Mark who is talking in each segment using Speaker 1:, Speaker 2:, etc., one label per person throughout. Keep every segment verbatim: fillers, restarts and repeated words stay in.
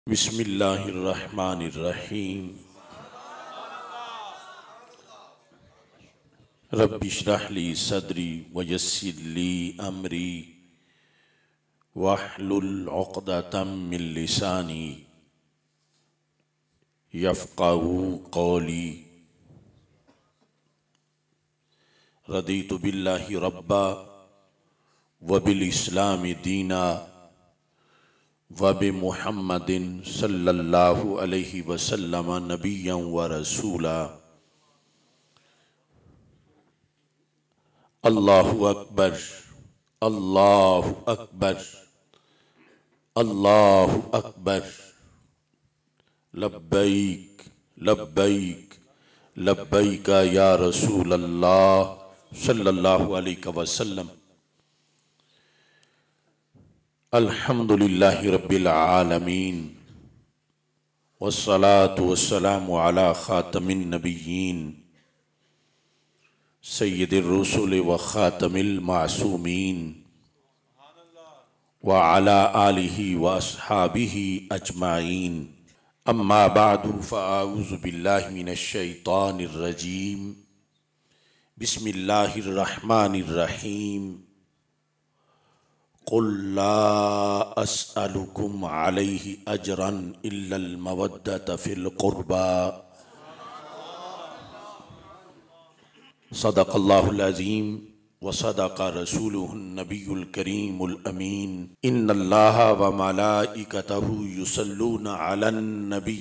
Speaker 1: बिस्मिल्लाहिर्रहमानिर्रहीम। रब्बि इश्रह ली सदरी वयस्सिर ली अमरी वहलुल उक़दतम मिन लिसानी यफ़क़हू क़ौली। रदीतु बिल्लाहि रब्बा व बिल इस्लामि दीना व बि मुहम्मदिन सल्लल्लाहु अलैहि वसल्लम नबिय्यन व रसूला। अल्लाहु अकबर, अल्लाहु अकबर, अल्लाहु अकबर। लब्बैक लब्बैक लब्बैक या रसूल अल्लाह सल्लल्लाहु अलैहि वसल्लम। अल्हम्दुलिल्लाहि रब्बिल आलमीन वस्सलातु वस्सलामु अला खातमिन नबिय्यीन सय्यिदिर रुसुल व खातमिल मासूमीन व अला आलिहि व अस्हाबिहि अजमाइन। अम्मा बादु फ़अऊज़ु बिल्लाहि मिनश शैतानिर रजीम। बिस्मिल्लाहिर रहमानिर रहीम। क़ुल ला अस्अलुकुम अलैहि अजरन इल्लल मवद्दत फ़िल क़ुर्बा। सदक़ल्लाहुल अज़ीम व सदक़ रसूलुहुन नबियुल करीमुल अमीन। इन्नल्लाह व मलाइकतहु युसल्लूना अलन नबी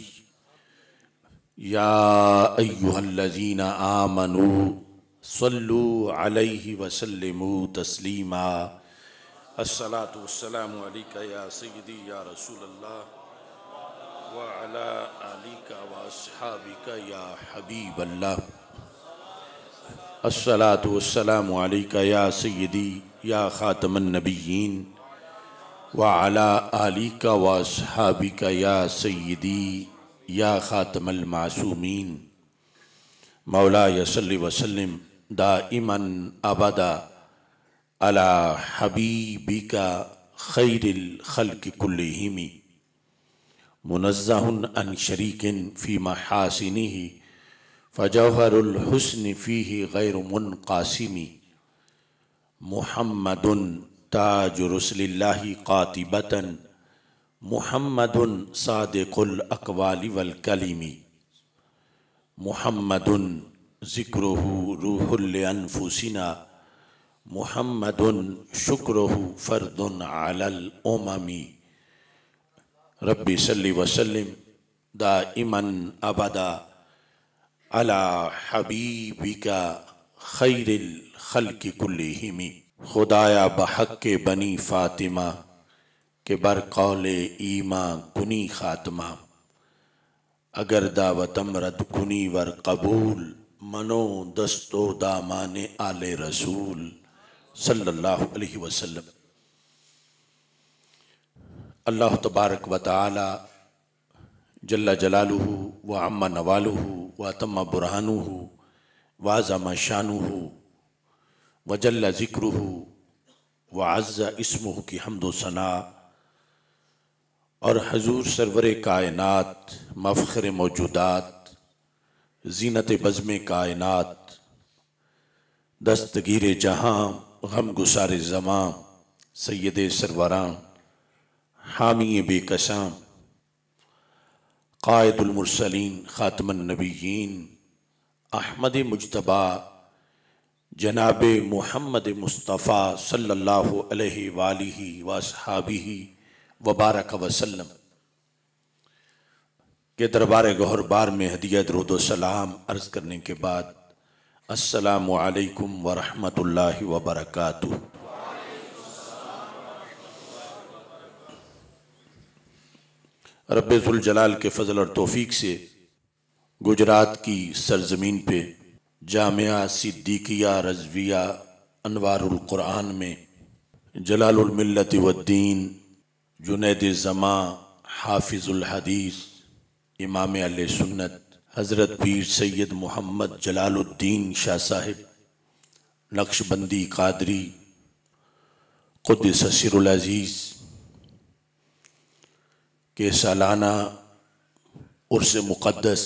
Speaker 1: या अय्युहल्लज़ीना आमनू सल्लू अलैहि व सल्लिमू तस्लीमा। अस्सलातु वस्सलामु अलैका या सय्यदी या रसूलल्लाह व अला आलिका व अस्हाबिका या हबीबल्लाह। अस्सलातु वस्सलामु अलैका या सय्यदी या खातमन नबिय्यीन व अला आलिका व अस्हाबिका या सय्यदी या खातमल मासूमीन। मौलाय सल्लि व सल्लिम दाइमन अबदा अला हबीबिका खैरिल खल्क़ि कुल्लिहिम मुनज़्ज़हुन अन शरीकिन फ़ी महासिनिही फ़जौहरुल हुस्नि फ़ीहि गैरु मुनक़ासिमी। मुहम्मदुन ताजु रुसुलिल्लाहि क़ातिबतन मुहम्मदुन सादिक़ुल अक़वालि वल कलिमी। मुहम्मदुन ज़िक्रुहु रूहुल लिअन्फुसिना मुहम्मदुन शुक्रुहु फ़र्दुन अलल उममी। रब्बि सल्लि व सल्लिम दाइमन अबदा अला हबीबिका खैरिल खल्क़ि कुल्लिहिम। खुदाया बहक़्क़े बनी फ़ातिमा के बर कौले ईमा कुनी ख़ात्मा। अगर दावतम रद कुनी वर कबूल मनो दस्तो दामाने आले रसूल सल्लल्लाहु अलैहि वसल्लम। अल्लाह तबारक व तआला जल्ला जलालुहु व अम्मा नवालुहु व तम्मा बुरहानुहु व अज़्ज़मा शानुहु व जल्ला ज़िक्रुहु व अज़्ज़ा इस्मुहु की हम्दो सना और हजूर सरवरे कायनात मफ़ख़िर मौजूदात ज़ीनत बज़्म कायनात दस्तगीर जहाँ गम गुसार ज़मां सैयद सरवरां हामी बेकसां क़ाइदुल मुरसलीन ख़ातमुन नबिय्यीन अहमद मुज्तबा जनाब मुहम्मद मुस्तफ़ा सल्लल्लाहु अलैहि वालिहि व अस्हाबिहि व बारक वसल्लम के दरबार गौहरबार में हदिया दुरूद व सलाम अर्ज़ करने के बाद अस्सलामु अलैकुम व रहमतुल्लाहि व बरकातुहू। रब्बे ज़ुल जलाल के फ़ज़ल और तौफ़ीक़ से गुजरात की सरज़मीन पे जामिया सिद्दीक़िया रज़विया अनवारुल क़ुरआन में जलालुल मिल्लत वद्दीन जुनैद ज़मां हाफ़िज़ुल हदीस इमाम अहले सुन्नत हज़रत पीर सैयद मोहम्मद जलालुद्दीन शाह साहिब नक्शबंदी क़ादरी क़ुद्दस सिरुल अज़ीज़ के सालाना उर्स मुक़द्दस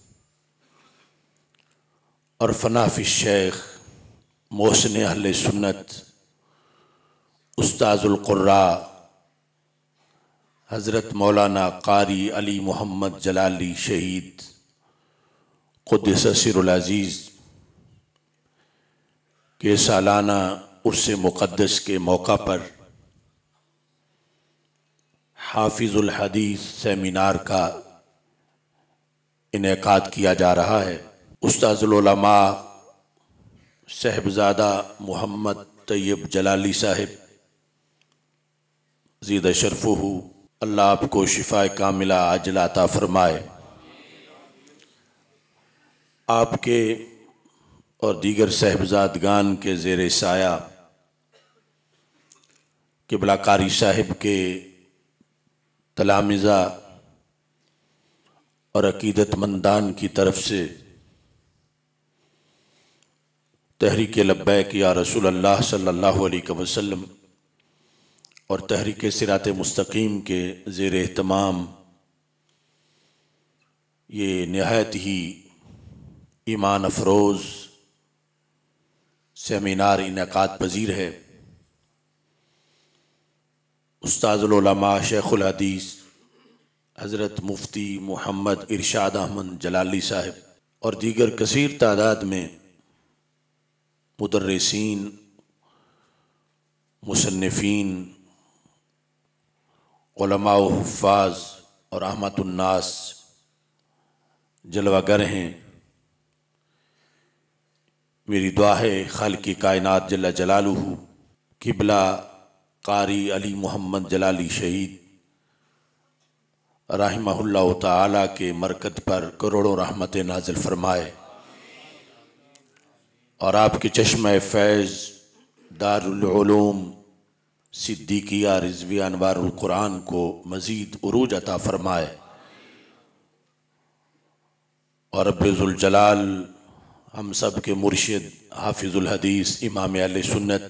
Speaker 1: और फनाफि शेख मोहसिन अहले सुन्नत उस्ताजुल क़ुर्रा हज़रत मौलाना कारी अली मोहम्मद जलाली शहीद क़ुद्दस सिरुल अज़ीज़ के सालाना उर्स मुक़द्दस के मौका पर हाफिज़ुल हदीस सेमिनार का इनेकाद किया जा रहा है। उस्ताज़ुल उलमा साहिबज़ादा मोहम्मद तैयब जलाली साहिब ज़ीद शरफ़ुहु, अल्लाह आपको शिफ़ाए कामिला आजिला अता फ़रमाए। आपके और दीगर साहिबज़ादगान के ज़ेर साया क़िबला कारी साहिब के तलामिज़ा और अक़ीदतमंदान की तरफ से तहरीक लब्बैक या रसूल अल्लाह सल्लल्लाहु अलैहि वसल्लम और तहरीक सिरात मुस्तकीम के ज़ेर एहतमाम ये नहायत ही ईमान अफरोज़ सेमिनार इनेकाद पजीर है। उस्ताज़ुल उलमा शेखुल हदीस हज़रत मुफ्ती मोहम्मद इरशाद अहमद जलाली साहिब और दीगर कसीर तादाद में मुदर्रिसीन, मुसन्निफ़ीन, उलमा व हुफ़्फ़ाज़ और रहमतुन्नास जलवागर हैं। मेरी दुआ है खालिक़ कायनात जल्ल जलालुहु क़िबला कारी अली मोहम्मद जलाली शहीद रहमहुल्लाह ताला के मरकज़ पर करोड़ों रहमतें नाज़िल फरमाए और आपके चश्मे फैज़ दारुल उलूम सिद्दीकिया रिज़विया अनवारुल कुरान को मज़ीद उरूज अता फरमाए और रब्बे ज़ुल जलाल हम सब के मुर्शिद हाफिज़ुल हदीस इमाम अहले सुन्नत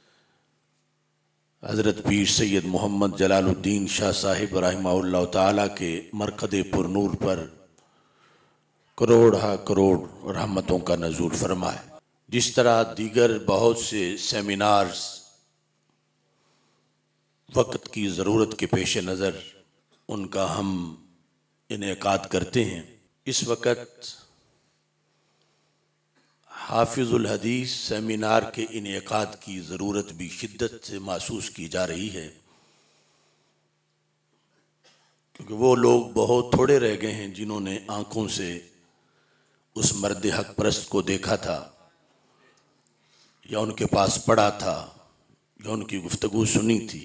Speaker 1: हज़रत पीर सैयद मोहम्मद जलालुद्दीन शाह साहिब रहमहुल्लाह ताला के मरकज़े पुरनूर पर करोड़ हा करोड़ रहमतों का नज़ूल फरमाए। जिस तरह दीगर बहुत से सेमिनार्स वक्त की ज़रूरत के पेश नज़र उनका हम इनेकाद करते हैं, इस वक्त हाफिज़ुल हदीस सेमिनार के इनेकाद की ज़रूरत भी शिद्दत से महसूस की जा रही है, क्योंकि वो लोग बहुत थोड़े रह गए हैं जिन्होंने आँखों से उस मर्द हक परस्त को देखा था या उनके पास पढ़ा था या उनकी गुफ्तगू सुनी थी,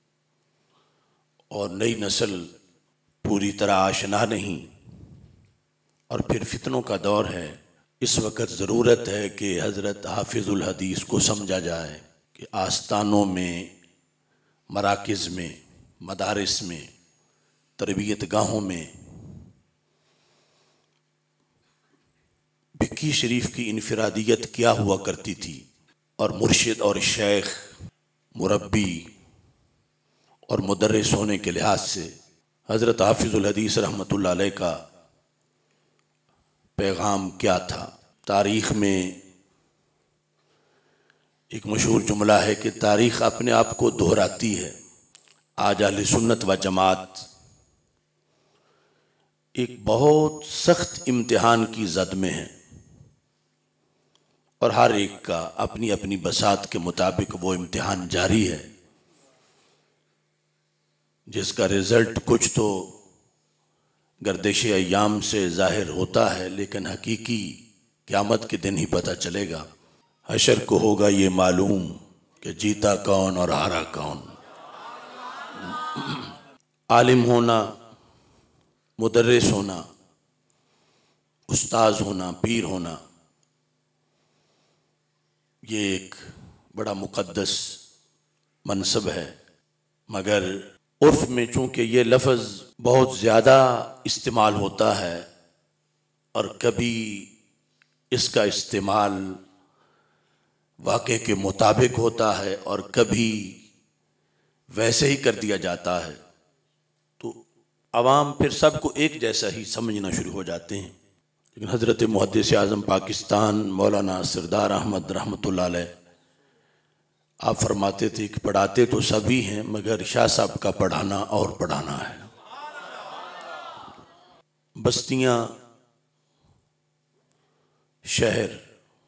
Speaker 1: और नई नस्ल पूरी तरह आशना नहीं और फिर फितनों का दौर है। इस वक्त ज़रूरत है कि हज़रत हाफिज़ुल हदीस को समझा जाए कि आस्थानों में, मराकिज़ में, मदारिस में, तरबियत गाहों में भिक्की शरीफ की इनफरादियत क्या हुआ करती थी और मुर्शिद और शेख, मुरब्बी और मुदर्रिस होने के लिहाज से हज़रत हाफिज़ुल हदीस रहमतुल्लाह अलैह का पैगाम क्या था। तारीख़ में एक मशहूर जुमला है कि तारीख़ अपने आप को दोहराती है। आज अहले सुन्नत व जमात एक बहुत सख्त इम्तिहान की जद में है और हर एक का अपनी अपनी बसात के मुताबिक वो इम्तिहान जारी है, जिसका रिज़ल्ट कुछ तो गर्दिश अय्याम से ज़ाहिर होता है, लेकिन हकीकी क़यामत के दिन ही पता चलेगा। हशर को होगा ये मालूम कि जीता कौन और हारा कौन। आलिम होना, मुदर्रिस होना, उस्ताज होना, पीर होना, ये एक बड़ा मुक़द्दस मनसब है, मगर उर्फ़ में चूँकि ये लफ्ज़ बहुत ज़्यादा इस्तेमाल होता है और कभी इसका इस्तेमाल वाक़े के मुताबिक होता है और कभी वैसे ही कर दिया जाता है, तो आवाम फिर सबको एक जैसा ही समझना शुरू हो जाते हैं। लेकिन हज़रत मुहद्दिस आज़म पाकिस्तान मौलाना सरदार अहमद रहमतुल्लाह अलैह आप फरमाते थे कि पढ़ाते तो सभी हैं मगर शाह साहब का पढ़ाना और पढ़ाना है। बस्तियाँ, शहर,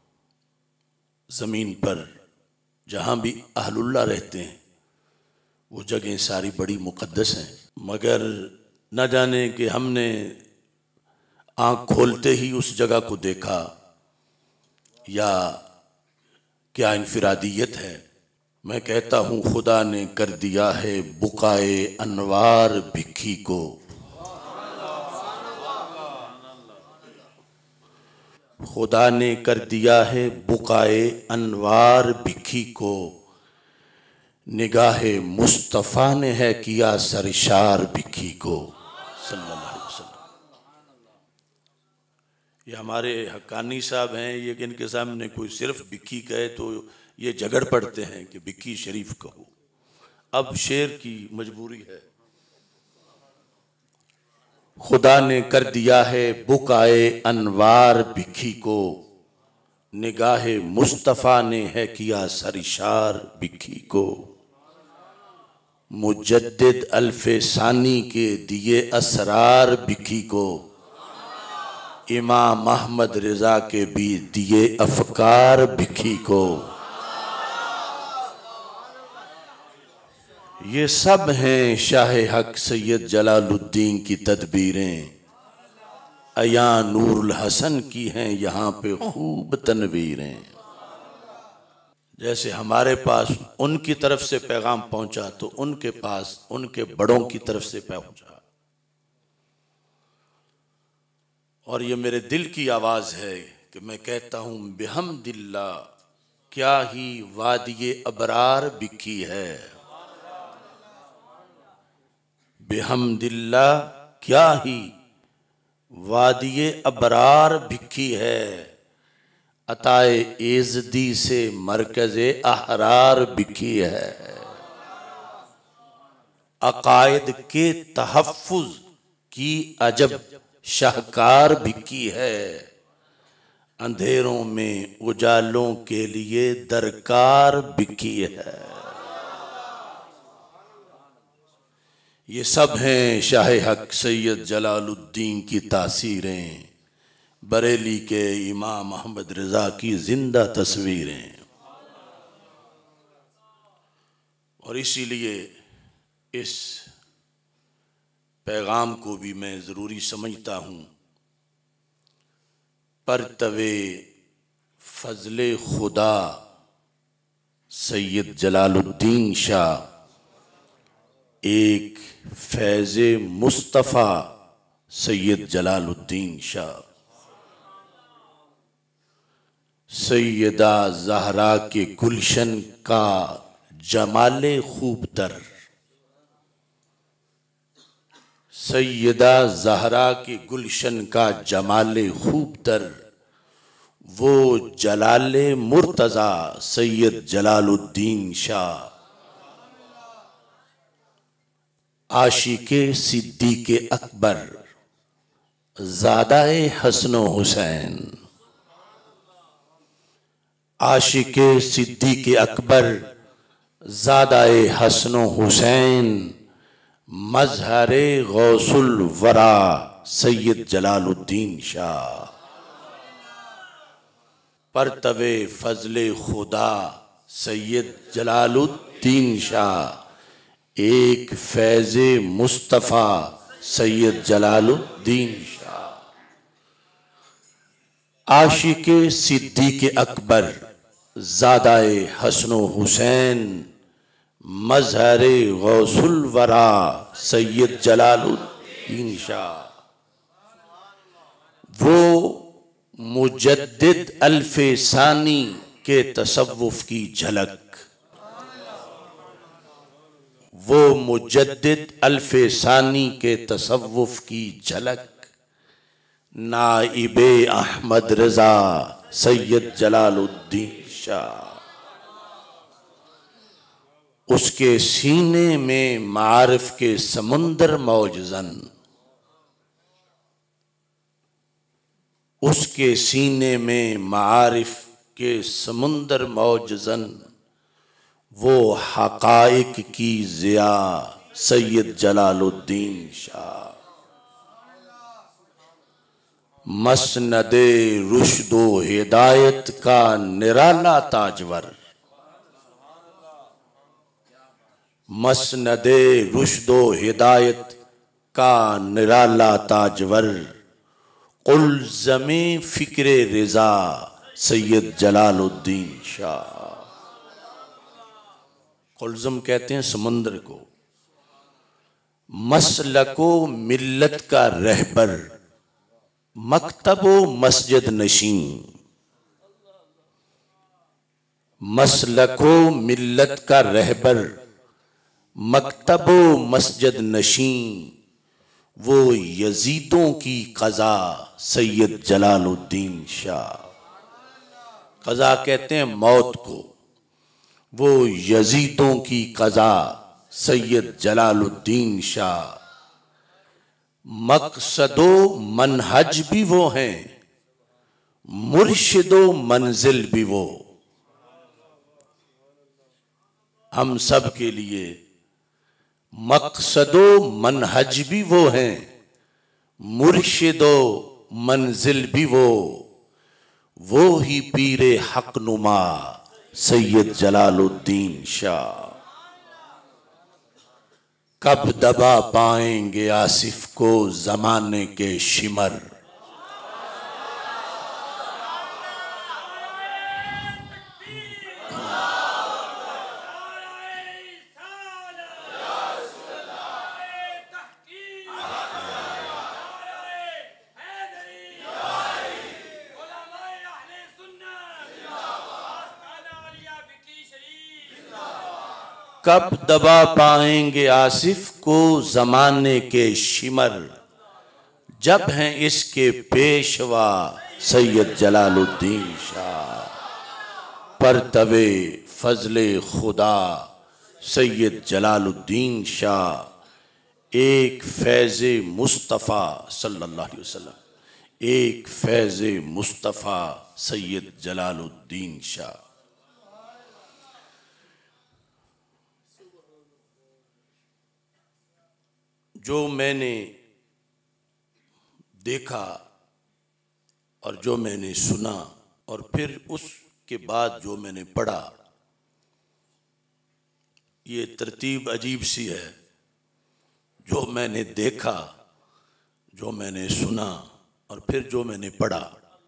Speaker 1: ज़मीन पर जहाँ भी अहलुल्लाह रहते हैं वो जगह सारी बड़ी मुक़द्दस हैं, मगर न जाने कि हमने आँख खोलते ही उस जगह को देखा या क्या इनफिरादियत है। मैं कहता हूँ खुदा ने कर दिया है बुकाए अनवार भिक्खी को, खुदा ने कर दिया है बुकाए अनवार भिक्खी को, निगाहे मुस्तफ़ा ने है किया सरशार भिक्खी को सल्लल्लाहु अलैहि वसल्लम। ये हमारे हक्कानी साहब हैं, ये कि इनके सामने कोई सिर्फ भिक्खी कहे तो ये झगड़ पड़ते हैं कि भिक्खी शरीफ कहो। अब शेर की मजबूरी है। खुदा ने कर दिया है बुकाए अनवार भिक्खी को, निगाहे मुस्तफ़ा ने है किया सरशार भिक्खी को, मुजद्दिद अल्फे सानी के दिए असरार भिक्खी को, इमाम अहमद रज़ा के भी दिए अफकार भिक्खी को। ये सब हैं शाह हक सैयद जलालुद्दीन की तदबीरें, अया नूरुल हसन की हैं यहाँ पे खूब तनवीरें। जैसे हमारे पास उनकी तरफ से पैगाम पहुंचा तो उनके पास उनके बड़ों की तरफ से पहुंचा। और ये मेरे दिल की आवाज़ है कि मैं कहता हूँ बिहम्दिल्लाह क्या ही वादिये अबरार भिक्खी है, बिहम्दिल्लाह क्या ही वादिये अबरार भिक्खी है, अताए एज़दी से मरकज़े अहरार भिक्खी है, अकायद के तहफ़्फ़ुज़ की अजब शाहकार भिक्खी है, अंधेरों में उजालों के लिए दरकार भिक्खी है। ये सब हैं शाह हक सैयद जलालुद्दीन की तासीरें, बरेली के इमाम अहमद रज़ा की जिंदा तस्वीरें। और इसीलिए इस पैगाम को भी मैं ज़रूरी समझता हूँ। परतवे फजले खुदा सैयद जलालुद्दीन शाह, एक फैज़े मुस्तफ़ा सैयद जलालुद्दीन शाह, सैयदा ज़हरा के गुलशन का जमाले खूबतर, सैयदा ज़हरा के गुलशन का जमाले खूबतर, वो जलाले मुर्तज़ा सैयद जलालुद्दीन शाह, आशिके सिद्दीक़े अकबर ज़ादाए हसनो हुसैन, आशिके सिद्दीक़े अकबर ज़ादाए हसनो हुसैन, मज़हरे गौसुल वरा सैयद जलालुद्दीन शाह, परतवे फजले खुदा सैयद जलालुद्दीन शाह, एक फैज़े मुस्तफ़ा सैयद जलालुद्दीन शाह, आशिके सिद्दीक़े अकबर ज़ादाए हसनो हुसैन, मज़हरे गौसुल वरा सैयद जलालुद्दीन शाह, वो मुजद्दिद अल्फ़े सानी के तसव्वुफ़ की झलक, वो मुजद्दिद अल्फ़े सानी के तसव्वुफ़ की झलक, नाइबे अहमद रज़ा सैयद जलालुद्दीन शाह, उसके सीने में मारिफ के समुंदर मौजज़न, उसके सीने में मारिफ के समुंदर मौजज़न, वो हक़ाइक़ की ज़िया सैयद जलालुद्दीन शाह। मसनदे रुश्दो हिदायत का निराला ताजवर, मसनदे रुश्दो हिदायत का निराला ताजवर, कुल ज़मे फ़िक्रे रिज़ा सैयद जलालुद्दीन शाह। कुलज़म कहते हैं समंदर को, मसलको मिल्लत का रहबर, मकतबो मस्जिद नशीं। मसलको मिल्लत का रहबर, मकतबो मस्जिद नशीं, वो यजीदों की क़ज़ा सैयद जलालुद्दीन शाह। क़ज़ा कहते हैं मौत को, वो यजीदों की क़ज़ा सैयद जलालुद्दीन शाह। मकसदो मनहज भी वो हैं, मुर्शिदो मंजिल भी वो। हम सब के लिए मकसदो मनहज भी वो हैं, मुर्शिदो मंजिल भी वो। वो ही पीरे हक नुमा सैयद जलालुद्दीन शाह। कब दबा पाएंगे आसिफ को जमाने के शिमर, कब दबा पाएंगे आसिफ को जमाने के शिमर, जब हैं इसके पेशवा सैयद जलालुद्दीन शाह। पर तवे फजले खुदा सैयद जलालुद्दीन शाह, एक फैज़े मुस्तफ़ा सल्लल्लाहु अलैहि वसल्लम, एक फैज़े मुस्तफ़ा सैयद जलालुद्दीन शाह। जो मैंने देखा और जो मैंने सुना और फिर उसके बाद जो मैंने पढ़ा, ये तरतीब अजीब सी है। जो मैंने देखा, जो मैंने सुना और फिर जो मैंने पढ़ा,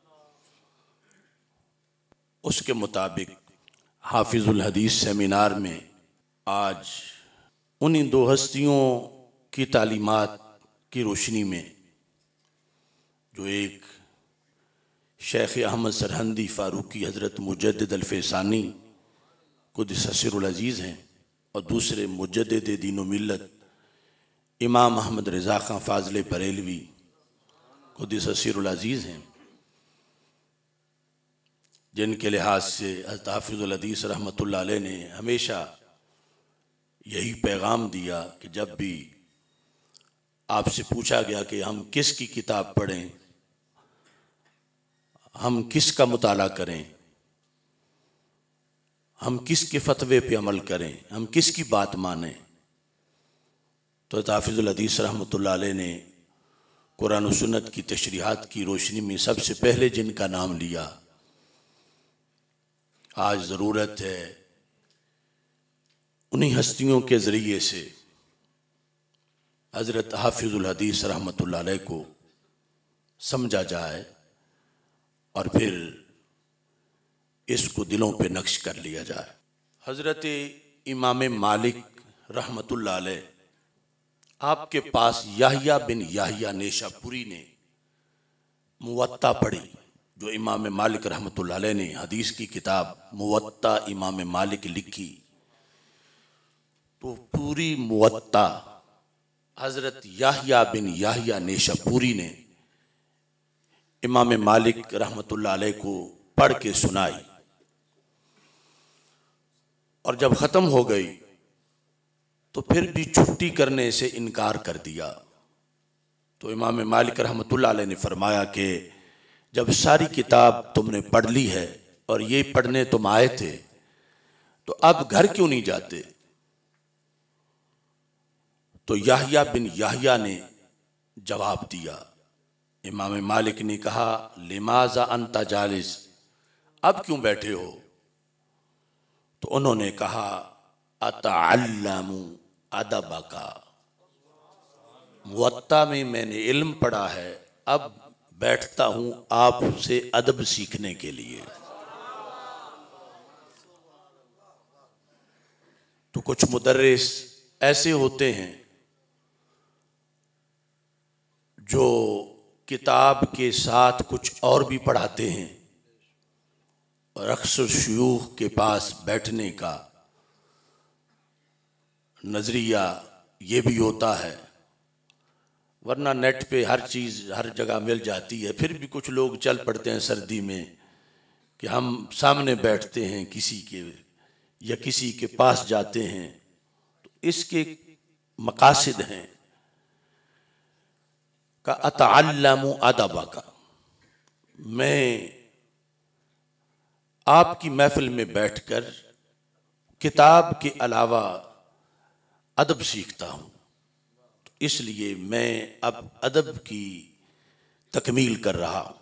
Speaker 1: उसके मुताबिक हाफिजुल हदीस सेमिनार में आज उन्हीं दो हस्तियों की तालीमात की रोशनी में, जो एक शेख अहमद सरहंदी फ़ारूकी हज़रत मुजद्दिद अल-फ़ैसानी क़ुद्दस सिर्रुल अज़ीज़ हैं, और दूसरे मुजद्दिद दीन व मिल्लत इमाम अहमद रज़ा खां फ़ाज़िल बरेलवी क़ुद्दस सिर्रुल अज़ीज़ हैं, जिनके लिहाज से हज़रत हाफ़िज़ुल हदीस रहमतुल्लाह अलैह ने हमेशा यही पैगाम दिया कि जब भी आपसे पूछा गया कि हम किस की किताब पढ़ें, हम किस का मुताला करें, हम किस के फतवे पे अमल करें, हम किस की बात मानें, तो हाफिज़ुल हदीस रहमतुल्लाह अलैह ने कुरान और सुन्नत की तशरीहात की रोशनी में सबसे पहले जिनका नाम लिया, आज ज़रूरत है उन्हीं हस्तियों के ज़रिए से हज़रत हाफिज़ुल हदीस रहमतुल्लाह अलैह को समझा जाए और फिर इसको दिलों पे नक्श कर लिया जाए। हज़रत इमाम मालिक रहमतुल्लाह अलैह, आपके पास याहिया बिन याहिया नेशापुरी ने मुवत्ता पढ़ी, जो इमाम मालिक रहमतुल्लाह अलैह ने हदीस की किताब मुवत्ता इमाम मालिक लिखी, तो पूरी मुवत्ता हज़रत याहिया बिन याहिया नेशापुरी ने इमाम मालिक रहमतुल्लाह अलैह को पढ़ के सुनाई, और जब ख़त्म हो गई तो फिर भी छुट्टी करने से इनकार कर दिया। तो इमाम मालिक रहमतुल्लाह अलैह ने फरमाया कि जब सारी किताब तुमने पढ़ ली है और ये पढ़ने तुम आए थे तो अब घर क्यों नहीं जाते? तो याहया बिन याहया ने जवाब दिया, इमाम मालिक ने कहा, लिमाजा अंता जालिस, अब क्यों बैठे हो? तो उन्होंने कहा, अतअल्लमु अदबका, मुवत्ता में मैंने इल्म पढ़ा है, अब बैठता हूं आपसे अदब सीखने के लिए। तो कुछ मुदर्रिस ऐसे होते हैं जो किताब के साथ कुछ और भी पढ़ाते हैं और अक्सर शयूख के पास बैठने का नज़रिया ये भी होता है, वरना नेट पे हर चीज़ हर जगह मिल जाती है। फिर भी कुछ लोग चल पड़ते हैं सर्दी में कि हम सामने बैठते हैं किसी के या किसी के पास जाते हैं। तो इसके मकासिद हैं का अतअल्लमु अदबका, मैं आपकी महफिल में बैठकर किताब के अलावा अदब सीखता हूँ, तो इसलिए मैं अब अदब की तकमील कर रहा हूँ।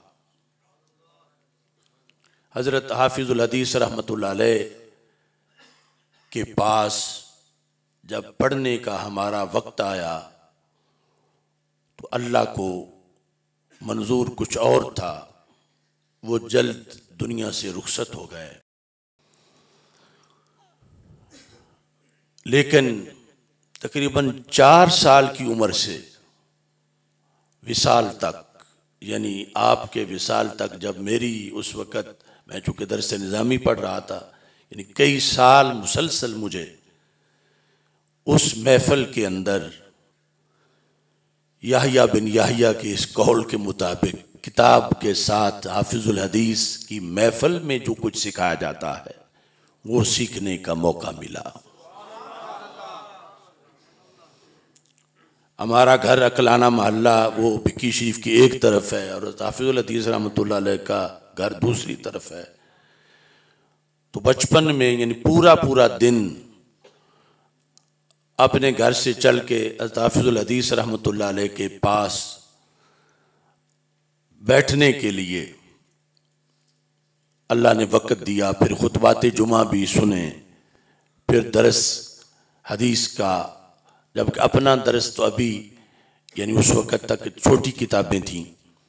Speaker 1: हज़रत हाफिज़ुल हदीस रहमतुल्लाह अलैह के पास जब पढ़ने का हमारा वक्त आया तो अल्लाह को मंजूर कुछ और था, वो जल्द दुनिया से रुखसत हो गए। लेकिन तकरीबन चार साल की उम्र से विसाल तक, यानी आपके विसाल तक, जब मेरी उस वक़्त मैं चूँकि दरस निज़ामी पढ़ रहा था, यानी कई साल मुसलसल मुझे उस महफिल के अंदर याहया बिन याहया के इस कौल के मुताबिक किताब के साथ हाफिजुल हदीस की महफिल में जो कुछ सिखाया जाता है वो सीखने का मौका मिला। हमारा घर अकलाना मोहल्ला वो भिक्की शरीफ की एक तरफ है और हाफिजुल हदीस रहमतुल्लाह अलैह का घर दूसरी तरफ है। तो बचपन में यानी पूरा पूरा दिन अपने घर से चल के हाफिजुल हदीस रहमतुल्लाह अलैह के पास बैठने के लिए अल्लाह ने वक़्त दिया। फिर खुतबाते जुमा भी सुने, फिर दरस हदीस का, जबकि अपना दरस तो अभी यानी उस वक़्त तक छोटी किताबें थीं,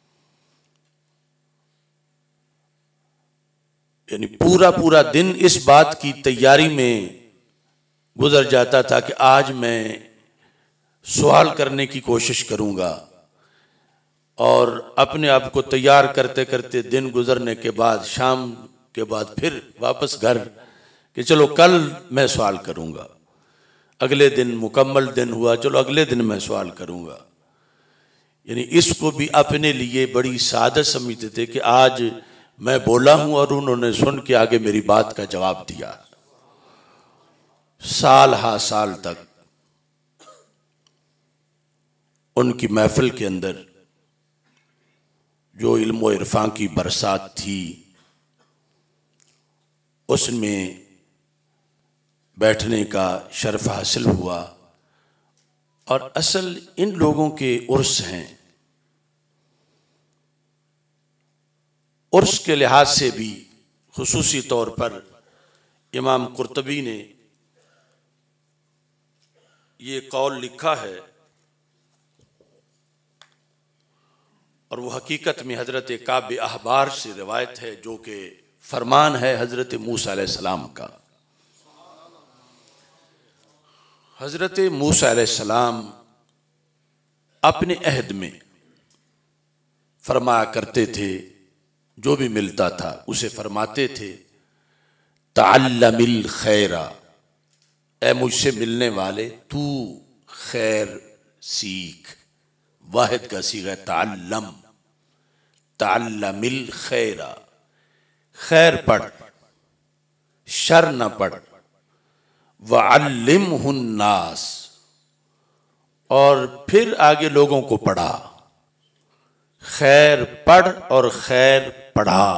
Speaker 1: यानी पूरा पूरा दिन इस बात की तैयारी में गुजर जाता था कि आज मैं सवाल करने की कोशिश करूँगा, और अपने आप को तैयार करते करते दिन गुजरने के बाद शाम के बाद फिर वापस घर कि चलो कल मैं सवाल करूँगा। अगले दिन मुकम्मल दिन हुआ, चलो अगले दिन मैं सवाल करूँगा। यानी इसको भी अपने लिए बड़ी सादत समझते थे कि आज मैं बोला हूँ और उन्होंने सुन के आगे मेरी बात का जवाब दिया। साल हा साल तक उनकी महफिल के अंदर जो इल्म व इरफान की बरसात थी उसमें बैठने का शर्फ हासिल हुआ। और असल इन लोगों के उर्स हैं, उर्स के लिहाज से भी खुसूसी तौर पर इमाम कुर्तबी ने ये कौल लिखा है और वो हकीकत में हज़रत काब अहबार से रिवायत है, जो कि फरमान है हज़रत मूसा अलैहिस्सलाम का। हज़रत मूसा अलैहिस्सलाम अपने अहद में फरमाया करते थे, जो भी मिलता था उसे फरमाते थे, तअल्लमिल खैरा, ए मुझसे मिलने वाले तू खैर सीख। वाहिद का सीगा तअल्लम, तअल्लमिल खैरा, खैर पढ़, शर न पढ़। वअल्लिमहुन्नास, और फिर आगे लोगों को पढ़ा। खैर पढ़ और खैर पढ़ा।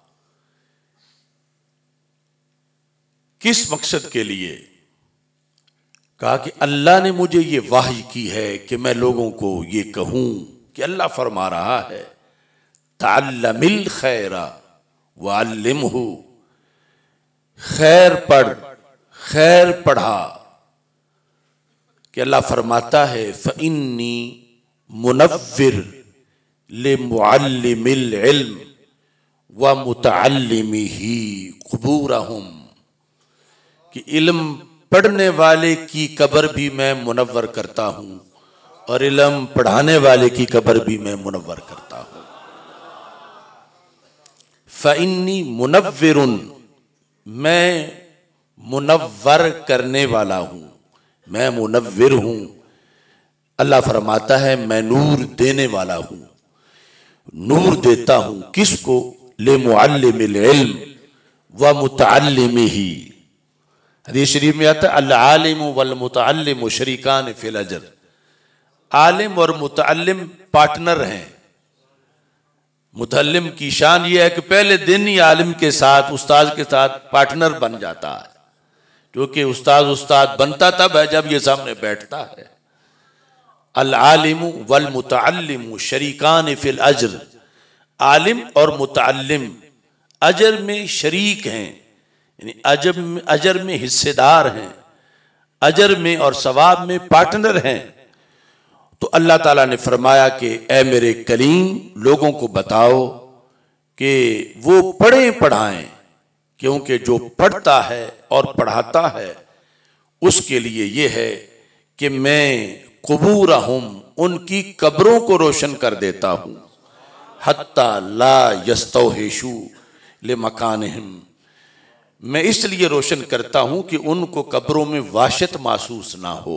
Speaker 1: किस मकसद के लिए? कहा कि अल्लाह ने मुझे ये वाही की है कि मैं लोगों को ये कहूं कि अल्लाह फरमा रहा है तअल्लमिल खैरा वअल्लिमहु, खैर पढ़ खैर पढ़ा। कि अल्लाह फरमाता है फ़इन्नी मुनव्विर लिमुअल्लिमिल इल्म व मुतअल्लिमिही क़ुबूरहुम, कि इल्म पढ़ने वाले की कब्र भी मैं मुनव्वर करता हूं और इल्म पढ़ाने वाले की कब्र भी मैं मुनव्वर करता हूं। फ़इन्नी मुनव्विरुन, मैं मुनव्वर करने वाला हूं, मैं मुनव्विर हूं। अल्लाह फरमाता है मैं नूर देने वाला हूं, नूर देता हूं किसको? लिमुअल्लिमिल इल्म व मुतअल्लिमिही। हदीस शरीफ में आता है अल आलिमु वल मुतअल्लिमु शरीकान फिल अजर। आलिम और मुतअल्लिम पार्टनर हैं। मुतअल्लिम की शान यह है कि पहले दिन ही आलिम के साथ, उस्ताद के साथ पार्टनर बन जाता है, क्योंकि उस्ताद उस्ताद बनता तब है जब ये सामने बैठता है। अल आलिमु वल मुतअल्लिमु शरीकान फिल अजर, आलिम और मुतअल्लिम अजर में शरीक हैं, यानी अजर में अजर में हिस्सेदार हैं, अजर में और सवाब में पार्टनर हैं। तो अल्लाह ताला ने फरमाया कि ए मेरे करीम, लोगों को बताओ कि वो पढ़ें पढ़ाएं, क्योंकि जो पढ़ता है और पढ़ाता है उसके लिए ये है कि मैं क़ुबूरहुम, उनकी कब्रों को रोशन कर देता हूं। हत्ता ला यस्तौहिशु लिमकानिहिम, मैं इसलिए रोशन करता हूं कि उनको कब्रों में वाशत महसूस ना हो।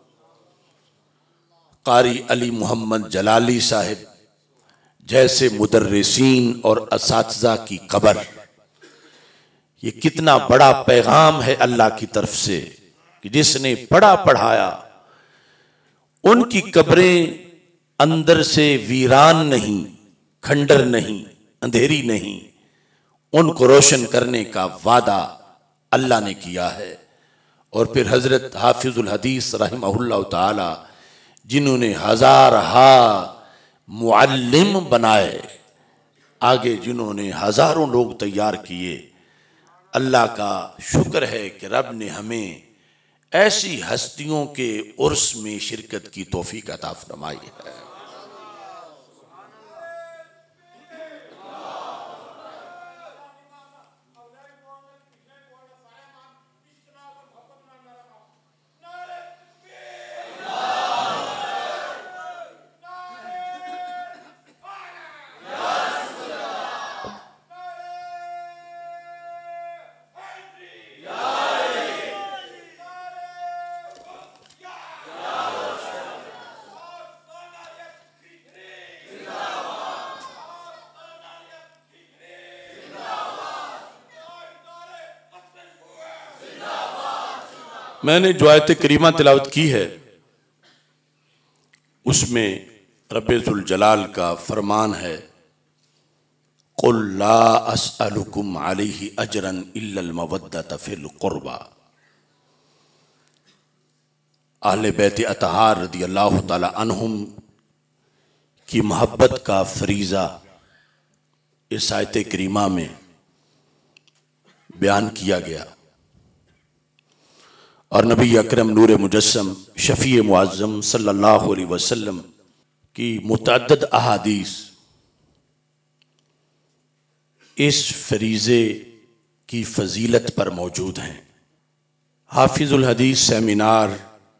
Speaker 1: कारी अली मोहम्मद जलाली साहिब जैसे मुदर्रिसीन और असातिज़ा की कब्र, ये कितना बड़ा पैगाम है अल्लाह की तरफ से कि जिसने पढ़ा पढ़ाया उनकी कब्रें अंदर से वीरान नहीं, खंडर नहीं, अंधेरी नहीं, उनको रोशन करने का वादा अल्लाह ने किया है। और फिर हजरत हाफिजुल हदीस रहमहुल्लाह ताला, जिन्होंने हजार हा मुअल्लिम बनाए, आगे जिन्होंने हजारों लोग तैयार किए, अल्लाह का शुक्र है कि रब ने हमें ऐसी हस्तियों के उर्स में शिरकत की तौफीक अता फरमाई है। मैंने जो आयत करीमा तिलावत की है उसमें रब्बुल जलाल का फरमान है कुल ला अस्अलुकुम अलैहि अजरन इल्लल मवद्दत फिल कुर्बा। अहले बैत अतहार रदियल्लाहु ताला अन्हुम की मोहब्बत का फरीज़ा इस आयत करीमा में बयान किया गया। और नबी अकरम नूर मुजस्सम शफ़ी मुअज़्ज़म सल्लल्लाहु अलैहि वसल्लम की मुतअद्दिद अहादीस इस फरीज़े की फ़जीलत पर मौजूद हैं। हाफिज़ुल हदीस सेमिनार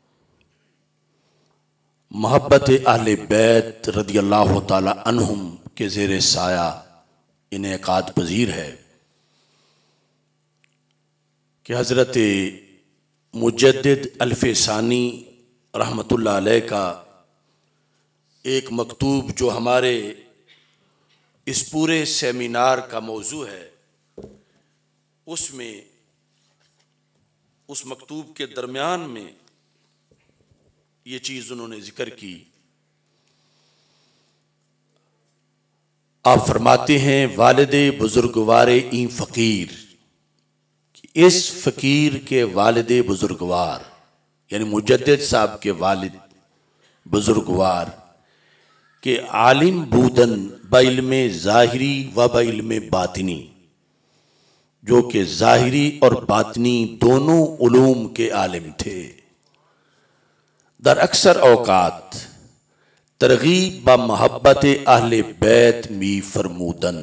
Speaker 1: मोहब्बत अहले बैत रदियल्लाहु ताला अन्हुम के ज़ेरे साया इनेकाद पजीर है कि हज़रत मुजद्दिद अल्फ़सानी रहमतुल्लाह अलैह का एक मकतूब जो हमारे इस पूरे सेमिनार का मौजू है, उसमें उस मकतूब के दरमियान में ये चीज़ उन्होंने जिक्र की आप फरमाते हैं वालिदे बुजुर्गवार ई फ़कीर, इस फ़कीर के वालिदे बुजुर्गवार यानी मुजद्दिद साहब के वालिद बुजुर्गवार के आलिम बूदन बइल्म ज़ाहिरी व बइल्म बातिनी, जो कि ज़ाहिरी और बातिनी दोनों उलूम के आलिम थे। दर अक्सर औकात तरगीब ब मोहब्बत अहले बैत मी फरमूदन,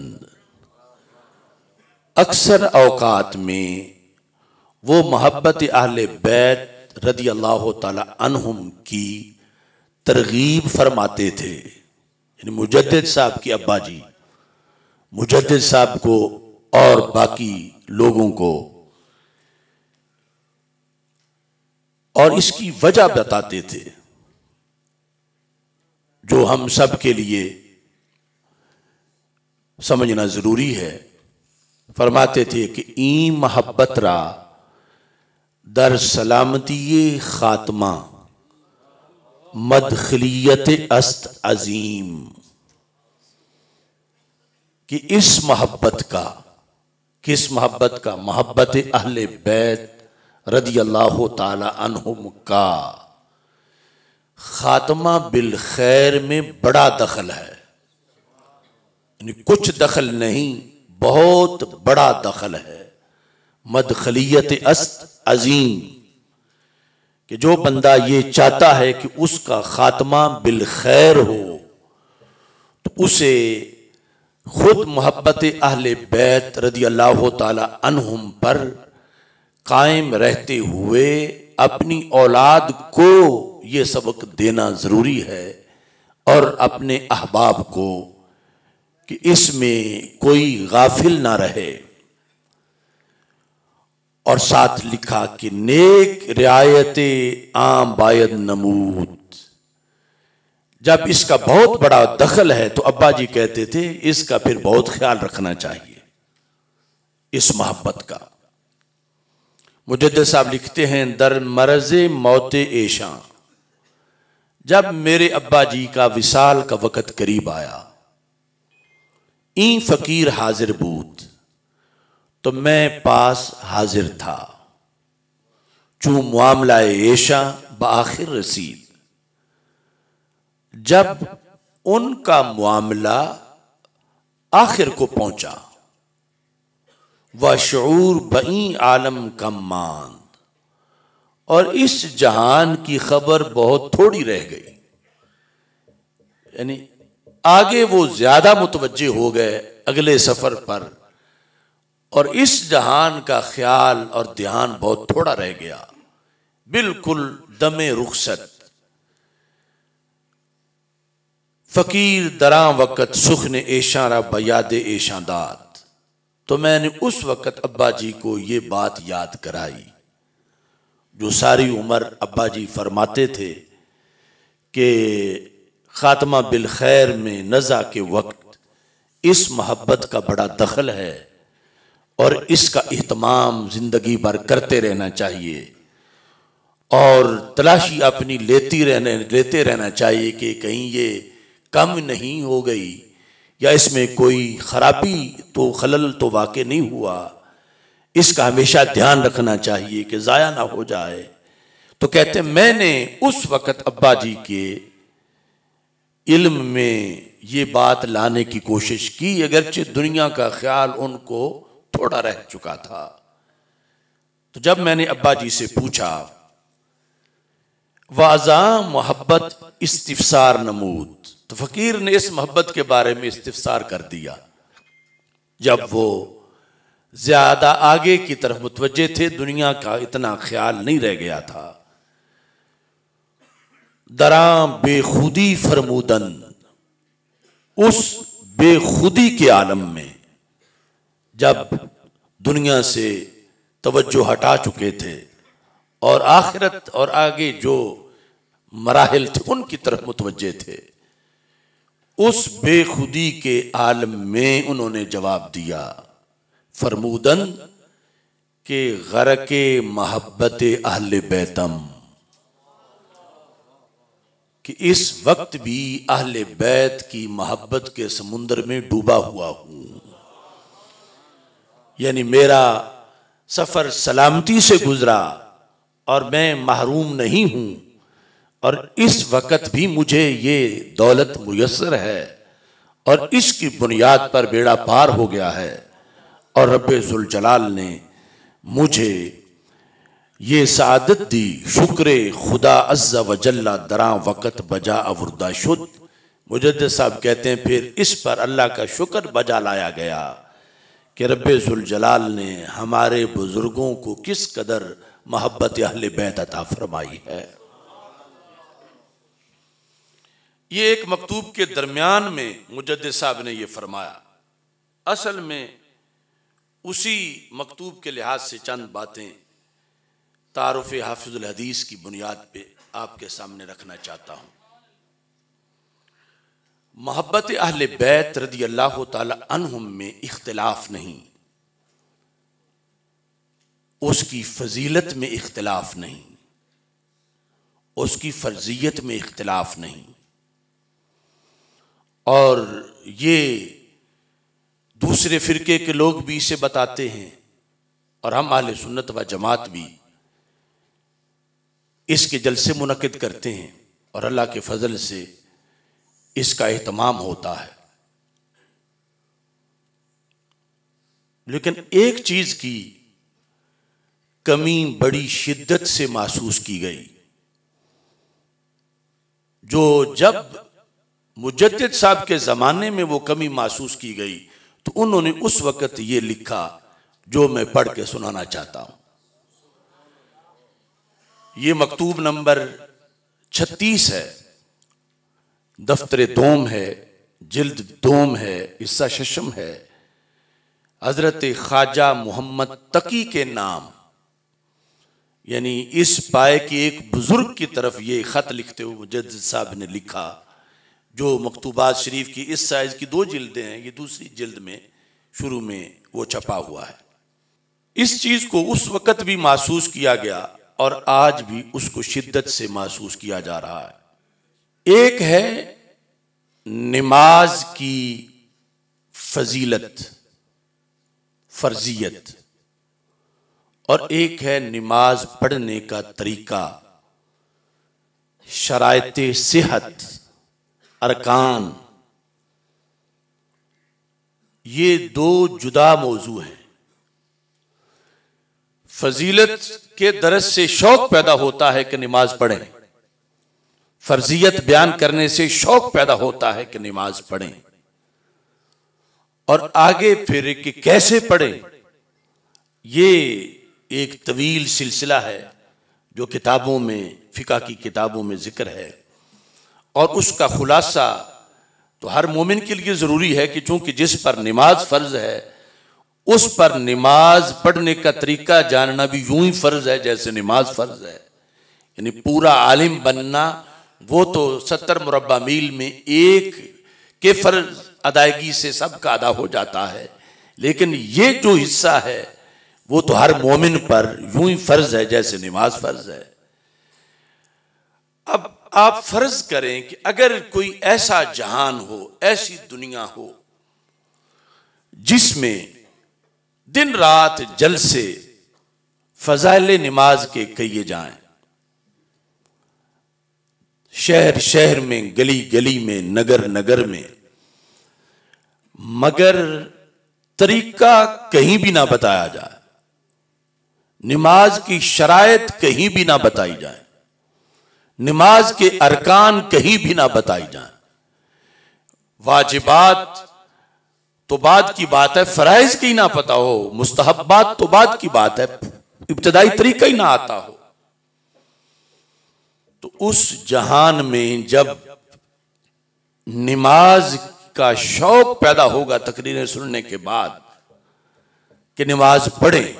Speaker 1: अक्सर औकात में वो मोहब्बत अहले बैत रदी अल्लाह ताला अन्हुम की तरगीब फरमाते थे। यानी मुजद्दिद साहब के अब्बा जी मुजद्दिद साहब को और बाकी लोगों को, और इसकी वजह बताते थे जो हम सब के लिए समझना जरूरी है। फरमाते थे कि ई मोहब्बत रा दर सलामती खात्मा मदखलियत अस्त अजीम, कि इस मोहब्बत का, किस मोहब्बत का, मोहब्बत अहले बैत रदी अल्लाह ताला अन्हुम का खात्मा बिल खैर में बड़ा दखल है। यानी कुछ दखल नहीं, बहुत बड़ा दखल है। मदखलियत अस्त अजीम, कि जो बंदा ये चाहता है कि उसका खात्मा बिल खैर हो तो उसे खुद मोहब्बत अहले बैत रदी अल्लाह ताला अन्हुम पर कायम रहते हुए अपनी औलाद को ये सबक देना ज़रूरी है, और अपने अहबाब को कि इसमें कोई गाफिल ना रहे। और साथ लिखा कि नेक रियायत आम बायद नमूद, जब इसका बहुत बड़ा दखल है तो अब्बा जी कहते थे इसका फिर बहुत ख्याल रखना चाहिए इस मोहब्बत का। मुजद्दिद साहब लिखते हैं दर मरज़ मौते ऐशा, जब मेरे अब्बा जी का विसाल का वक़्त करीब आया, ई फ़कीर हाजिर बूद, तो मैं पास हाजिर था। चूँ मामला ऐशा बाखिर रसीद, जब उनका मामला आखिर को पहुंचा। व शऊर बई आलम का मान, और इस जहान की खबर बहुत थोड़ी रह गई। यानी आगे वो ज्यादा मुतवज्जे हो गए अगले सफर पर, और इस जहान का ख्याल और ध्यान बहुत थोड़ा रह गया। बिल्कुल दमे रुखसत फकीर दरा वक़्त सुखने ऐशारा बयाद ऐशादात, तो मैंने उस वक़्त अब्बा जी को ये बात याद कराई जो सारी उम्र अब्बा जी फरमाते थे कि खात्मा बिल खैर में नज़ा के वक्त इस मोहब्बत का बड़ा दखल है, और इसका इहतमाम जिंदगी भर करते रहना चाहिए, और तलाशी अपनी लेती रहने लेते रहना चाहिए कि कहीं ये कम नहीं हो गई या इसमें कोई खराबी तो खलल तो वाक़ई नहीं हुआ। इसका हमेशा ध्यान रखना चाहिए कि ज़ाया ना हो जाए। तो कहते मैंने उस वक़्त अब्बा जी के इल्म में ये बात लाने की कोशिश की, अगरचे दुनिया का ख्याल उनको थोड़ा रह चुका था। तो जब मैंने अब्बा जी से पूछा, वाज़ा मोहब्बत इस्तिफसार नमूद, तो फकीर ने इस मोहब्बत के बारे में इस्तिफसार कर दिया। जब वो ज्यादा आगे की तरफ मुतवज्जे थे, दुनिया का इतना ख्याल नहीं रह गया था। दरा बेखुदी फरमूदन, उस बेखुदी के आलम में जब दुनिया से तवज्जो हटा चुके थे और आखिरत और आगे जो मराहिल थे उनकी तरफ मुतवज्जे थे, उस बेखुदी के आलम में उन्होंने जवाब दिया फरमूदन के गरके मोहब्बत अहले बैतम, कि इस वक्त भी अहले बैत की मोहब्बत के समुंदर में डूबा हुआ हूं। यानी मेरा सफर सलामती से गुजरा और मैं महरूम नहीं हूं, और इस वक्त भी मुझे ये दौलत मुयस्सर है और इसकी बुनियाद पर बेड़ा पार हो गया है। और रब्बे ज़ुल जलाल ने मुझे ये सादत दी। शुक्र खुदा अज़्ज़ा व जल्ला दरा वक़्त बजा अवुर्दा शुद। मुजद्दिद साहब कहते हैं फिर इस पर अल्लाह का शुक्र बजा लाया गया कि रब्बे ज़ुल जलाल ने हमारे बुजुर्गों को किस कदर मोहब्बत अहले बैत अता फरमाई है। ये एक मकतूब के दरमियान में मुजद्दिद साहब ने ये फरमाया। असल में उसी मकतूब के लिहाज से चंद बातें तारुफ हाफिजुल हदीस की बुनियाद पे आपके सामने रखना चाहता हूँ। मोहब्बत अहले बैत रदी अल्लाह ताला अन्हुम में इख्तिलाफ नहीं, उसकी फजीलत में इख्तिलाफ नहीं, उसकी फर्जियत में इख्तिलाफ नहीं। और ये दूसरे फिरके के लोग भी इसे बताते हैं और हम अहले सुन्नत व जमात भी इसके जलसे मुनक्किद करते हैं और अल्लाह के फजल से इसका एहतमाम होता है। लेकिन एक चीज की कमी बड़ी शिद्दत से महसूस की गई, जो जब मुजद्दिद साहब के ज़माने में वो कमी महसूस की गई तो उन्होंने उस वक़्त ये लिखा जो मैं पढ़ के सुनाना चाहता हूँ। ये मकतूब नंबर छत्तीस है, दफ्तर दोम है, जिल्द दोम है, हिस्सा शशम है। हजरत ख्वाजा मोहम्मद तकी के नाम, यानी इस पाए के एक बुजुर्ग की तरफ ये खत लिखते हुए मुजद्दिद साहब ने लिखा, जो मकतूबात शरीफ की इस साइज की दो जिल्दें हैं, ये दूसरी जिल्द में शुरू में वो छपा हुआ है। इस चीज को उस वक़्त भी महसूस किया गया और आज भी उसको शिद्दत से महसूस किया जा रहा है। एक है नमाज की फजीलत, फर्जियत, और एक है नमाज पढ़ने का तरीका, शरायते सेहत, अरकान। ये दो जुदा मौजू हैं। फजीलत के दरस से शौक पैदा होता है कि नमाज पढ़ें, फर्जियत बयान करने से शौक पैदा होता है कि नमाज पढ़ें, और आगे फिर कि कैसे पढ़ें, ये एक तवील सिलसिला है जो किताबों में, फिका की किताबों में जिक्र है। और उसका खुलासा तो हर मोमिन के लिए ज़रूरी है कि चूंकि जिस पर नमाज फ़र्ज है उस पर नमाज पढ़ने का तरीका जानना भी यूं ही फ़र्ज है जैसे नमाज फ़र्ज है। यानी पूरा आलिम बनना वो तो सत्तर मुरब्बा मील में एक के फ़र्ज अदायगी से सबका अदा हो जाता है, लेकिन ये जो हिस्सा है वो तो हर मोमिन पर यूं ही फ़र्ज है जैसे नमाज फ़र्ज है। अब आप फर्ज करें कि अगर कोई ऐसा जहान हो, ऐसी दुनिया हो जिसमें दिन रात जलसे फजाइल नमाज के कहिए जाएं, शहर शहर में, गली गली में, नगर नगर में, मगर तरीका कहीं भी ना बताया जाए, नमाज की शराइत कहीं भी ना बताई जाए, नमाज के अरकान कहीं भी ना बताई जाए। वाजिबात तो बाद की बात है, फराइज की ना पता हो, मुस्तहब्बात तो बाद की बात है, इब्तदाई तरीका ही ना आता हो। तो उस जहान में जब नमाज का शौक पैदा होगा तकरीरें सुनने के बाद कि नमाज पढ़ें,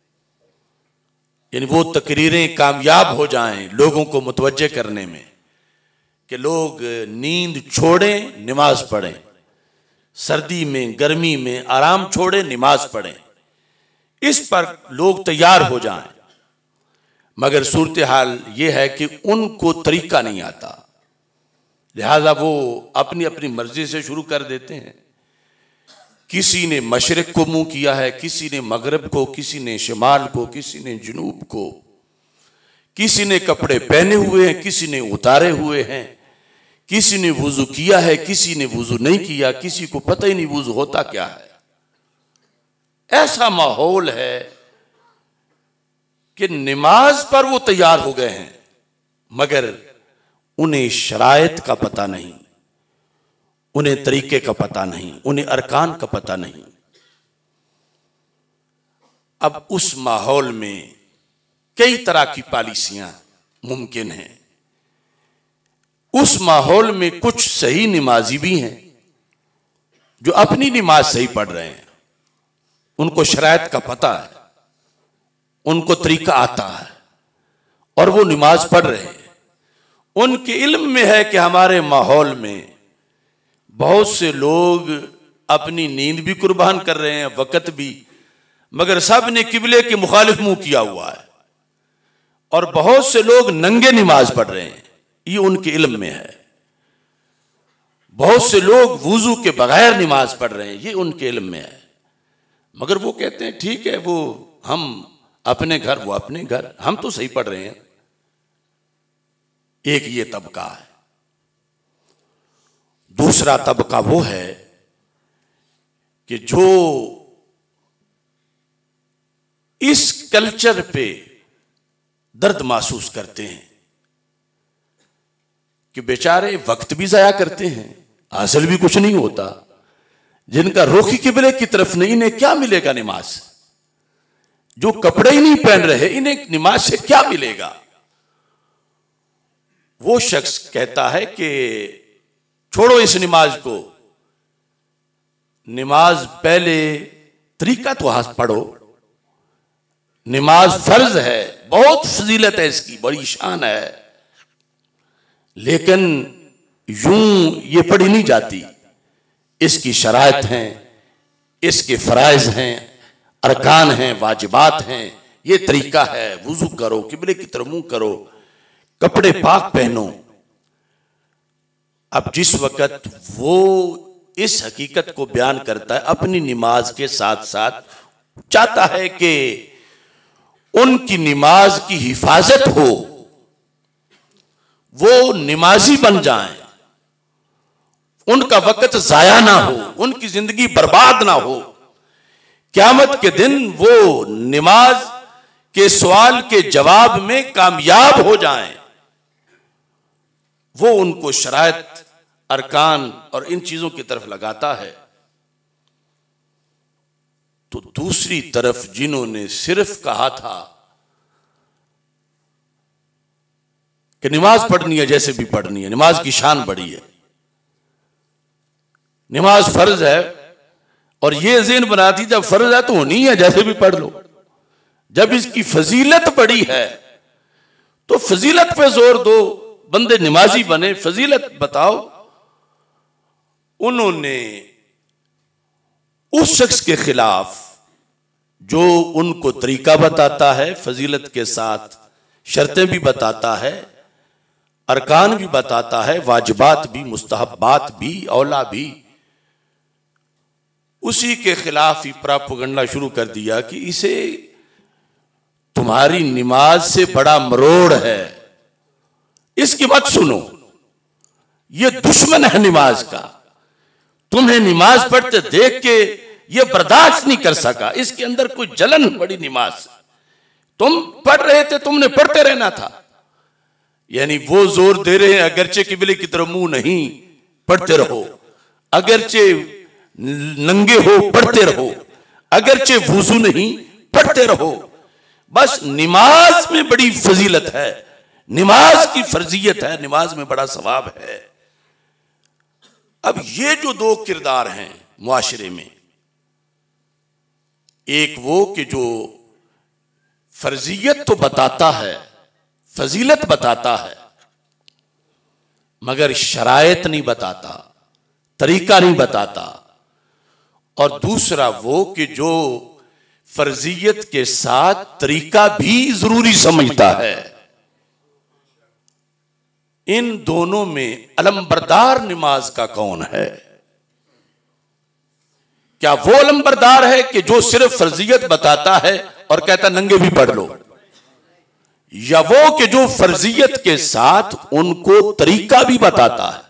Speaker 1: यानी वो तकरीरें कामयाब हो जाएं लोगों को मुतवज्जे करने में कि लोग नींद छोड़ें, नमाज पढ़ें, सर्दी में गर्मी में आराम छोड़ें, नमाज पढ़ें, इस पर लोग तैयार हो जाएं। मगर सूरत हाल ये है कि उनको तरीका नहीं आता, लिहाजा वो अपनी अपनी मर्जी से शुरू कर देते हैं। किसी ने मशरिक को मुंह किया है, किसी ने मगरब को, किसी ने शिमाल को, किसी ने जुनूब को, किसी ने कपड़े पहने हुए हैं, किसी ने उतारे हुए हैं, किसी ने वुजू किया है, किसी ने वुजू नहीं किया, किसी को पता ही नहीं वुजू होता क्या है। ऐसा माहौल है कि नमाज पर वो तैयार हो गए हैं, मगर उन्हें शरायत का पता नहीं, उन्हें तरीके का पता नहीं, उन्हें अरकान का पता नहीं। अब उस माहौल में कई तरह की पॉलिसियां मुमकिन हैं। उस माहौल में कुछ सही नमाजी भी हैं जो अपनी नमाज सही पढ़ रहे हैं, उनको शरायत का पता है, उनको तरीका आता है और वो नमाज पढ़ रहे हैं। उनके इल्म में है कि हमारे माहौल में बहुत से लोग अपनी नींद भी कुर्बान कर रहे हैं, वक़्त भी, मगर सब ने किबले के मुखालिफ मुंह किया हुआ है, और बहुत से लोग नंगे नमाज पढ़ रहे हैं, ये उनके इल्म में है। बहुत से लोग वुजू के बगैर नमाज पढ़ रहे हैं, ये उनके इल्म में है, मगर वो कहते हैं ठीक है, वो हम अपने घर, वो अपने घर, हम तो सही पढ़ रहे हैं। एक ये तबका है। दूसरा तबका वो है कि जो इस कल्चर पे दर्द महसूस करते हैं कि बेचारे वक्त भी जाया करते हैं, हासिल भी कुछ नहीं होता, जिनका रुख किबले की तरफ नहीं, इन्हें क्या मिलेगा नमाज से? जो कपड़े ही नहीं पहन रहे, इन्हें नमाज से क्या मिलेगा? वो शख्स कहता है कि छोड़ो इस नमाज को, नमाज पहले तरीका तो हाथ पढ़ो, नमाज फर्ज है, बहुत फजीलत है इसकी, बड़ी शान है, लेकिन यूं ये पढ़ी नहीं जाती, इसकी शराइत हैं, इसके फराइज हैं, अरकान हैं, वाजिबात हैं, ये तरीका है। वुजू करो, किबले की तरफ मुंह करो, कपड़े पाक पहनो। अब जिस वक्त वो इस हकीकत को बयान करता है, अपनी नमाज के साथ साथ चाहता है कि उनकी नमाज की हिफाजत हो, वो नमाजी बन जाएं, उनका वक्त जाया ना हो, उनकी जिंदगी बर्बाद ना हो, क़यामत के दिन वो नमाज के सवाल के जवाब में कामयाब हो जाएं। वो उनको शराइत, अरकान और इन चीजों की तरफ लगाता है। तो दूसरी तरफ जिन्होंने सिर्फ कहा था कि नमाज पढ़नी है, जैसे भी पढ़नी है, नमाज की शान बड़ी है, नमाज फर्ज है, और ये ज़हन बनाती जब फर्ज है तो होनी है, जैसे भी पढ़ लो। जब इसकी फजीलत बड़ी है तो फजीलत पे जोर दो, बंदे नमाजी बने, फजीलत बताओ। उन्होंने उस शख्स के खिलाफ जो उनको तरीका बताता है, फजीलत के साथ शर्तें भी बताता है, अरकान भी बताता है, वाजिबात भी, मुस्तहब्बात भी, औला भी, उसी के खिलाफ ही प्रोपेगेंडा शुरू कर दिया कि इसे तुम्हारी नमाज से बड़ा मरोड़ है, इसकी मत सुनो, ये दुश्मन है नमाज का, तुम्हें नमाज पढ़ते देख के ये बर्दाश्त नहीं कर सका, इसके अंदर कोई जलन बड़ी नमाज से, तुम पढ़ रहे थे, तुमने पढ़ते रहना था। यानी वो जोर दे रहे हैं, अगरचे किबले की तरफ मुंह नहीं, पढ़ते रहो, अगरचे नंगे हो पढ़ते रहो, अगरचे वुजू नहीं पढ़ते रहो, बस नमाज में बड़ी फजीलत है, नमाज की फर्जियत है, नमाज में बड़ा सवाब है। अब ये जो दो किरदार हैं मुआशरे में, एक वो कि जो फर्जियत तो बताता है, फजीलत बताता है, मगर शरायत नहीं बताता, तरीका नहीं बताता, और दूसरा वो कि जो फर्जियत के साथ तरीका भी जरूरी समझता है। इन दोनों में अलंबरदार नमाज का कौन है? क्या वो अलंबरदार है कि जो सिर्फ फर्जियत बताता है और कहता नंगे भी पढ़ लो, या वो कि जो फर्जियत के साथ उनको तरीका भी बताता है?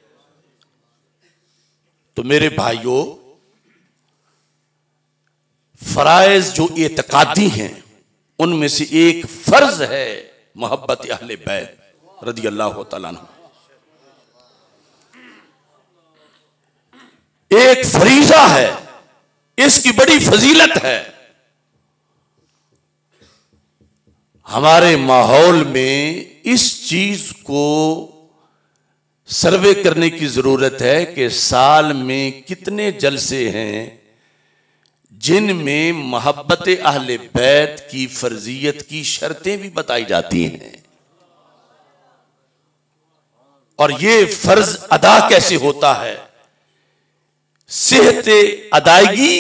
Speaker 1: तो मेरे भाइयों, फराइज जो एतकादी हैं उनमें से एक फर्ज है मोहब्बत अहले बैत रदी अल्लाह तआला अन्हु। एक फरीजा है, इसकी बड़ी फजीलत है। हमारे माहौल में इस चीज को सर्वे करने की जरूरत है कि साल में कितने जलसे हैं जिनमें मोहब्बत अहले बैत की फर्जियत की शर्तें भी बताई जाती हैं, और ये फर्ज अदा कैसे होता है, सेहत अदायगी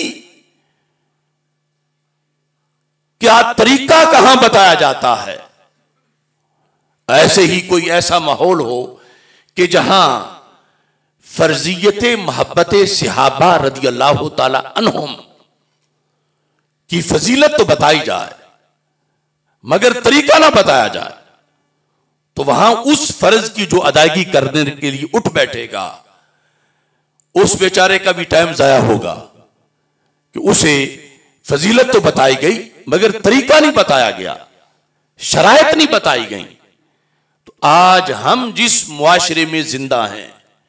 Speaker 1: क्या तरीका कहां बताया जाता है। ऐसे ही कोई ऐसा माहौल हो कि जहां फर्जियत मोहब्बत सहाबा रदी अल्लाह ताला अन्हुम की फजीलत तो बताई जाए मगर तरीका ना बताया जाए, तो वहां उस फर्ज की जो अदायगी करने के लिए उठ बैठेगा उस बेचारे का भी टाइम जाया होगा कि उसे फजीलत तो बताई गई मगर तरीका नहीं बताया गया, शरायत नहीं बताई गई। तो आज हम जिस मुआशरे में जिंदा हैं,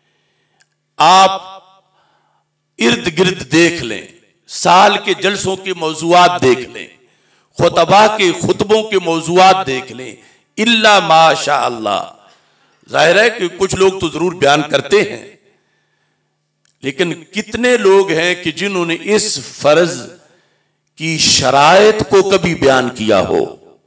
Speaker 1: आप इर्द गिर्द देख लें, साल के जलसों के मौजूआत देख लें, खुतबा के खुतबों के मौजूआत देख लें, इल्ला माशा अल्लाह। जाहिर है कि कुछ लोग तो जरूर बयान करते हैं, लेकिन कितने लोग हैं कि जिन्होंने इस फर्ज की शरायत को कभी बयान किया हो।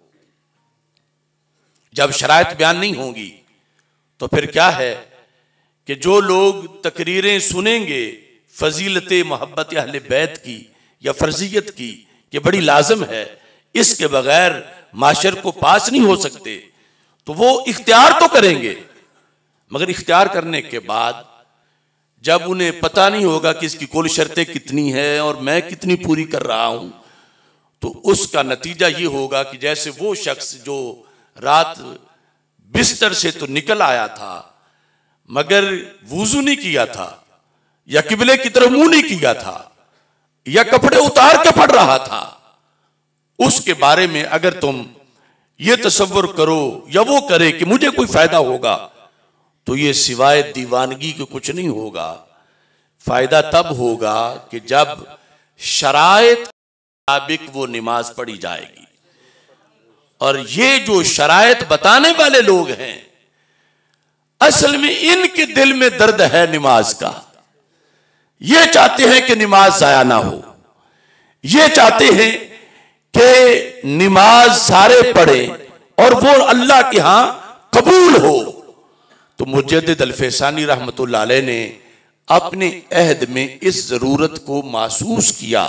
Speaker 1: जब शरायत बयान नहीं होंगी तो फिर क्या है कि जो लोग तकरीरें सुनेंगे फजीलत मोहब्बत अहले बैत की या फर्जियत की, ये बड़ी लाजम है, इसके बगैर माशर को पास नहीं हो सकते, तो वो इख्तियार तो करेंगे, मगर इख्तियार करने के बाद जब उन्हें पता नहीं होगा कि इसकी कुल शर्तें कितनी है और मैं कितनी पूरी कर रहा हूं, तो उसका नतीजा ये होगा कि जैसे वो शख्स जो रात बिस्तर से तो निकल आया था मगर वुजू नहीं किया था, या किबले की तरफ मुंह नहीं किया था, या कपड़े उतार के पड़ रहा था, उसके बारे में अगर तुम ये तसव्वुर करो या वो करे कि मुझे कोई फायदा होगा, तो ये सिवाय दीवानगी के कुछ नहीं होगा। फायदा तब होगा कि जब शरायत के मुताबिक वो नमाज पढ़ी जाएगी। और ये जो शरायत बताने वाले लोग हैं, असल में इनके दिल में दर्द है नमाज का। ये चाहते हैं कि नमाज जाया ना हो, ये चाहते हैं कि नमाज सारे पढ़ें और वो अल्लाह के यहां कबूल हो। तो मुजद्दिद अल-फैसानी रहमतुल्लाह अलैह ने अपने अहद में इस जरूरत को महसूस किया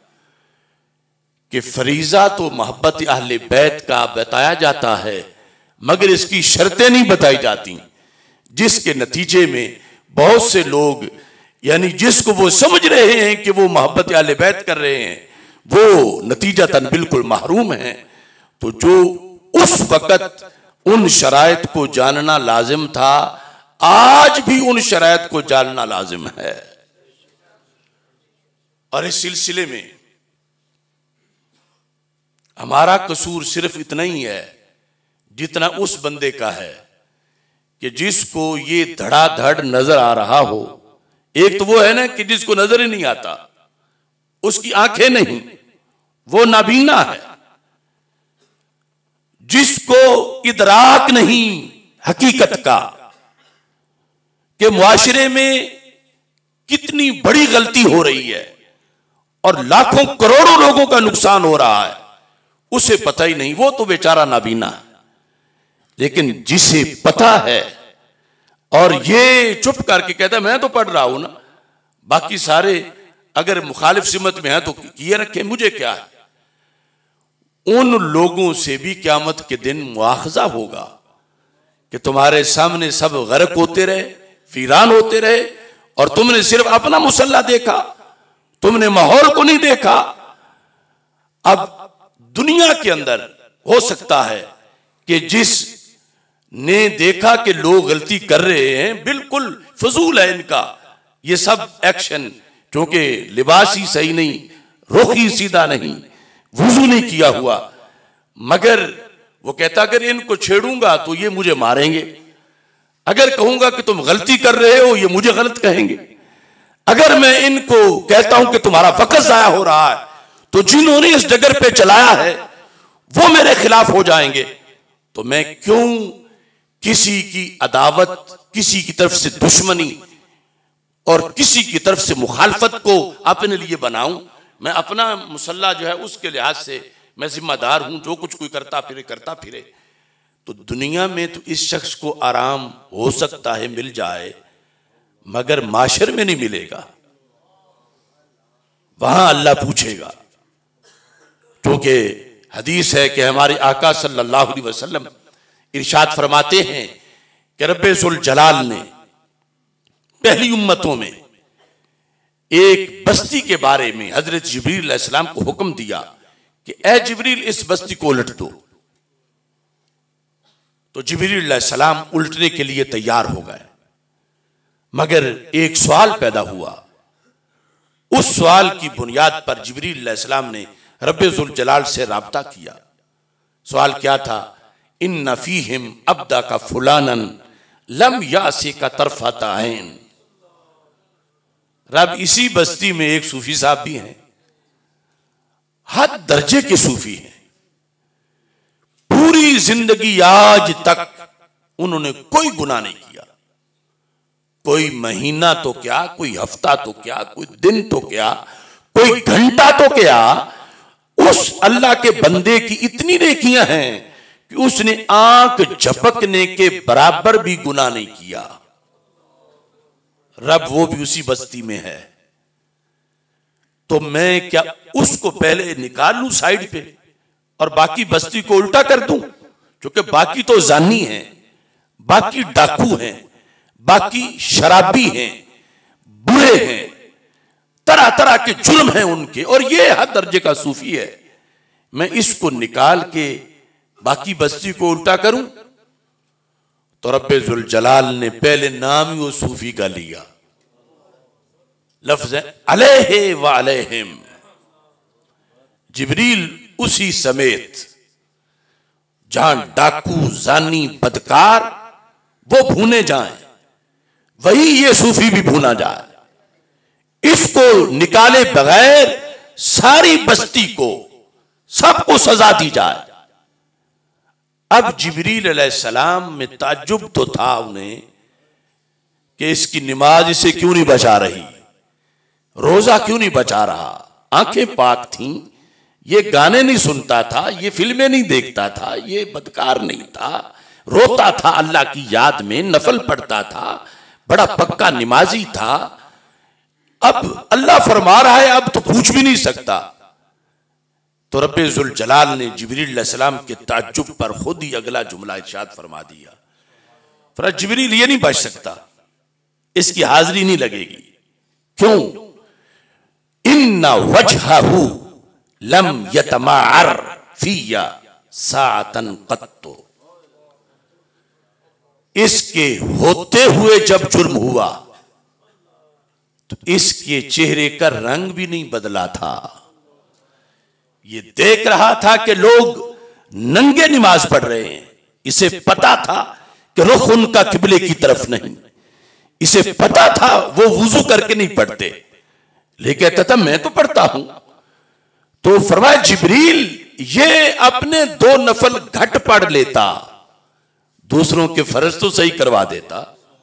Speaker 1: कि फरीजा तो मोहब्बत अहले बैत का बताया जाता है मगर इसकी शर्तें नहीं बताई जाती, जिसके नतीजे में बहुत से लोग, यानी जिसको वो समझ रहे हैं कि वो मोहब्बत अहले बैत कर रहे हैं, वो नतीजतन बिल्कुल महरूम है। तो जो उस वक़्त उन शराइत को जानना लाजिम था, आज भी उन शराइत को जानना लाजिम है। और इस सिलसिले में हमारा कसूर सिर्फ इतना ही है जितना उस बंदे का है कि जिसको ये धड़ाधड़ नजर आ रहा हो। एक तो वो है ना कि जिसको नजर ही नहीं आता, उसकी आंखें नहीं, वो नाबीना है। जिसको इदराक नहीं हकीकत का कि मुआशरे में कितनी बड़ी गलती हो रही है और लाखों करोड़ों लोगों का नुकसान हो रहा है, उसे पता ही नहीं, वो तो बेचारा नाबीना है। लेकिन जिसे पता है और ये चुप करके कहता है मैं तो पढ़ रहा हूं ना, बाकी सारे अगर मुखालिफ सिमत में है तो किए रखे, मुझे क्या है। उन लोगों से भी क़यामत के दिन मुआखजा होगा कि तुम्हारे सामने सब गर्क होते रहे, वीरान होते रहे, और तुमने सिर्फ अपना मुसल्ला देखा, तुमने माहौल को नहीं देखा। अब दुनिया के अंदर हो सकता है कि जिस ने देखा कि लोग गलती कर रहे हैं, बिल्कुल फजूल है इनका ये सब एक्शन, क्योंकि लिबास ही सही नहीं, रुख ही सीधा नहीं, वुजू नहीं किया हुआ, मगर वो कहता अगर इनको छेड़ूंगा तो ये मुझे मारेंगे, अगर कहूंगा कि तुम गलती कर रहे हो ये मुझे गलत कहेंगे, अगर मैं इनको कहता हूं कि तुम्हारा वक्त जाया हो रहा है तो जिन्होंने इस डगर पे चलाया है वो मेरे खिलाफ हो जाएंगे। तो मैं क्यों किसी की अदावत, किसी की तरफ से दुश्मनी और किसी की तरफ से मुखालफत को अपने लिए बनाऊं। मैं अपना मुसल्ला जो है उसके लिहाज से मैं जिम्मेदार हूं, जो कुछ कोई करता फिरे करता फिरे। तो दुनिया में तो इस शख्स को आराम हो सकता है मिल जाए, मगर माशर में नहीं मिलेगा, वहां अल्लाह पूछेगा। क्योंकि हदीस है कि हमारे आका सल्लल्लाहु अलैहि वसल्लम इरशाद फरमाते हैं कि रब्बे ज़ुल जलाल ने पहली उम्मतों में एक बस्ती के बारे में हजरत जिब्रील अलैहिस्सलाम को हुक्म दिया कि ए जिब्रील इस बस्ती को उलट दो। तो जिब्रील अलैहिस्सलाम उल्टने के लिए तैयार हो गए, मगर एक सवाल पैदा हुआ। उस सवाल की बुनियाद पर जिब्रील अलैहिस्सलाम ने रब्बे ज़ुल जलाल से राब्ता किया। सवाल क्या था? इन्ना फीहिम अब्दा का फुलानन लम यासी का तरफता ऐन। रब इसी बस्ती में एक सूफी साहब भी हैं, हद दर्जे के सूफी हैं, पूरी जिंदगी आज तक उन्होंने कोई गुनाह नहीं किया, कोई महीना तो क्या, कोई हफ्ता तो क्या, कोई दिन तो क्या, कोई घंटा तो क्या, उस अल्लाह के बंदे की इतनी नेकियां हैं कि उसने आंख झपकने के बराबर भी गुनाह नहीं किया। रब वो भी उसी बस्ती में है। तो मैं क्या उसको पहले निकाल लूं साइड पे और बाकी बस्ती को उल्टा कर दूं? क्योंकि बाकी तो जानी हैं, बाकी डाकू हैं, बाकी शराबी हैं, बुरे हैं, तरह तरह के जुल्म हैं उनके, और ये हद दर्जे का सूफी है। मैं इसको निकाल के बाकी बस्ती को उल्टा करूं? तो रब्बे ज़ुल जलाल ने पहले नाम ही वो सूफी का लिया, लफ्ज़ है अलैहि व अलैहिम। जिब्रील उसी समेत जहां डाकू, जानी, बदकार वो भूने जाएं, वही ये सूफी भी भूना जाए। इसको निकाले बगैर सारी बस्ती को, सबको सजा दी जाए। अब जिब्रील अलैहिस्सलाम में ताज्जुब तो था उन्हें कि इसकी नमाज इसे क्यों नहीं बचा रही, रोजा क्यों नहीं बचा रहा, आंखें पाक थीं, ये गाने नहीं सुनता था, ये फिल्में नहीं देखता था, ये बदकार नहीं था, रोता था अल्लाह की याद में, नफल पढ़ता था, बड़ा पक्का नमाजी था। अब अल्लाह फरमा रहा है, अब तो पूछ भी नहीं सकता। तो रब्बे ज़ुल जलाल ने जिब्रील अलैहिस्सलाम के ताज्जुब पर खुद ही अगला जुमला इरशाद फरमा दिया, फरा जिब्रील ये नहीं बच सकता, इसकी हाजिरी नहीं लगेगी। क्यों? इन्ना वजहहू लम यतमाअर फिया साअतन कत्तो। इसके होते हुए जब जुर्म हुआ तो इसके चेहरे का रंग भी नहीं बदला था। ये देख रहा था कि लोग नंगे नमाज पढ़ रहे हैं, इसे पता था कि रुख उनका किबले की तरफ नहीं, इसे पता था वो वुजू करके नहीं पढ़ते, लेकिन कहता था मैं तो पढ़ता हूं। तो फरमाया जिब्रील ये अपने दो नफल घट पढ़ लेता, दूसरों के फर्ज तो सही करवा देता।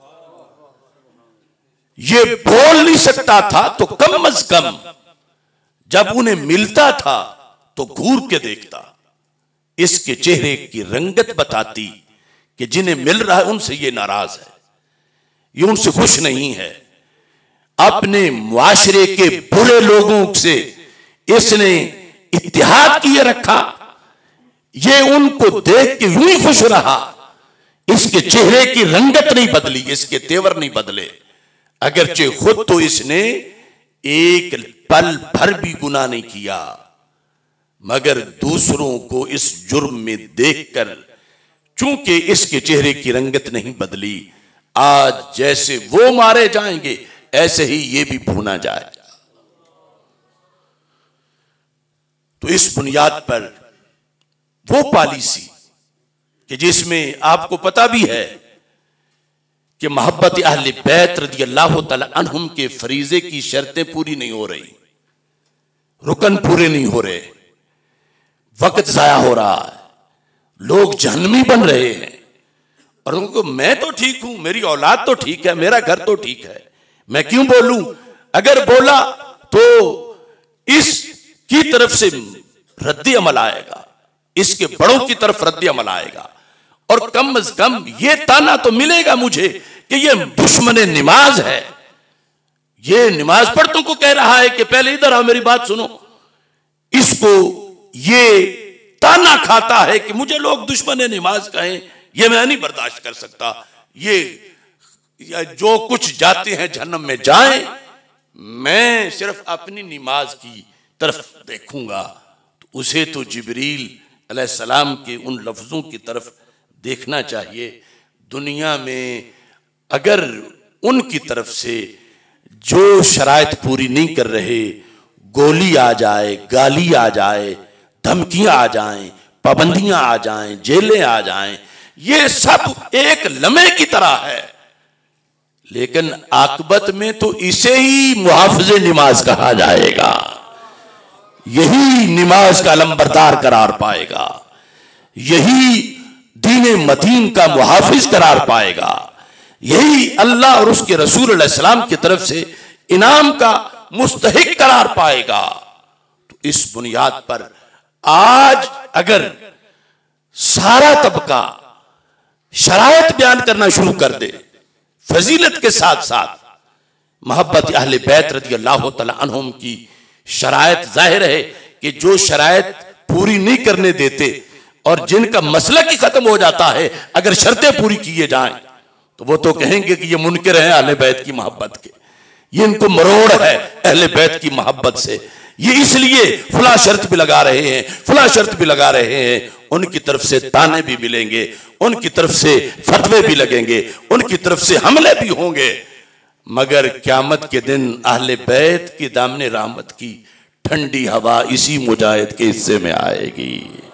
Speaker 1: ये बोल नहीं सकता था तो कम अज कम जब उन्हें मिलता था तो घूर के देखता, इसके चेहरे की रंगत बताती कि जिन्हें मिल रहा है उनसे ये नाराज है, ये उनसे खुश नहीं है। अपने मुआशरे के बुरे लोगों से इसने इत्तेहाद किए रखा, ये उनको देख के यूं ही खुश रहा, इसके चेहरे की रंगत नहीं बदली, इसके तेवर नहीं बदले, अगरचे खुद तो इसने एक पल भर भी गुनाह नहीं किया, मगर दूसरों को इस जुर्म में देखकर चूंकि इसके चेहरे की रंगत नहीं बदली, आज जैसे वो मारे जाएंगे ऐसे ही ये भी भूना जाए। तो इस बुनियाद पर वो पॉलिसी कि जिसमें आपको पता भी है कि मोहब्बत अहले बैत रज़ी अल्लाह तआला अन्हुम के फरीजे की शर्तें पूरी नहीं हो रही, रुकन पूरे नहीं हो रहे, वक्त जाया हो रहा है, लोग जहन्नमी बन रहे हैं, और उनको मैं तो ठीक हूं, मेरी औलाद तो ठीक है, मेरा घर तो ठीक है, मैं क्यों बोलूं? अगर बोला तो इसकी तरफ से रद्दी अमल आएगा, इसके बड़ों की तरफ रद्दी अमल आएगा, और कम अज कम ये ताना तो मिलेगा मुझे कि ये दुश्मन नमाज है, ये नमाज पढ़तों को कह रहा है कि पहले इधर आओ मेरी बात सुनो, इसको ये ताना खाता है कि मुझे लोग दुश्मन नमाज कहें, ये मैं नहीं बर्दाश्त कर सकता, ये जो कुछ जाते हैं जहन्नम में जाएं, मैं सिर्फ अपनी नमाज की तरफ देखूंगा। तो उसे तो जिब्रील अलैहिस्सलाम के उन लफ्जों की तरफ देखना चाहिए। दुनिया में अगर उनकी तरफ से जो शराइत पूरी नहीं कर रहे, गोली आ जाए, गाली आ जाए, धमकियां आ जाएं, पाबंदियां आ जाएं, जेलें आ जाएं, ये सब एक लम्हे की तरह है, लेकिन आकबत में तो इसे ही मुहाफ़िज़े नमाज कहा जाएगा, यही नमाज का अलंबरदार करार पाएगा, यही दीन मतीन का मुहाफिज करार पाएगा, यही अल्लाह और उसके रसूल अलैहिस्सलाम की तरफ से इनाम का मुस्तहिक करार पाएगा। तो इस बुनियाद पर आज अगर सारा तबका शरायत बयान करना शुरू कर दे, फजीलत के साथ साथ मोहब्बत अहले बैत रज़ी अल्लाह तआला अन्हुम की शरायत जाहिर है कि जो शरायत पूरी नहीं करने देते और जिनका मसला की खत्म हो जाता है, अगर शर्तें पूरी किए जाएं तो वो तो कहेंगे कि ये मुनकिर है अहले बैत की मोहब्बत के, ये इनको मरोड़ है अहले बैत की मोहब्बत से, ये इसलिए फला शर्त भी लगा रहे हैं, फला शर्त भी लगा रहे हैं। उनकी तरफ से ताने भी मिलेंगे, उनकी तरफ से फतवे भी लगेंगे, उनकी तरफ से हमले भी होंगे, मगर क़यामत के दिन अहले बैत के दामने रहमत की ठंडी हवा इसी मुजाहिद के हिस्से में आएगी।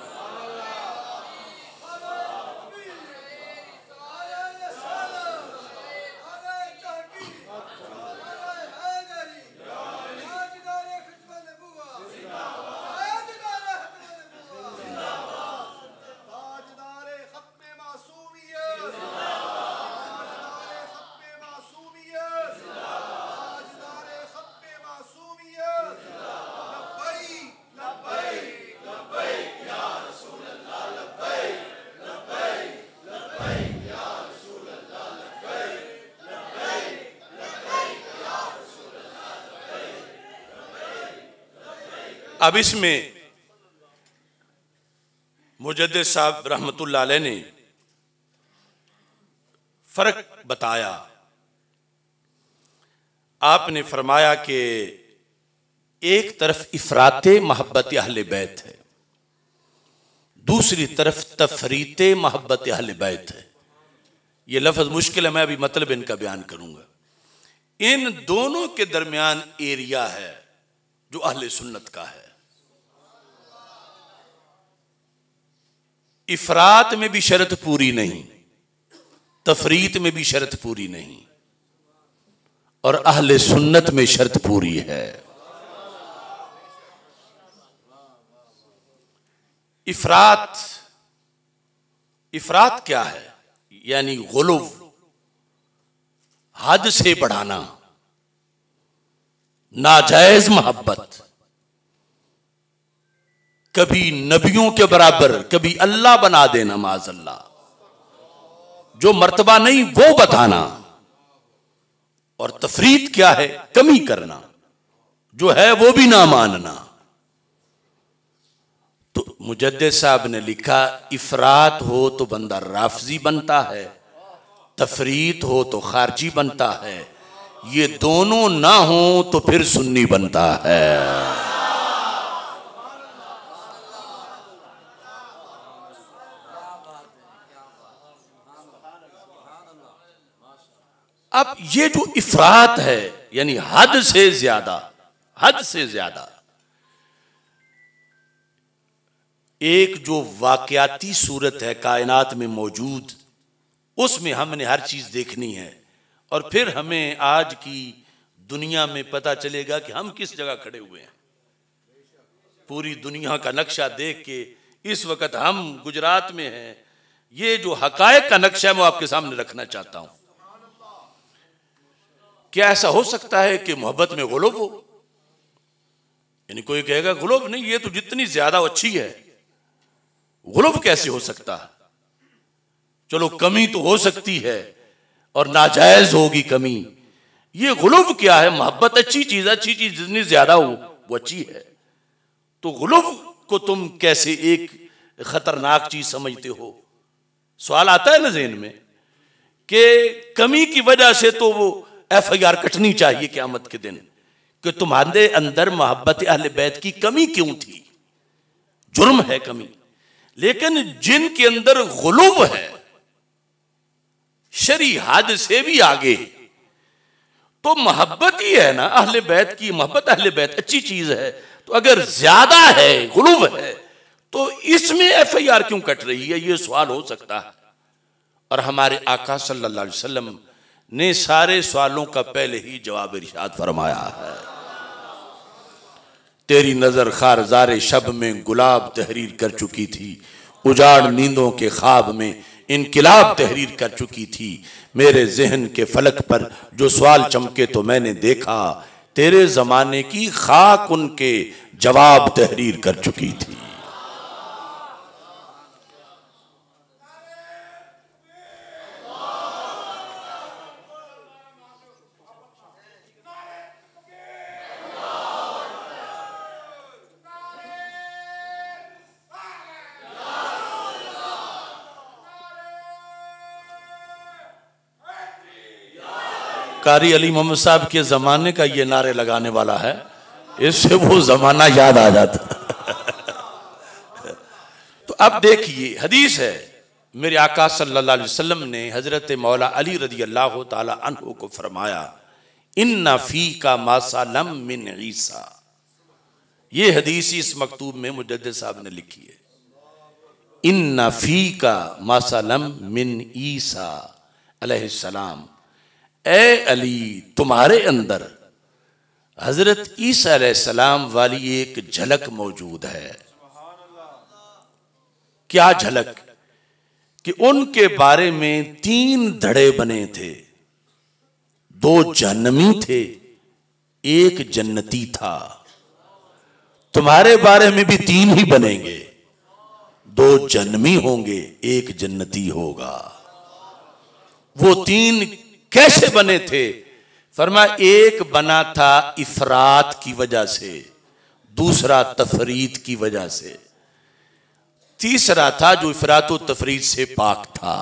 Speaker 1: अब इसमें मुजद्दिद साहब रहमतुल्लाह अलैह ने फर्क बताया। आपने फरमाया कि एक तरफ इफराते मोहब्बत अहले बैत है, दूसरी तरफ तफरीते मोहब्बत अहले बैत है। ये लफ्ज मुश्किल है, मैं अभी मतलब इनका बयान करूंगा। इन दोनों के दरमियान एरिया है जो अहले सुन्नत का है। इफरात में भी शर्त पूरी नहीं, तफरीत में भी शर्त पूरी नहीं, और अहले सुन्नत में शर्त पूरी है। इफरात इफरात क्या है? यानी गुलूव, हद से बढ़ाना, नाजायज मोहब्बत, कभी नबियों के बराबर, कभी अल्लाह बना देना, माज़अल्लाह, जो मर्तबा नहीं वो बताना। और तफरीत क्या है? कमी करना, जो है वो भी ना मानना। तो मुजद्दिद साहब ने लिखा, इफरात हो तो बंदा राफजी बनता है, तफरीत हो तो खारजी बनता है, ये दोनों ना हो तो फिर सुन्नी बनता है। अब ये जो इफरात है यानी हद से ज्यादा, हद से ज्यादा, एक जो वाकयाती सूरत है कायनात में मौजूद, उसमें हमने हर चीज देखनी है और फिर हमें आज की दुनिया में पता चलेगा कि हम किस जगह खड़े हुए हैं। पूरी दुनिया का नक्शा देख के इस वक्त हम गुजरात में हैं, ये जो हकायक का नक्शा है वो आपके सामने रखना चाहता हूं। क्या ऐसा हो सकता है कि मोहब्बत में गुलब हो? यानी कोई कहेगा गुलब नहीं, ये तो जितनी ज्यादा अच्छी है, गुलब कैसे हो सकता है? चलो कमी तो हो सकती है और नाजायज होगी कमी, ये गुलब क्या है? मोहब्बत अच्छी चीज, अच्छी चीज जितनी ज्यादा हो वो अच्छी है, तो गुलब को तुम कैसे एक खतरनाक चीज समझते हो? सवाल आता है ना ज़हन में कि कमी की वजह से तो वो एफ आई आर कटनी चाहिए क़यामत के दिन कि तुम्हारे अंदर मोहब्बत अहले बैत की कमी क्यों थी? जुर्म है कमी। लेकिन जिनके अंदर गुलूब है शरी हद से भी आगे, तो मोहब्बत ही है ना अहले बैत की, मोहब्बत अहले बैत अच्छी चीज है, तो अगर ज्यादा है, गुलूब है, तो इसमें एफ आई आर क्यों कट रही है? ये सवाल हो सकता है। और हमारे आका सल्लल्लाहु अलैहि वसल्लम ने सारे सवालों का पहले ही जवाब इरशाद फरमाया है। तेरी नजर खारजार शब में गुलाब तहरीर कर चुकी थी, उजाड़ नींदों के ख्वाब में इनकिलाब तहरीर कर चुकी थी। मेरे जहन के फलक पर जो सवाल चमके तो मैंने देखा, तेरे जमाने की खाक उनके जवाब तहरीर कर चुकी थी। कारी अली मोहम्मद साहब के जमाने का ये नारे लगाने वाला है, इससे वो जमाना याद आ जाता। तो अब देखिए हदीस है, मेरे आका सल्लल्लाहु अलैहि वसल्लम ने हजरत मौला अली रदी अल्लाह ताला अन्हु को फरमाया, इन्ना फी का मासालम मिन ईसा। ये हदीस इस मकतूब में मुजद्दिद साहब ने लिखी है, इन्ना फी का मासालम मिन ईसा अलैहिस्सलाम। ए अली, तुम्हारे अंदर हजरत ईसा अलैहिस्सलाम वाली एक झलक मौजूद है। क्या झलक? कि उनके बारे में तीन धड़े बने थे, दो जहन्नमी थे, एक जन्नती था। तुम्हारे बारे में भी तीन ही बनेंगे, दो जन्नमी होंगे, एक जन्नती होगा। वो तीन कैसे बने थे? फरमाया एक बना था इफरात की वजह से, दूसरा तफरीत की वजह से, तीसरा था जो इफरात व तफरीत से पाक था।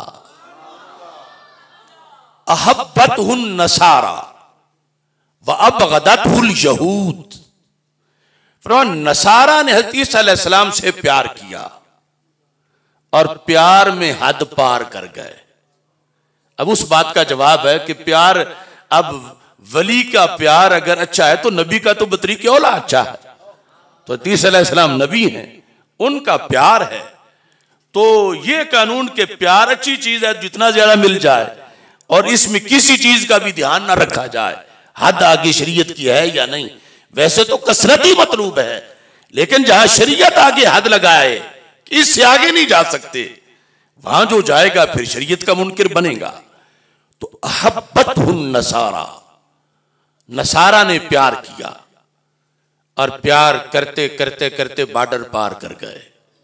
Speaker 1: अहब्बतहुन नसारा व अबगदतहुल यहूद। फरमाया नसारा ने हज़रत ईसा अलैहिस्सलाम से प्यार किया और प्यार में हद पार कर गए। अब उस बात का जवाब है कि प्यार, अब वली का प्यार अगर अच्छा है तो नबी का तो बतरी क्यों ला अच्छा है। तो ईसा अलैहिस्सलाम नबी हैं, उनका प्यार है, तो ये कानून के प्यार अच्छी चीज है, जितना ज्यादा मिल जाए और इसमें किसी चीज का भी ध्यान ना रखा जाए, हद आगे शरीयत की है या नहीं। वैसे तो कसरत ही मतलूब है, लेकिन जहां शरीयत आगे हद लगाए इससे आगे नहीं जा सकते, वहां जो जाएगा फिर शरीयत का मुनकिर बनेगा। तो अहब्बतहुन नसारा, नसारा ने प्यार किया और प्यार करते करते करते बॉर्डर पार कर गए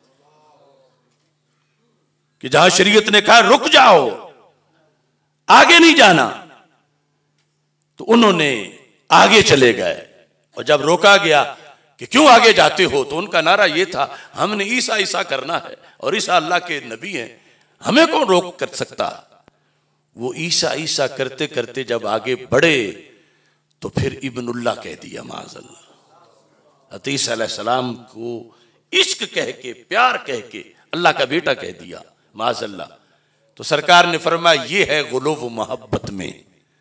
Speaker 1: कि जहां शरीयत ने कहा रुक जाओ, आगे नहीं जाना, तो उन्होंने आगे चले गए। और जब रोका गया कि क्यों आगे जाते हो, तो उनका नारा ये था, हमने ईसा ईसा करना है और ईसा अल्लाह के नबी हैं, हमें कौन रोक कर सकता। वो ईसा ईसा करते करते जब आगे बढ़े तो फिर इब्नुल्लाह कह दिया माज़अल्लाह। हज़रत ईसा अलैहिस्सलाम को इश्क कह के, प्यार कह के अल्लाह का बेटा कह दिया माज़अल्लाह। तो सरकार ने फरमाया ये है गुलूव मोहब्बत में।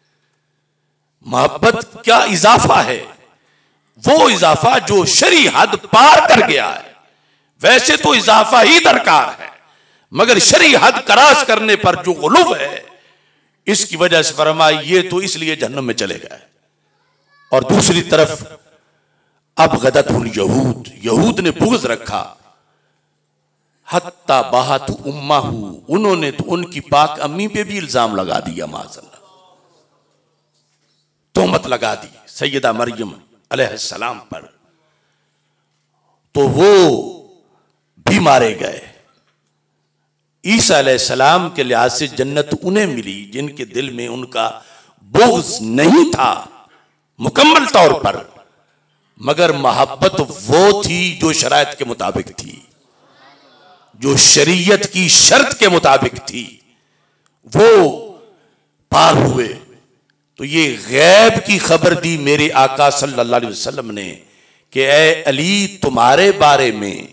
Speaker 1: मोहब्बत क्या इजाफा है, वो इजाफा जो शरी हद पार कर गया है। वैसे तो इजाफा ही दरकार है, मगर शरी हद क्रॉस करने पर जो गुलूव है, इसकी वजह से फरमाया ये तो इसलिए जहन्नम में चले गए। और दूसरी तरफ अब गदतुल यहूद, यहूद ने बुग़्ज़ रखा, हत्ता बाहतु उम्महु, उन्होंने तो उनकी पाक अम्मी पे भी इल्जाम लगा दिया माज़अल्लाह, तोहमत लगा दी सैयदा मरियम अलैहिस्सलाम पर, तो वो भी मारे गए। ईसा अलैहिस्सलाम के लिहाज से जन्नत उन्हें मिली जिनके दिल में उनका बुग़्ज़ नहीं था मुकम्मल तौर पर, मगर मोहब्बत वो थी जो शराइत के मुताबिक थी, जो शरीयत की शर्त के मुताबिक थी, वो पार हुए। तो ये गैब की खबर दी मेरे आका सल्लल्लाहु अलैहि वसल्लम ने कि ए अली, तुम्हारे बारे में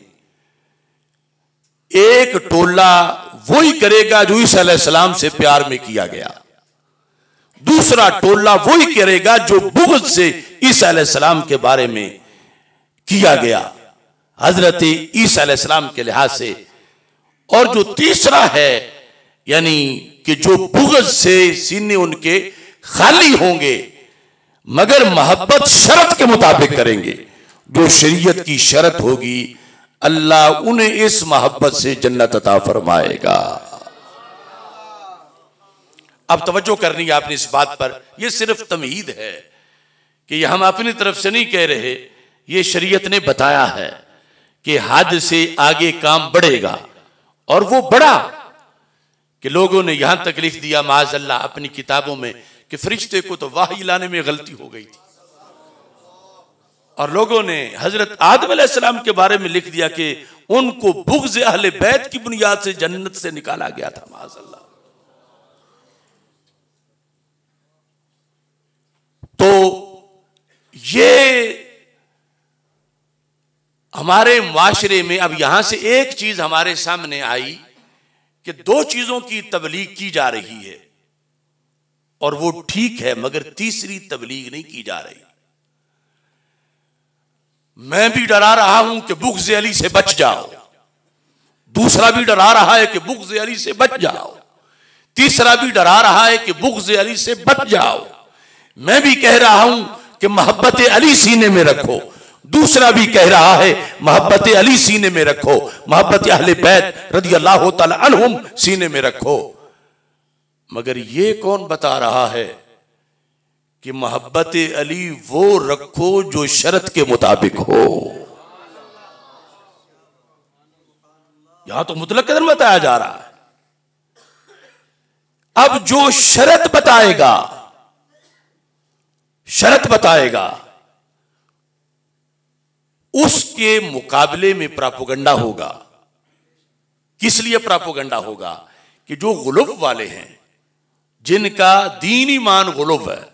Speaker 1: एक टोला वही करेगा जो ईसा अलैहिस्सलाम से प्यार में किया गया, दूसरा टोला वही करेगा जो बुग़्ज़ से ईसा अलैहिस्सलाम के बारे में किया गया हजरत ईसा अलैहिस्सलाम के लिहाज से, और जो तीसरा है यानी कि जो बुग़्ज़ से सीने उनके खाली होंगे मगर मोहब्बत शर्त के मुताबिक करेंगे, जो शरीयत की शर्त होगी अल्लाह उन्हें इस मोहब्बत से जन्नत अता फरमाएगा। अब तवज्जो करनी है आपने इस बात पर, यह सिर्फ तमहीद है कि हम अपनी तरफ से नहीं कह रहे, ये शरीयत ने बताया है कि हद से आगे काम बढ़ेगा, और वो बढ़ा कि लोगों ने यहां तक लिख दिया माज़अल्लाह अपनी किताबों में कि फरिश्ते को तो वाही लाने में गलती हो गई थी, और लोगों ने हजरत आदम अलैहिस्सलाम के बारे में लिख दिया कि उनको बुग़्ज़ अहले बैत की बुनियाद से जन्नत से निकाला गया था माज़अल्लाह। तो ये हमारे मुआशरे में अब यहां से एक चीज हमारे सामने आई कि दो चीजों की तबलीग की जा रही है और वो ठीक है, मगर तीसरी तबलीग नहीं की जा रही। मैं भी डरा रहा हूं कि बुग़्ज़ अली से बच जाओ, दूसरा भी डरा रहा है कि बुग़्ज़ अली से बच जाओ, तीसरा भी डरा रहा है कि बुग़्ज़ अली से बच जाओ। मैं भी कह रहा हूं कि मोहब्बत अली सीने में रखो, दूसरा भी कह रहा है मोहब्बत अली सीने में रखो, मोहब्बत अहले बैत रज़ी अल्लाह तआला अन्हुम सीने में रखो। मगर ये कौन बता रहा है कि मोहब्बत अली वो रखो जो शर्त के मुताबिक हो। यहां तो मुतलक कदर बताया जा रहा है। अब जो शर्त बताएगा शर्त बताएगा उसके मुकाबले में प्रोपेगेंडा होगा। किस लिए प्रोपेगेंडा होगा? कि जो गुलूब वाले हैं, जिनका दीन ईमान गुलूब है,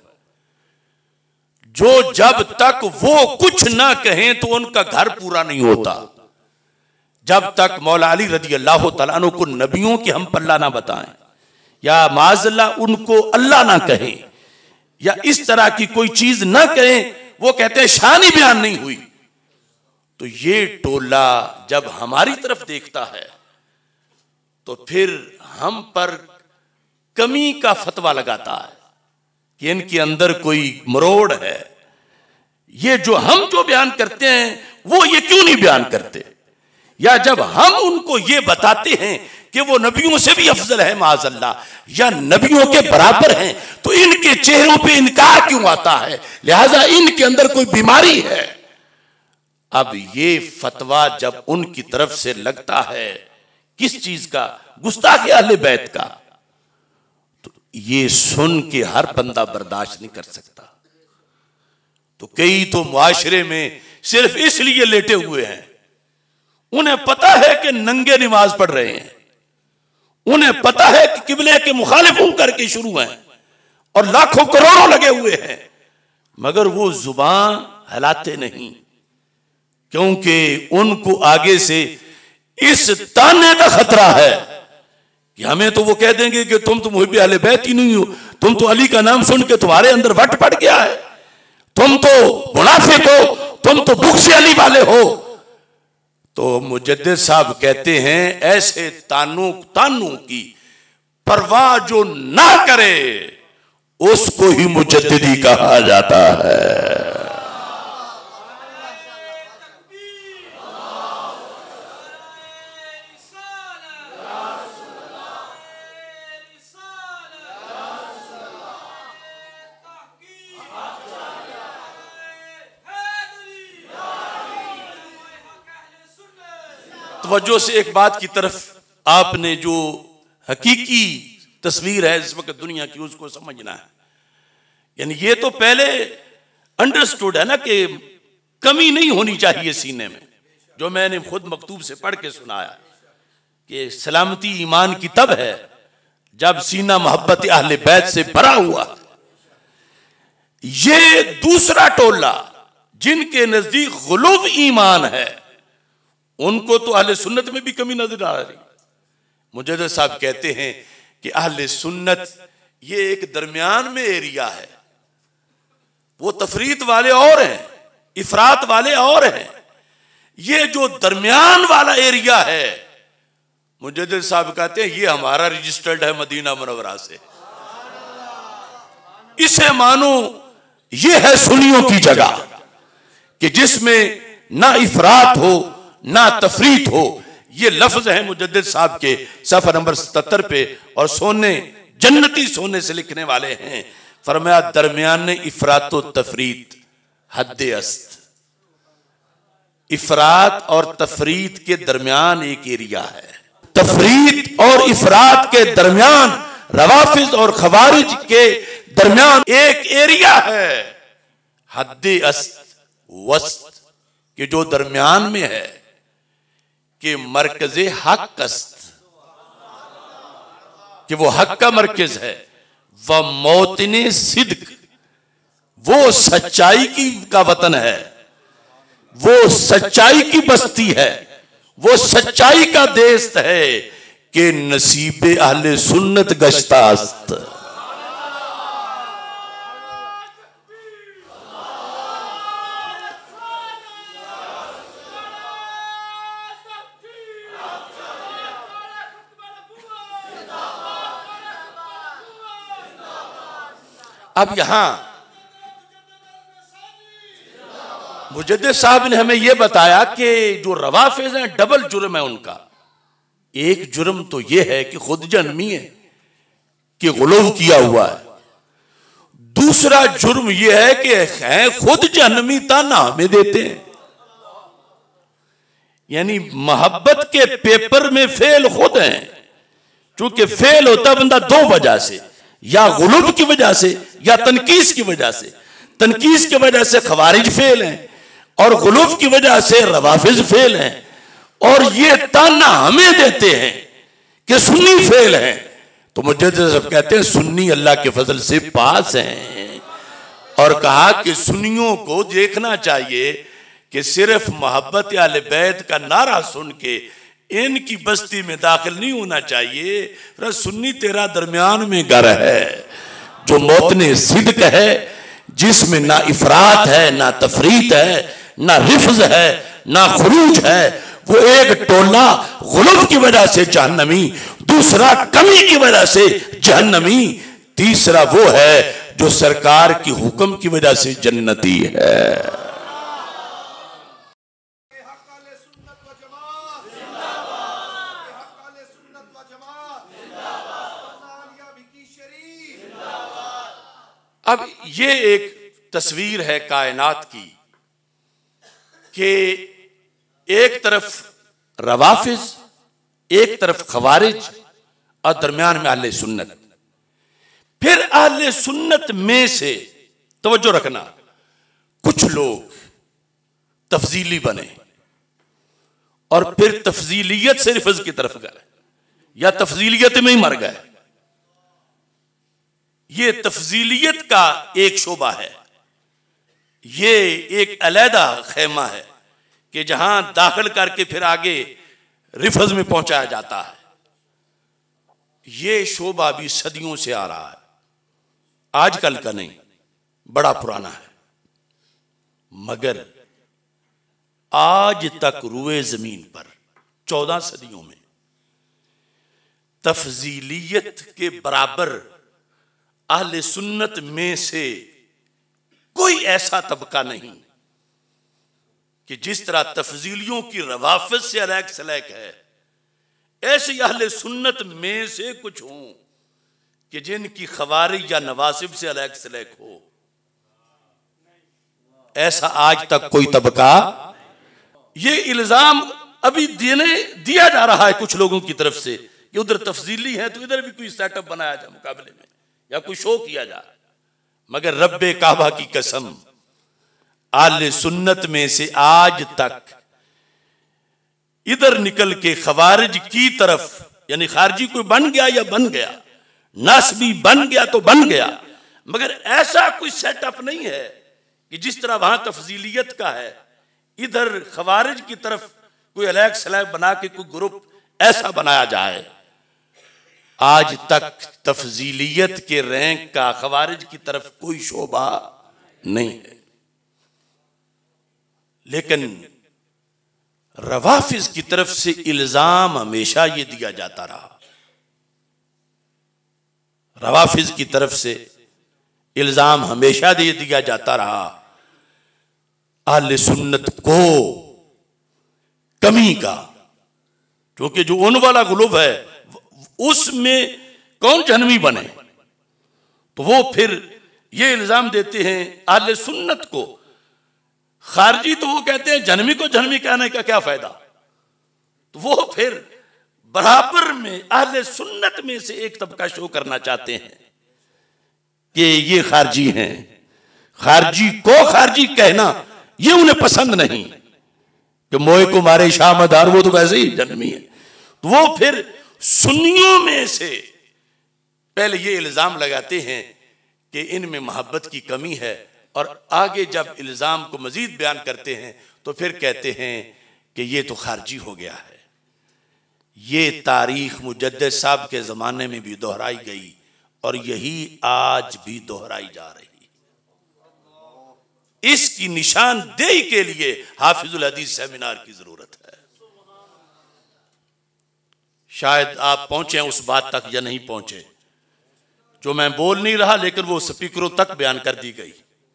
Speaker 1: जो जब तक वो कुछ ना कहें तो उनका घर पूरा नहीं होता, जब तक मौला अली रज़ी अल्लाह तआला अन्हु को नबियों के हम पल्ला ना बताएं या माज़अल्लाह उनको अल्लाह ना कहें या इस तरह की कोई चीज ना कहें, वो कहते हैं शान ही बयान नहीं हुई। तो ये टोला जब हमारी तरफ देखता है तो फिर हम पर कमी का फतवा लगाता है कि इनके अंदर कोई मरोड़ है। ये जो हम जो बयान करते हैं वो ये क्यों नहीं बयान करते, या जब हम उनको ये बताते हैं कि वो नबियों से भी अफजल है माज़अल्लाह या नबियों के बराबर हैं, तो इनके चेहरों पे इनकार क्यों आता है? लिहाजा इनके अंदर कोई बीमारी है। अब ये फतवा जब उनकी तरफ से लगता है, किस चीज का? गुस्ताखी अहले बैत का, तो ये सुन के हर बंदा बर्दाश्त नहीं कर सकता। तो कई तो मुआशरे में सिर्फ इसलिए लेटे हुए हैं। उन्हें पता है कि नंगे नमाज पढ़ रहे हैं, उन्हें पता है कि किबले के मुखालिफ होकर के शुरू हैं और लाखों करोड़ों लगे हुए हैं, मगर वो जुबान हिलाते नहीं, क्योंकि उनको आगे से इस ताने का खतरा है कि हमें तो वो कह देंगे कि तुम तो मुहिब अहले बैत ही नहीं हो, तुम तो अली का नाम सुन के तुम्हारे अंदर वट पड़ गया है, तुम तो मुनाफिक हो, तुम तो बुग़्ज़ अली वाले हो। तो मुजद्दिद साहब कहते हैं ऐसे तानों तानों की परवाह जो ना करे उसको ही मुजद्दिदी कहा जाता है। तवज्जो से एक बात की तरफ आपने जो हकीकी तस्वीर है इस वक्त दुनिया की उसको समझना है। यानी ये तो पहले अंडरस्टूड है ना कि कमी नहीं होनी चाहिए सीने में, जो मैंने खुद मकतूब से पढ़ के सुनाया कि सलामती ईमान की तब है जब सीना मोहब्बत अहले बैत से भरा हुआ। ये दूसरा टोला जिनके नजदीक गुलूब ईमान है उनको तो अहले सुन्नत में भी कमी नजर आ रही। मुजद्दिद साहब कहते हैं कि अहले सुन्नत ये एक दरमियान में एरिया है, वो तफरीत वाले और हैं, इफरात वाले और हैं। ये जो दरमियान वाला एरिया है, मुजद्दिद साहब कहते हैं ये हमारा रजिस्टर्ड है मदीना मुनव्वरा से। इसे मानो ये है सुन्नियों की जगह कि जिसमें ना इफरात हो ना तफरीत हो। ये लफ्ज है मुजद्दिद साहब के सफर नंबर सतहत्तर पे, और सोने जन्नती सोने से लिखने वाले हैं। फरमाया दरमियान इफरात व तफरीत हद अस्त, इफरात और तफरीत के दरमियान एक एरिया है। तफरीत और इफरात के दरमियान रवाफिज और खवारिज के दरमियान एक एरिया है हद अस्त वस्त, कि जो दरमियान में है कि मरकज़े हक अस्त, कि वो हक का मरकज है। व मौतने सिद्क, वो सच्चाई की का वतन है, वो सच्चाई की बस्ती है, वो सच्चाई का देश है कि नसीबे अहले सुन्नत गश्तास्त। अब यहां मुजद्दिद साहब ने हमें यह बताया कि जो रवाफिज हैं डबल जुर्म है उनका। एक जुर्म तो यह है कि खुद जन्मी है कि गुलूव किया हुआ है, दूसरा जुर्म यह है कि है खुद जन्मी ताना हमें देते हैं। यानी मोहब्बत के पेपर में फेल खुद हैं, क्योंकि फेल होता बंदा दो वजह से, या गुलूब की वजह से या तनकीस की वजह से। तनकीस की वजह से खवारिज फेल हैं और गुलूब की वजह से रवाफिज फेल हैं, और ये ताना हमें देते हैं कि सुन्नी फेल हैं। तो मुजद्दिद साहब कहते हैं सुन्नी अल्लाह के फजल से पास हैं, और कहा कि सुन्नियों को देखना चाहिए कि सिर्फ मोहब्बत अहले बैत का नारा सुन के इनकी बस्ती में दाखिल नहीं होना चाहिए। सुन्नी तेरा दरमियान में घर है, जो मौतने सिद्क है, जिसमें ना इफरात है ना तफरीत है ना रिफ्ज है ना खुरूज है। वो एक टोला गुलूब की वजह से जहन्नमी, दूसरा कमी की वजह से जहन्नमी, तीसरा वो है जो सरकार की हुक्म की वजह से जन्नती है। अब ये एक तस्वीर है कायनात की कि एक तरफ रवाफिज, एक तरफ खवारिज, और दरमियान में अहले सुन्नत। फिर अहले सुन्नत में से तवज्जो रखना, कुछ लोग तफजीली बने और फिर तफजीलियत से रिफज की तरफ गए या तफजीलियत में ही मर गए। ये तफजीलियत का एक शोबा है, ये एक अलहदा खेमा है कि जहां दाखिल करके फिर आगे रिफज में पहुंचाया जाता है। ये शोबा भी सदियों से आ रहा है, आजकल का नहीं, बड़ा पुराना है। मगर आज तक रुए जमीन पर चौदह सदियों में तफजीलियत के बराबर अहले सुन्नत में से कोई ऐसा तबका नहीं कि जिस तरह तफजीलियों की रवाफत से अलग सलैक है, ऐसे अहले सुन्नत में से कुछ हों कि जिनकी खवारिज या नवासिब से अलग सलैक हो। ऐसा आज तक कोई तबका, ये इल्जाम अभी देने दिया जा रहा है कुछ लोगों की तरफ से कि उधर तफजीली है तो इधर भी कोई सेटअप बनाया जाए मुकाबले में या कोई शो किया जाए। मगर रब्बे काबा की कसम, आले सुन्नत में से आज तक इधर निकल के खवारिज की तरफ, यानी खारजी कोई बन गया या बन गया, नासबी बन गया तो बन गया, मगर ऐसा कोई सेटअप नहीं है कि जिस तरह वहां तफजीलियत का है इधर खवारिज की तरफ कोई अलग सलैग बना के कोई ग्रुप ऐसा बनाया जाए। आज तक तफजीलियत के रैंक का खवारिज की तरफ कोई शोबा नहीं है। लेकिन रवाफिज की तरफ से इल्जाम हमेशा ये दिया जाता रहा, रवाफिज की तरफ से इल्जाम हमेशा ये दिया जाता रहा अहले सुन्नत को कमी का, क्योंकि जो उन वाला गुलूब है उसमें कौन जहन्नमी बने, तो वो फिर ये इल्जाम देते हैं अहले सुन्नत को। खारजी तो वो कहते हैं जहन्नमी को जहन्नमी कहने का क्या फायदा, तो वो फिर बराबर में अहले सुन्नत में से एक तबका शो करना चाहते हैं कि ये खारजी हैं। खारजी को खारजी कहना ये उन्हें पसंद नहीं कि मोए को मारे शाह मदार, वो तो वैसे ही जन्मी है। तो वो फिर सुन्नियों में से पहले ये इल्जाम लगाते हैं कि इनमें मोहब्बत की कमी है, और आगे जब इल्जाम को मजीद बयान करते हैं तो फिर कहते हैं कि ये तो खारजी हो गया है। ये तारीख मुजद्दिद साहब के ज़माने में भी दोहराई गई और यही आज भी दोहराई जा रही। इसकी निशानदेही के लिए हाफिजुल हदीस सेमिनार की जरूरत है। शायद आप पहुंचे उस बात तक या नहीं पहुंचे, जो मैं बोल नहीं रहा लेकिन वो स्पीकरों तक बयान कर दी गई।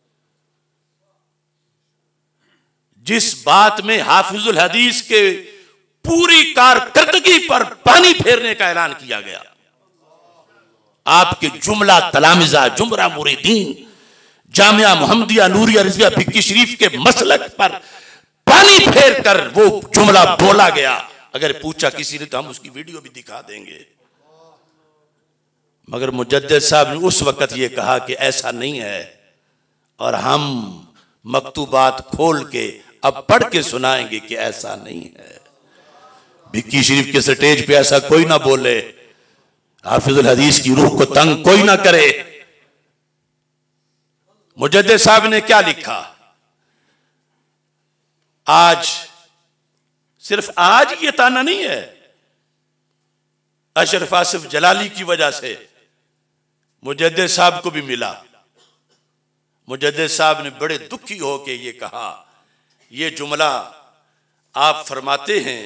Speaker 1: जिस बात में हाफिजुल हदीस के पूरी कारकर्दगी पर पानी फेरने का ऐलान किया गया, आपके जुमला तलामिजा जुमरा मुरीदीन जामिया मोहम्मदिया नूरिया रिजविया भिक्की शरीफ के मसलक पर पानी फेर कर वो जुमला बोला गया। अगर पूछा किसी ने तो हम उसकी वीडियो भी दिखा देंगे। मगर मुजद्दिद साहब ने उस वक्त ये कहा कि ऐसा नहीं है, और हम मकतूबात खोल के अब पढ़ के सुनाएंगे कि ऐसा नहीं है। भिक्की शरीफ के स्टेज पे ऐसा कोई ना बोले, हाफिजुल हदीस की रूह को तंग कोई ना करे। मुजद्दिद साहब ने क्या लिखा, आज सिर्फ आज ये ताना नहीं है, अशरफ आसिफ जलाली की वजह से मुजद्दिद साहब को भी मिला। मुजद्दिद साहब ने बड़े दुखी होकर ये कहा, ये जुमला आप फरमाते हैं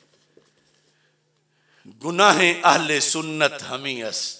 Speaker 1: गुनाहे अहले सुन्नत हमी अस्त।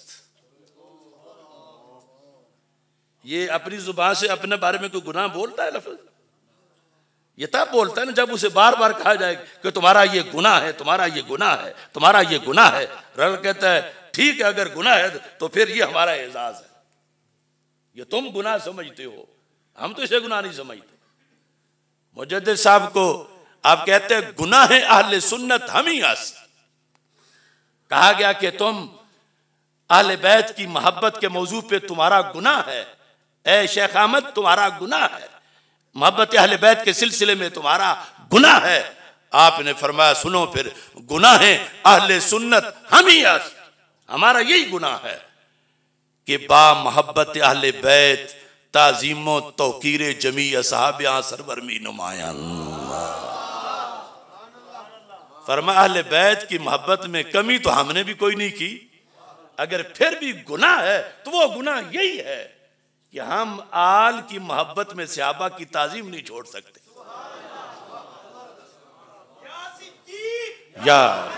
Speaker 1: ये अपनी जुबान से अपने बारे में कोई गुनाह बोलता है लफ्ज? ये तब बोलता है ना जब उसे बार बार कहा जाए कि तुम्हारा ये गुनाह है, तुम्हारा ये गुनाह है, तुम्हारा ये गुनाह है। रल कहता है ठीक है, अगर गुनाह है तो फिर ये हमारा एजाज है, ये तुम गुनाह समझते हो, हम तो इसे गुनाह नहीं समझते। मुजद्दिद साहब को आप कहते हैं गुनाह है अहले सुन्नत हमी अस्त। कहा गया कि तुम अहले बैत की मोहब्बत के मौजू पे तुम्हारा गुनाह है, ए शेख अहमद तुम्हारा गुनाह है। मोहब्बत अहले बैत के सिलसिले में तुम्हारा गुनाह है। आपने फरमाया सुनो फिर, गुनाह है अहले सुन्नत हम ही, हमारा यही गुनाह है कि बा मोहब्बत अहले बैत ताजीमो तौकीर जमी असहाब सरवर में नुमायां। फरमाया अहले बैत की मोहब्बत में कमी तो हमने भी कोई नहीं की, अगर फिर भी गुनाह है तो वो गुनाह यही है कि हम आल की मोहब्बत में सहाबा की ताजीम नहीं छोड़ सकते। या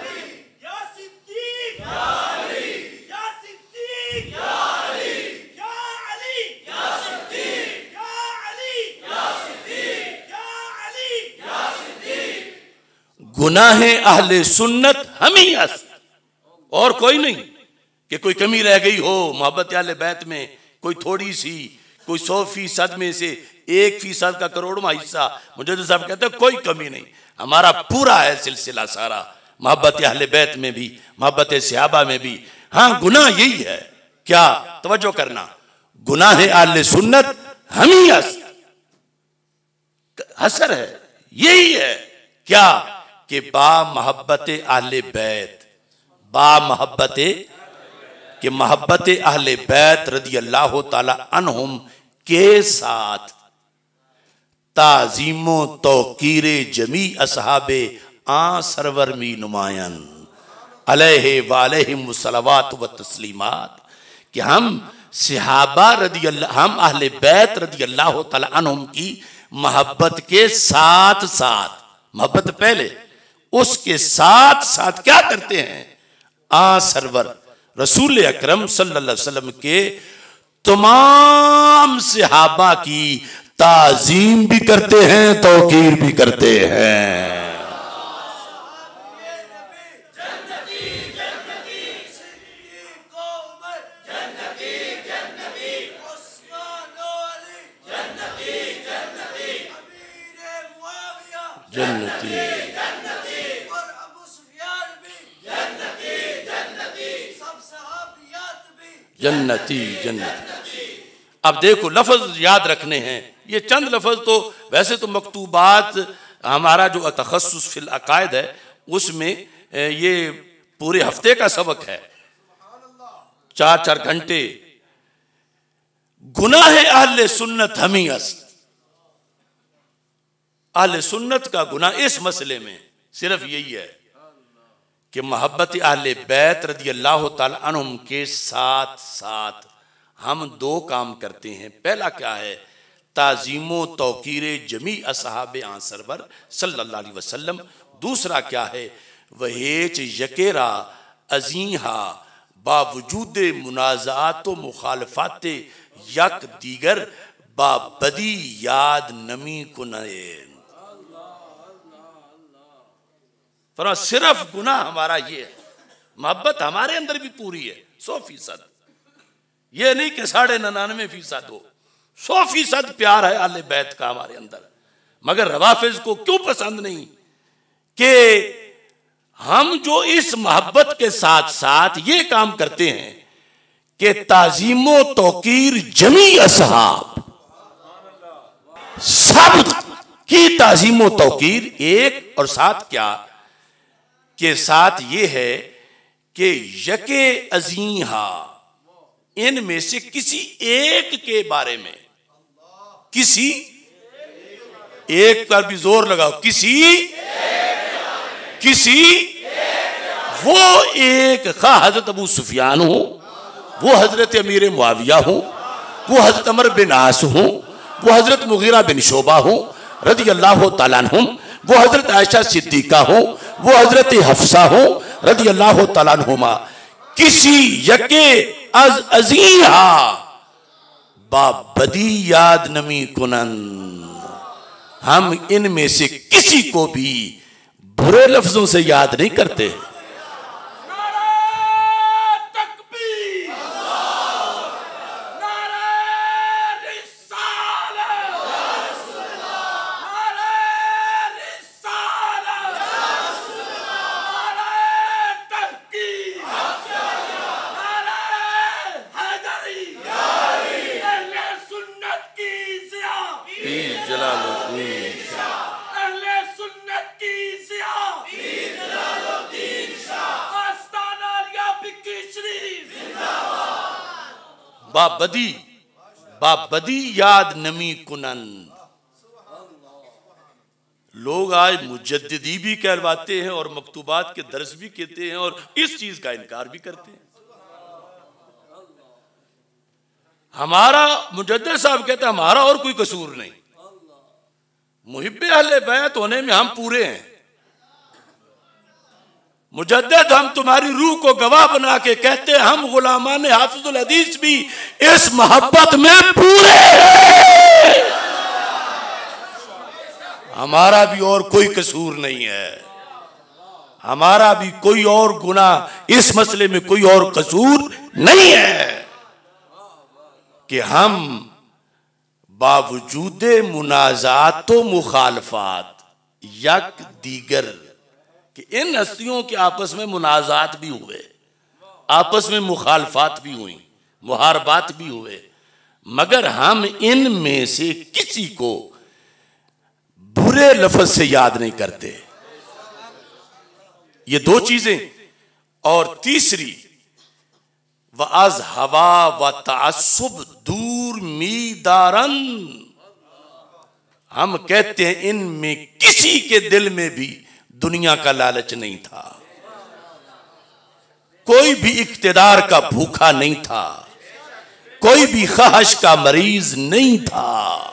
Speaker 1: गुनाह अहले सुन्नत हम ही, और कोई नहीं कि कोई कमी रह गई हो मोहब्बत अहले बैत में, कोई थोड़ी सी, कोई सौ फीसद में से एक फीसद का करोड़वां हिस्सा। मुझे तो सब कहते हैं कोई कमी नहीं, हमारा पूरा है सिलसिला सारा मोहब्बत अहले बैत में भी, मोहब्बत सहाबा में भी। हाँ गुनाह यही है, क्या तवज्जो करना, गुनाह अहले सुन्नत हम ही हसर है, यही है क्या कि बा मोहब्बत अहले बैत, बा मोहब्बत कि मोहब्बत अहले बैत रदी अल्लाह ताला अन्हुम के साथ ताजीमो तौकीर जमी असहाबे आ सरवर मी नुमायन अलैहि वालैहिम सलवात व तस्लीमात, कि हम सहाबा रदी अल्लाह, हम अहले बैत रदी अल्लाह ताला अन्हुम की मोहब्बत के साथ साथ, मोहब्बत पहले उसके साथ साथ क्या करते हैं, आ सरवर रसूल अकरम सल्लल्लाहु अलैहि वसल्लम के तमाम सहाबा की ताजीम भी करते हैं, तौकीर भी करते हैं। जन्नती जन्नती जन्नती। अब देखो लफ्ज याद रखने हैं, ये चंद लफ्ज तो वैसे तो मकतूबात हमारा जो तखस्सुस फिल अकायद है उसमें ये पूरे हफ्ते का सबक है, चार चार घंटे। गुनाह है अहले सुन्नत हमी अस्त, अहले सुन्नत का गुनाह इस मसले में सिर्फ यही है कि मोहब्बत अहले बैत रदी अल्लाह ताला अन्हुम के साथ साथ हम दो काम करते हैं। पहला क्या है, ताजीमो तौकीर जमी असहाबे आ सरवर सल्लल्लाहु अलैहि वसल्लम। दूसरा क्या है, वहेच यकेरा अजीहा बावजूद मुनाजात व मुखालफात यक दीगर बाबदी याद नमी कुनैन। फरमा सिर्फ गुनाह हमारा ये है, मोहब्बत हमारे अंदर भी पूरी है सौ फीसद, ये नहीं कि साढ़े निन्यानवे फीसद हो, सौ फीसद प्यार है अहले बैत का हमारे अंदर। मगर रवाफिज को क्यों पसंद नहीं कि हम जो इस मोहब्बत के साथ साथ ये काम करते हैं कि ताजीमो तौकीर जमी असहाब, सब की ताजीमो तौकीर, एक और साथ क्या के साथ ये है कि यके अजीहा, इनमें से किसी एक के बारे में, किसी एक पर भी जोर लगाओ, किसी किसी वो एक, खा हजरत अबू सुफियान हो, वो हजरत अमीर मुआविया हो, वो हजरत अमर बिन आस हो, वो हजरत मुगीरा बिन शोबा हो रदी अल्लाह तआला अन्हुम, वो हजरत आयशा सिद्दीका हो, वो हजरत हफ्सा हो रदी अल्लाह तआला अन्हुमा, किसी यके अज अजीहा बाबदी याद नमी कुनन, हम इनमें से किसी को भी बुरे लफ्जों से याद नहीं करते। जलाल बाबदी बाबदी याद नमी कुनंद। लोग आज मुजद्दिदी भी कहलवाते हैं और मकतूबात के दर्स भी कहते हैं और इस चीज का इनकार भी करते हैं। हमारा मुजद्दिद साहब कहते हैं हमारा और कोई कसूर नहीं, मुहिब्बे अहले बैत होने में हम पूरे हैं। मुजद्दिद हम तुम्हारी रूह को गवाह बना के कहते हैं हम गुलामान हाफिजुल हदीस भी इस मोहब्बत में पूरे हैं। हमारा भी और कोई कसूर नहीं है, हमारा भी कोई और गुनाह, इस मसले में कोई और कसूर नहीं है कि हम बावजूद मुनाजात व मुखालफात यक दीगर कि इन हस्तियों के आपस में मुनाजात भी हुए, आपस में मुखालफात भी हुई, मुहारबात भी हुए, मगर हम इन में से किसी को बुरे लफ्ज से याद नहीं करते। ये दो चीजें। और तीसरी व अज हवा व तासुब दूर मीदारन, हम कहते हैं इनमें किसी के दिल में भी दुनिया का लालच नहीं था, कोई भी इख्तिदार का भूखा नहीं था, कोई भी ख्वाहिश का मरीज नहीं था।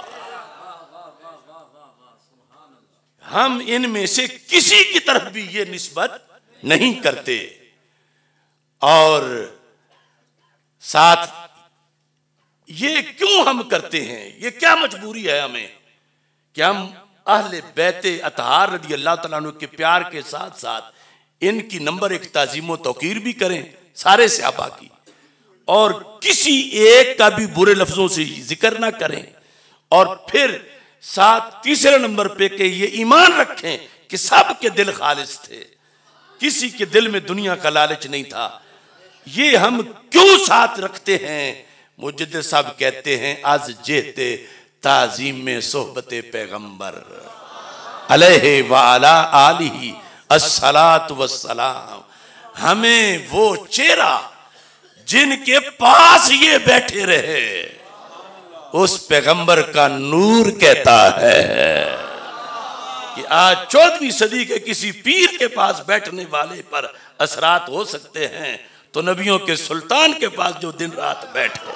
Speaker 1: हम इनमें से किसी की तरफ भी ये निस्बत नहीं करते। और साथ ये क्यों हम करते हैं, ये क्या मजबूरी है हमें कि हम अहले बैते अतहार रदी अल्लाह तआला अन्हु के प्यार के साथ साथ इनकी नंबर एक ताज़ीम व तौकीर भी करें, सारे सहाबा की, और किसी एक का भी बुरे लफ्जों से जिक्र ना करें, और फिर साथ तीसरे नंबर पे के ये ईमान रखें कि सब के दिल खालिस थे, किसी के दिल में दुनिया का लालच नहीं था। ये हम क्यों साथ रखते हैं? मुजद्दिद साहब कहते हैं आज जेते ताजीम में सोहबते पैगंबर अलैहि व अला आलिही अस्सलात वस्सलाम, हमें वो चेहरा जिनके पास ये बैठे रहे उस पैगंबर का नूर कहता है कि आज चौदहवीं सदी के किसी पीर के पास बैठने वाले पर असरात हो सकते हैं, तो नबियों के सुल्तान के पास जो दिन रात बैठे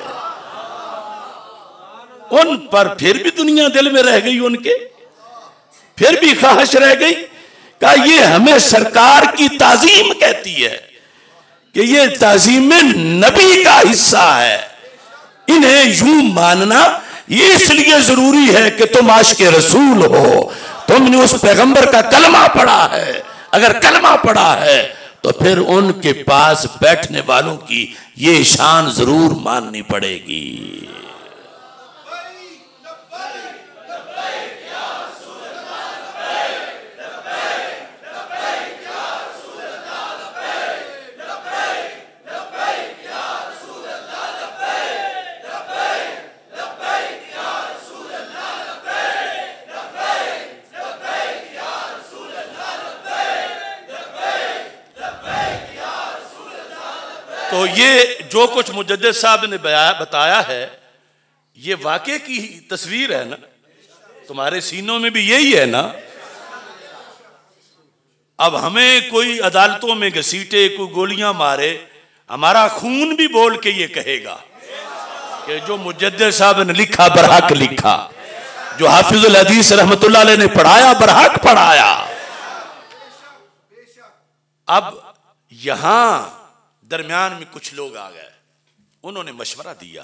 Speaker 1: उन पर फिर भी दुनिया दिल में रह गई, उनके फिर भी ख्वाहिश रह गई। का ये हमें सरकार की ताजीम कहती है कि ये ताजीम में नबी का हिस्सा है, इन्हें यूं मानना ये इसलिए जरूरी है कि तुम आशिक़े रसूल हो, तुमने उस पैगंबर का कलमा पढ़ा है, अगर कलमा पढ़ा है तो फिर उनके पास बैठने वालों की ये शान जरूर माननी पड़ेगी। तो ये जो कुछ मुजद्दिद साहब ने बताया है ये वाकई की तस्वीर है ना, तुम्हारे सीनों में भी यही है ना। अब हमें कोई अदालतों में घसीटे, कोई गोलियां मारे, हमारा खून भी बोल के ये कहेगा कि जो मुजद्दिद साहब ने लिखा बरहक लिखा, जो हाफिजुल हदीस रहमतुल्लाह अलैह ने पढ़ाया बरहक पढ़ाया। अब यहां दरमियान में कुछ लोग आ गए, उन्होंने मशवरा दिया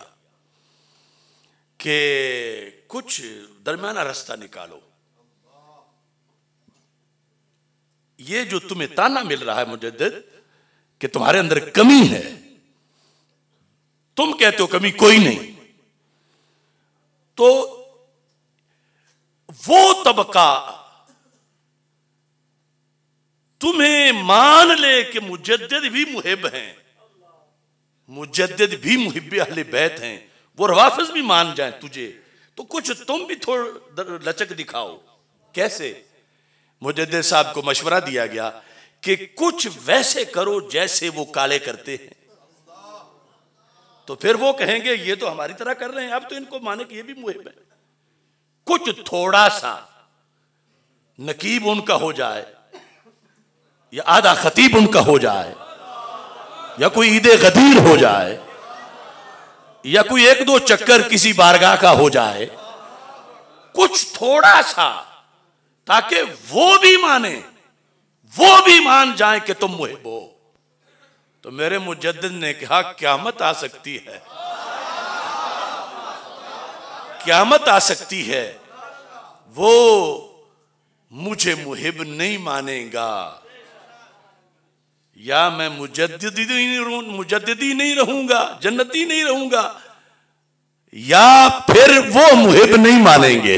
Speaker 1: कि कुछ दरमियाना रास्ता निकालो, ये जो तुम्हें ताना मिल रहा है मुजद्दिद कि तुम्हारे अंदर कमी है, तुम कहते हो कमी कोई नहीं, तो वो तबका तुम्हें मान ले कि मुजद्दिद भी मुहिब हैं, मुजद्दिद भी मुहिब अहले बैत हैं, वो रवाफिज भी मान जाए तुझे, तो कुछ तुम भी थोड़ा लचक दिखाओ। कैसे? मुजद्दिद साहब को मशवरा दिया गया कि कुछ वैसे करो जैसे वो काले करते हैं, तो फिर वो कहेंगे ये तो हमारी तरह कर रहे हैं, अब तो इनको माने कि ये भी मुहिब है। कुछ थोड़ा सा नकीब उनका हो जाए या आधा खतीब उनका हो जाए या कोई ईदे गदीर हो जाए या कोई एक दो चक्कर किसी बारगाह का हो जाए, कुछ थोड़ा सा, ताकि वो भी माने, वो भी मान जाए कि तुम मुहिब हो। तो मेरे मुजद्दिद ने कहा क़यामत आ सकती है, क़यामत आ सकती है, वो मुझे मुहिब नहीं मानेगा, या मैं मुजद्दिदी नहीं मुजद्दिदी नहीं रहूंगा, जन्नती नहीं रहूंगा, या फिर वो मुहिब नहीं मानेंगे।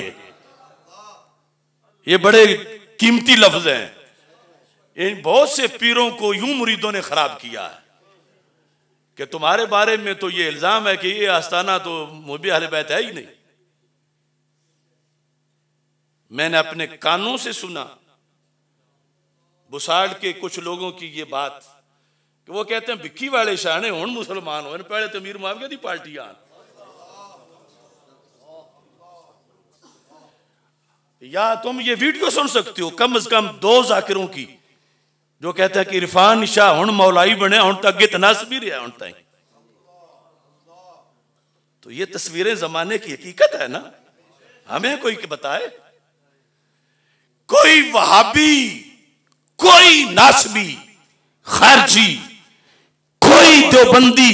Speaker 1: ये बड़े कीमती लफ्ज हैं। इन बहुत से पीरों को यूं मुरीदों ने खराब किया है कि तुम्हारे बारे में तो ये इल्जाम है कि ये आस्ताना तो मुहब्बे अहले बैत है ही नहीं। मैंने अपने कानों से सुना बुसाड़ के कुछ लोगों की ये बात कि वो कहते हैं भिक्की वाले शाने हुण मुसलमान हो, पहले तो अमीर मुआविया दी पार्टी आन। या तुम ये वीडियो सुन सकते हो कम से कम दो जाकिरों की जो कहते हैं कि इरफान शाह हुण मौलाई बने, हुण तक अगे तनास भी रहा हुण तक। तो ये तस्वीरें जमाने की हकीकत है ना, हमें कोई बताए। कोई वहाबी, कोई नासबी, खारजी, कोई देवबंदी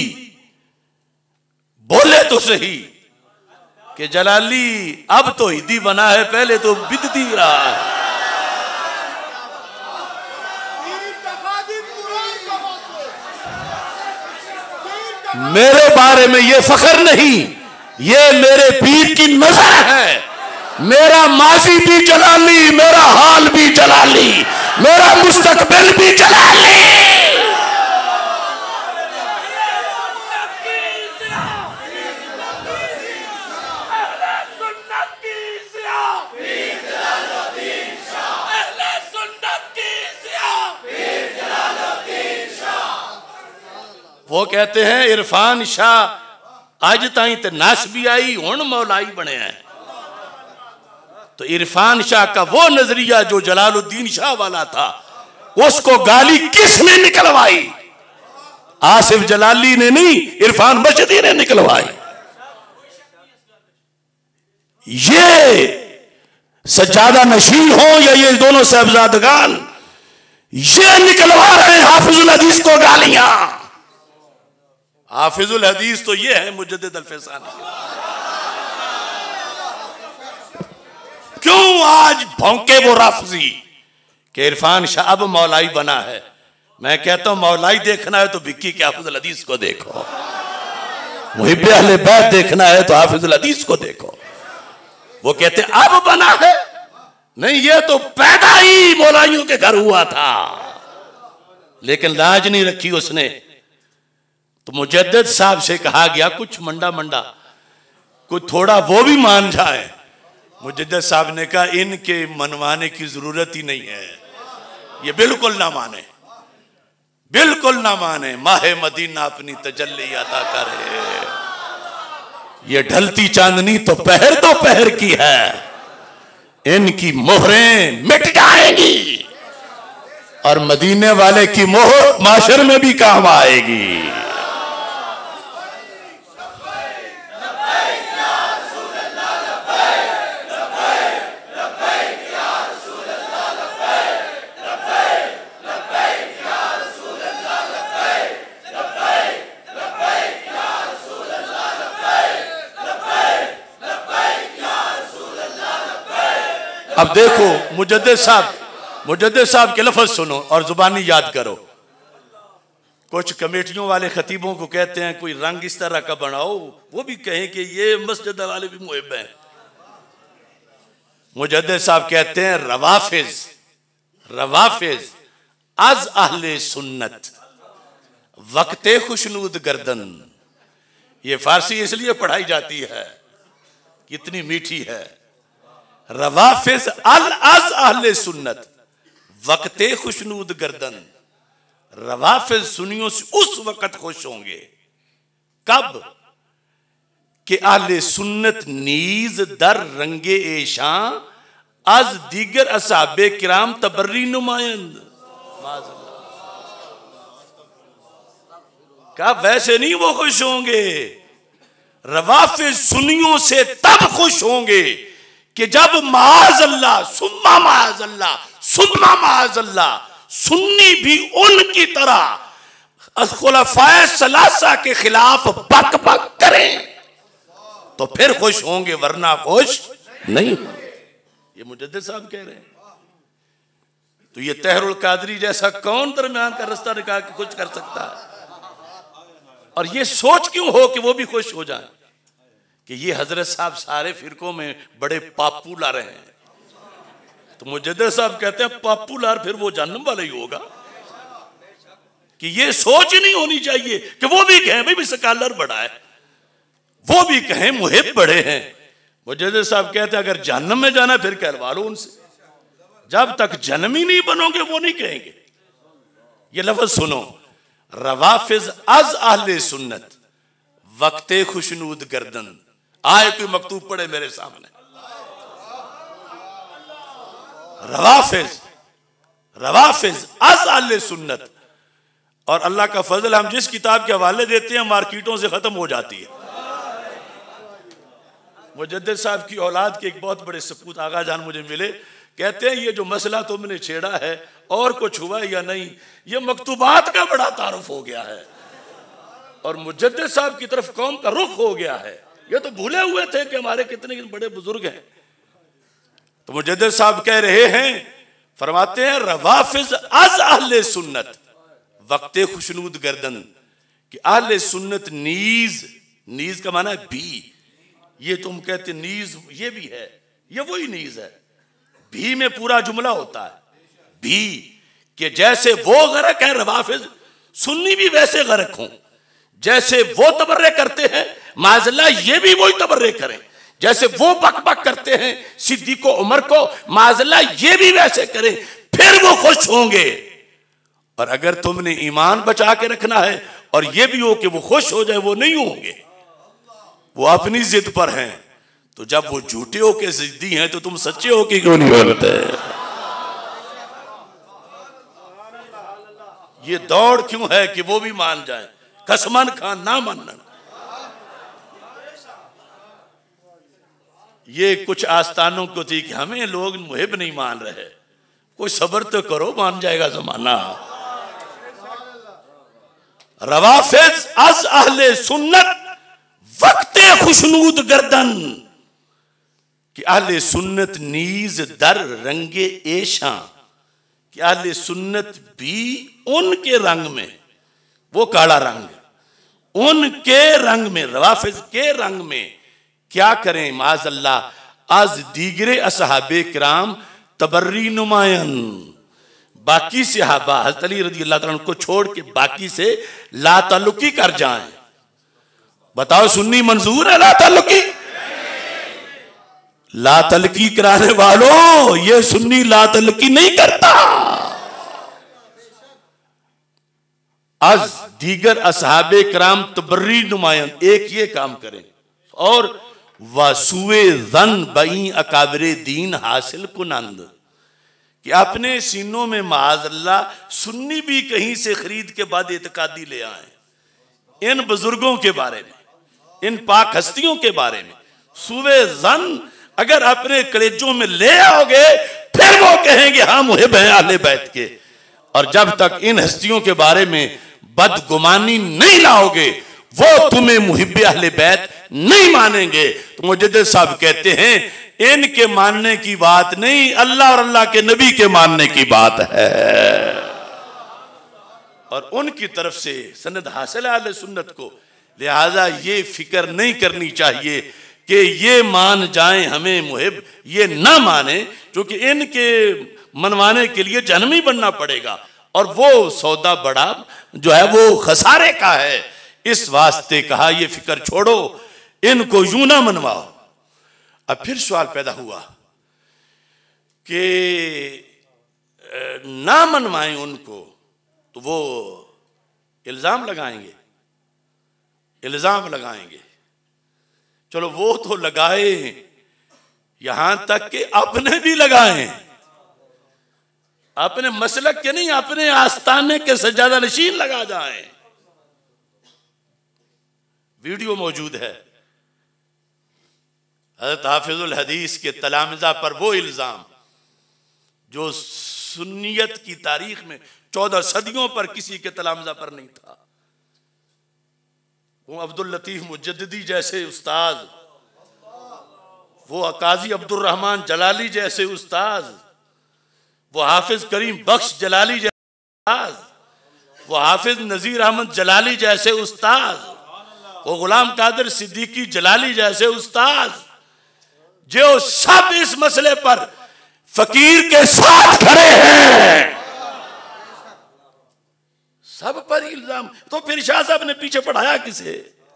Speaker 1: बोले तो सही कि जलाली अब तो हिदी बना है, पहले तो बिदती रहा है। मेरे बारे में ये फख्र नहीं, ये मेरे पीर की नजर है। मेरा माजी भी जलाली, मेरा हाल भी जलाली, मेरा मुस्तकबिल भी जलाली। वो कहते हैं इरफान शाह अज ताई ते नास भी आई, हुण मौलाई बने हैं। तो इरफान शाह का वो नजरिया जो जलालुद्दीन शाह वाला था, उसको गाली किसने निकलवाई? आसिफ जलाली ने नहीं, इरफान मर्शदी ने निकलवाई। ये सज्जादा नशीन हो या ये दोनों साहबजादगान, ये निकलवा रहे हैं हाफिजुल हदीस को गालियां। हाफिजुल हदीस तो ये है मुजद्दिद अल-फैसानी। क्यों आज भौंके वो राफजी कि इरफान शाह अब मौलाई बना है? मैं कहता हूं मौलाई देखना है तो भिक्की के हाफिजुल हदीस को देखो, मुहिब्बे अहले बैत देखना है तो हाफिजुल हदीस को देखो। वो कहते अब बना है, नहीं ये तो पैदा ही मौलाइयों के घर हुआ था, लेकिन लाज नहीं रखी उसने। तो मुजद्दिद साहब से कहा गया कुछ मंडा मंडा, कुछ थोड़ा वो भी मान जाए। मुजद्दिद साहब ने कहा इनके मनवाने की जरूरत ही नहीं है, ये बिल्कुल ना माने, बिल्कुल ना माने। माहे मदीना अपनी तजल्ली अता करे, ये ढलती चांदनी तो पहर दो पहर की है, इनकी मोहरें मिट जाएंगी और मदीने वाले की मोहर माशर में भी काम आएगी। अब देखो मुजद्दिद साहब, मुजद्दिद साहब के लफ्ज सुनो और जुबानी याद करो। कुछ कमेटियों वाले खतीबों को कहते हैं कोई रंग इस तरह का बनाओ, वो भी कहें कि ये मस्जिद वाले भी मुहिब हैं। मुजद्दिद साहब कहते हैं रवाफिज, रवाफिज अज अहले सुन्नत वक्ते खुशनूद गर्दन। ये फारसी इसलिए पढ़ाई जाती है कितनी मीठी है। रवाफिज अल अज अहले सुन्नत वक्ते खुशनूद गर्दन। रवाफिज सुनियों से उस वक्त खुश होंगे
Speaker 2: कब कि आले सुन्नत नीज दर रंगे एशा आज दीगर असहाबे किराम तबर्री नुमाइंद। क्या वैसे नहीं वो खुश होंगे? रवाफिज सुन्नियों से तब खुश होंगे कि जब माअज़ल्लाह सुम्मा माअज़ल्लाह सुम्मा माअज़ल्लाह सुन्नी भी उनकी तरह खुलफाए सलासा के खिलाफ बक बक करें तो फिर खुश होंगे, वरना खुश नहीं। ये मुजद्दिद साहब कह रहे हैं। तो ये तहरुल कादरी जैसा कौन दरमियान का रास्ता निकाल के कुछ कर सकता है? और ये सोच क्यों हो कि वो भी खुश हो जाए कि ये हजरत साहब सारे फिरकों में बड़े पॉपुलर हैं। तो मुजद्दिद साहब कहते हैं पॉपुलर फिर वो जहन्नम वाला ही होगा। कि ये सोच ही नहीं होनी चाहिए कि वो भी कहें भाई स्कॉलर बड़ा है, वो भी कहें मुहिब बड़े हैं। मुजद्दिद साहब कहते हैं अगर जहन्नम में जाना फिर कहलवा लो उनसे, जब तक जन्म ही नहीं बनोगे वो नहीं कहेंगे। ये लफ्ज सुनो, रवाफिज अज अहले सुन्नत वक्ते खुशनूद गर्दन। आए कोई मकतूब पढ़े मेरे सामने। रवाफिज रवाफिज अज अहले सुन्नत। और अल्लाह का फजल, हम जिस किताब के हवाले देते हैं मार्केटों से खत्म हो जाती है। मुजद्दिद साहब की औलाद के एक बहुत बड़े सपूत आगा जान मुझे मिले, कहते हैं ये जो मसला तुमने छेड़ा है और कुछ हुआ या नहीं, ये मकतूबात का बड़ा तारुफ हो गया है और मुजद्दिद साहब की तरफ कौम का रुख हो गया है। ये तो भूले हुए थे कि हमारे कितने बड़े बुजुर्ग हैं। तो मुजद्दिद साहब कह रहे हैं, फरमाते हैं रवाफिज अज अहले सुन्नत वक्ते खुशनूद गर्दन कि अहले सुन्नत नीज, नीज का माना है भी। ये तुम कहते नीज ये भी है, ये वही नीज है। भी में पूरा जुमला होता है भी कि जैसे वो गरक है रवाफिज, सुन्नी भी वैसे गरक हों। जैसे वो तबर्रे करते हैं माज़ल्लाह ये भी वही तबर्रे करें। जैसे वो बक बक करते हैं सिद्दीक़ को उमर को, माज़ल्लाह ये भी वैसे करें, फिर वो खुश होंगे। और अगर तुमने ईमान बचा के रखना है और ये भी हो कि वो खुश हो जाए, वो नहीं होंगे, वो अपनी जिद पर हैं। तो जब वो झूठे हो के जिद्दी हैं तो तुम सच्चे हो के क्यों नहीं बोलते? ये दौड़ क्यों है कि वो भी मान जाए? कसमान खान ना मानना। ये कुछ आस्थानों को थी कि हमें लोग मुहिब नहीं मान रहे, कोई सब्र तो करो, मान जाएगा जमाना। रवाफिज अज अहले सुन्नत वक्ते खुशनूद गर्दन कि अहले सुन्नत नीज दर रंगे एशा कि अहले सुन्नत भी उनके रंग में, वो काला रंग, उनके रंग में, रवाफिज के रंग में क्या करें माज़ल्लाह आज दीगरे असहाबे किराम तबर्री नुमायन। बाकी सहाबा हज़रत अली रज़ी अल्लाह तआला को छोड़ के बाकी से लाताल्लुकी कर जाएं। बताओ सुन्नी मंजूर है लाताल्लुकी? लाताल्लुकी कराने वालों, ये सुन्नी लाताल्लुकी नहीं करता। आज दीगर असहाबे किराम तबर्री नुमायन एक ये काम करें और वसुए जन बई अकाबरे दीन हासिल कुनंद कि अपने सीनों में माज़ल्लाह सुन्नी भी कहीं से खरीद के बाद एतकादी ले आए। इन बुजुर्गों के बारे में, इन पाक हस्तियों के बारे में सुवे जन अगर अपने कलेजों में ले आओगे फिर वो कहेंगे हम मुहिब हैं अहले बैत के। और जब तक इन हस्तियों के बारे में बदगुमानी नहीं लाओगे वो तुम्हें मुहिब अहले बैत नहीं मानेंगे। तो मुजद्दिद साहब कहते हैं इनके मानने की बात नहीं, अल्लाह और अल्लाह के नबी के मानने की बात है। और उनकी तरफ से सनद हासिल है अहले सुन्नत को। लिहाजा ये फिक्र नहीं करनी चाहिए कि ये मान जाएं हमें मुहिब, ये ना माने, क्योंकि इनके मनवाने के लिए जन्म ही बनना पड़ेगा और वो सौदा बड़ा जो है वो खसारे का है। इस वास्ते कहा ये फिक्र छोड़ो, इनको यूं ना मनवाओ। अब फिर सवाल पैदा हुआ कि ना मनवाएं उनको तो वो इल्जाम लगाएंगे। इल्जाम लगाएंगे। चलो वो तो लगाए, यहां तक कि अपने भी लगाए, अपने मसलक के नहीं, अपने आस्ताने के सज्जादा नशीन लगा जाए। वीडियो मौजूद है हज़रत हाफिजुल हदीस के तलामिज़ा पर वो इल्जाम जो सुन्नियत की तारीख में चौदह सदियों पर किसी के तलामिज़ा पर नहीं था। वो अब्दुल लतीफ मुजद्दिदी जैसे उस्ताद, वो काजी अब्दुल रहमान जलाली जैसे उस्ताद, वो हाफिज करीम बख्श जलाली जैसे उस्ताद, वो हाफिज नजीर अहमद जलाली जैसे उस्ताद, वो गुलाम कादिर सिद्दीकी जलाली जैसे उस्ताद, जो सब इस मसले पर फकीर के साथ खड़े हैं, सब पर इल्जाम। तो फिर शाह साहब ने पीछे पढ़ाया किसे?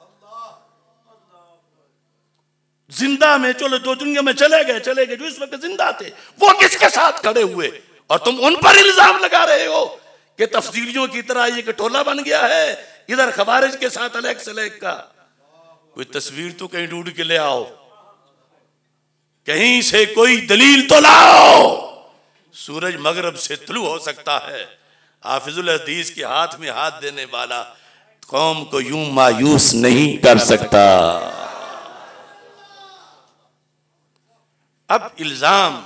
Speaker 2: जिंदा में चलो, जो दुनिया में चले गए चले गए, जो इस वक्त जिंदा थे वो किसके साथ खड़े हुए, और तुम उन पर इल्जाम लगा रहे हो कि तफसीलियों की तरह ये टोला बन गया है, इधर खवारिज के साथ अलग सलेक का। कोई तस्वीर तो कहीं ढूंढ के ले आओ, कहीं से कोई दलील तो लाओ। सूरज मगरब से तुलू हो सकता है, हाफिजुल हदीस के हाथ में हाथ देने वाला कौम को यूं मायूस नहीं कर सकता। अब इल्जाम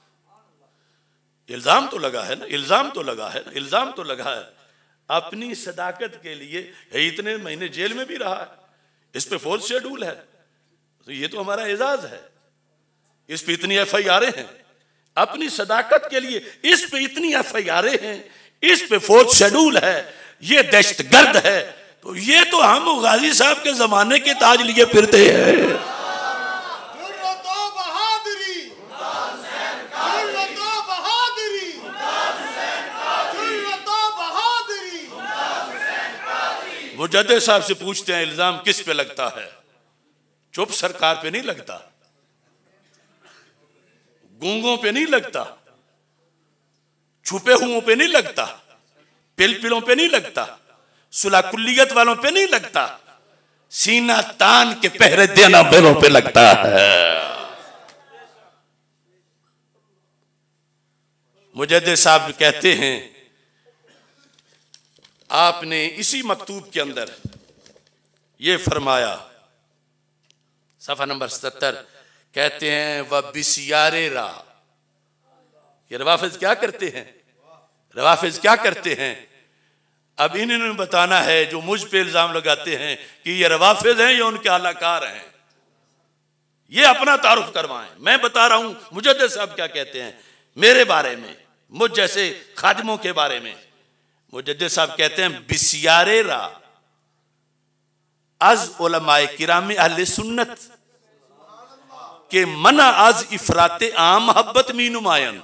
Speaker 2: इल्जाम तो लगा है ना, इल्जाम तो लगा है ना, इल्जाम तो लगा है। अपनी सदाकत के लिए इतने महीने जेल में भी रहा है, इस पे फोर्थ शेड्यूल है, तो ये तो हमारा एजाज है। इस पे इतनी एफ आई आर हैं, अपनी सदाकत के लिए इस पे इतनी एफ आई आर हैं, इस पे फोर्थ शेड्यूल है, ये दहशतगर्द है। तो ये तो हम गाजी साहब के जमाने के ताज लिए फिरते हैं। मुजद्दिद साहब से पूछते हैं इल्जाम किस पे लगता है? चुप सरकार पे नहीं लगता, गूंगों पे नहीं लगता, छुपे हुओं पे नहीं लगता, पिलपिलों पे नहीं लगता, सुलाकुल्लियत वालों पे नहीं लगता, सीना तान के पहरे देना वालों पे लगता है। मुजद्दिद साहब कहते हैं, आपने इसी मकतूब के अंदर ये फरमाया, सफा नंबर सत्तर, कहते हैं वह बिसियारे रा, ये रवाफिज क्या करते हैं? रवाफिज क्या करते हैं? अब इन्होंने बताना है, जो मुझ पे इल्जाम लगाते हैं कि ये रवाफिज हैं या उनके आलाकार हैं, ये अपना तारुफ करवाएं। मैं बता रहा हूं मुजद्दिद साहब क्या कहते हैं मेरे बारे में, मुझ जैसे खादिमों के बारे में। मुजद्दिद साहब कहते हैं बिसियारे रा अज उलमाए किराम अहले सुन्नत के मना आज इफराते आम मोहब्बत मी नुमायन।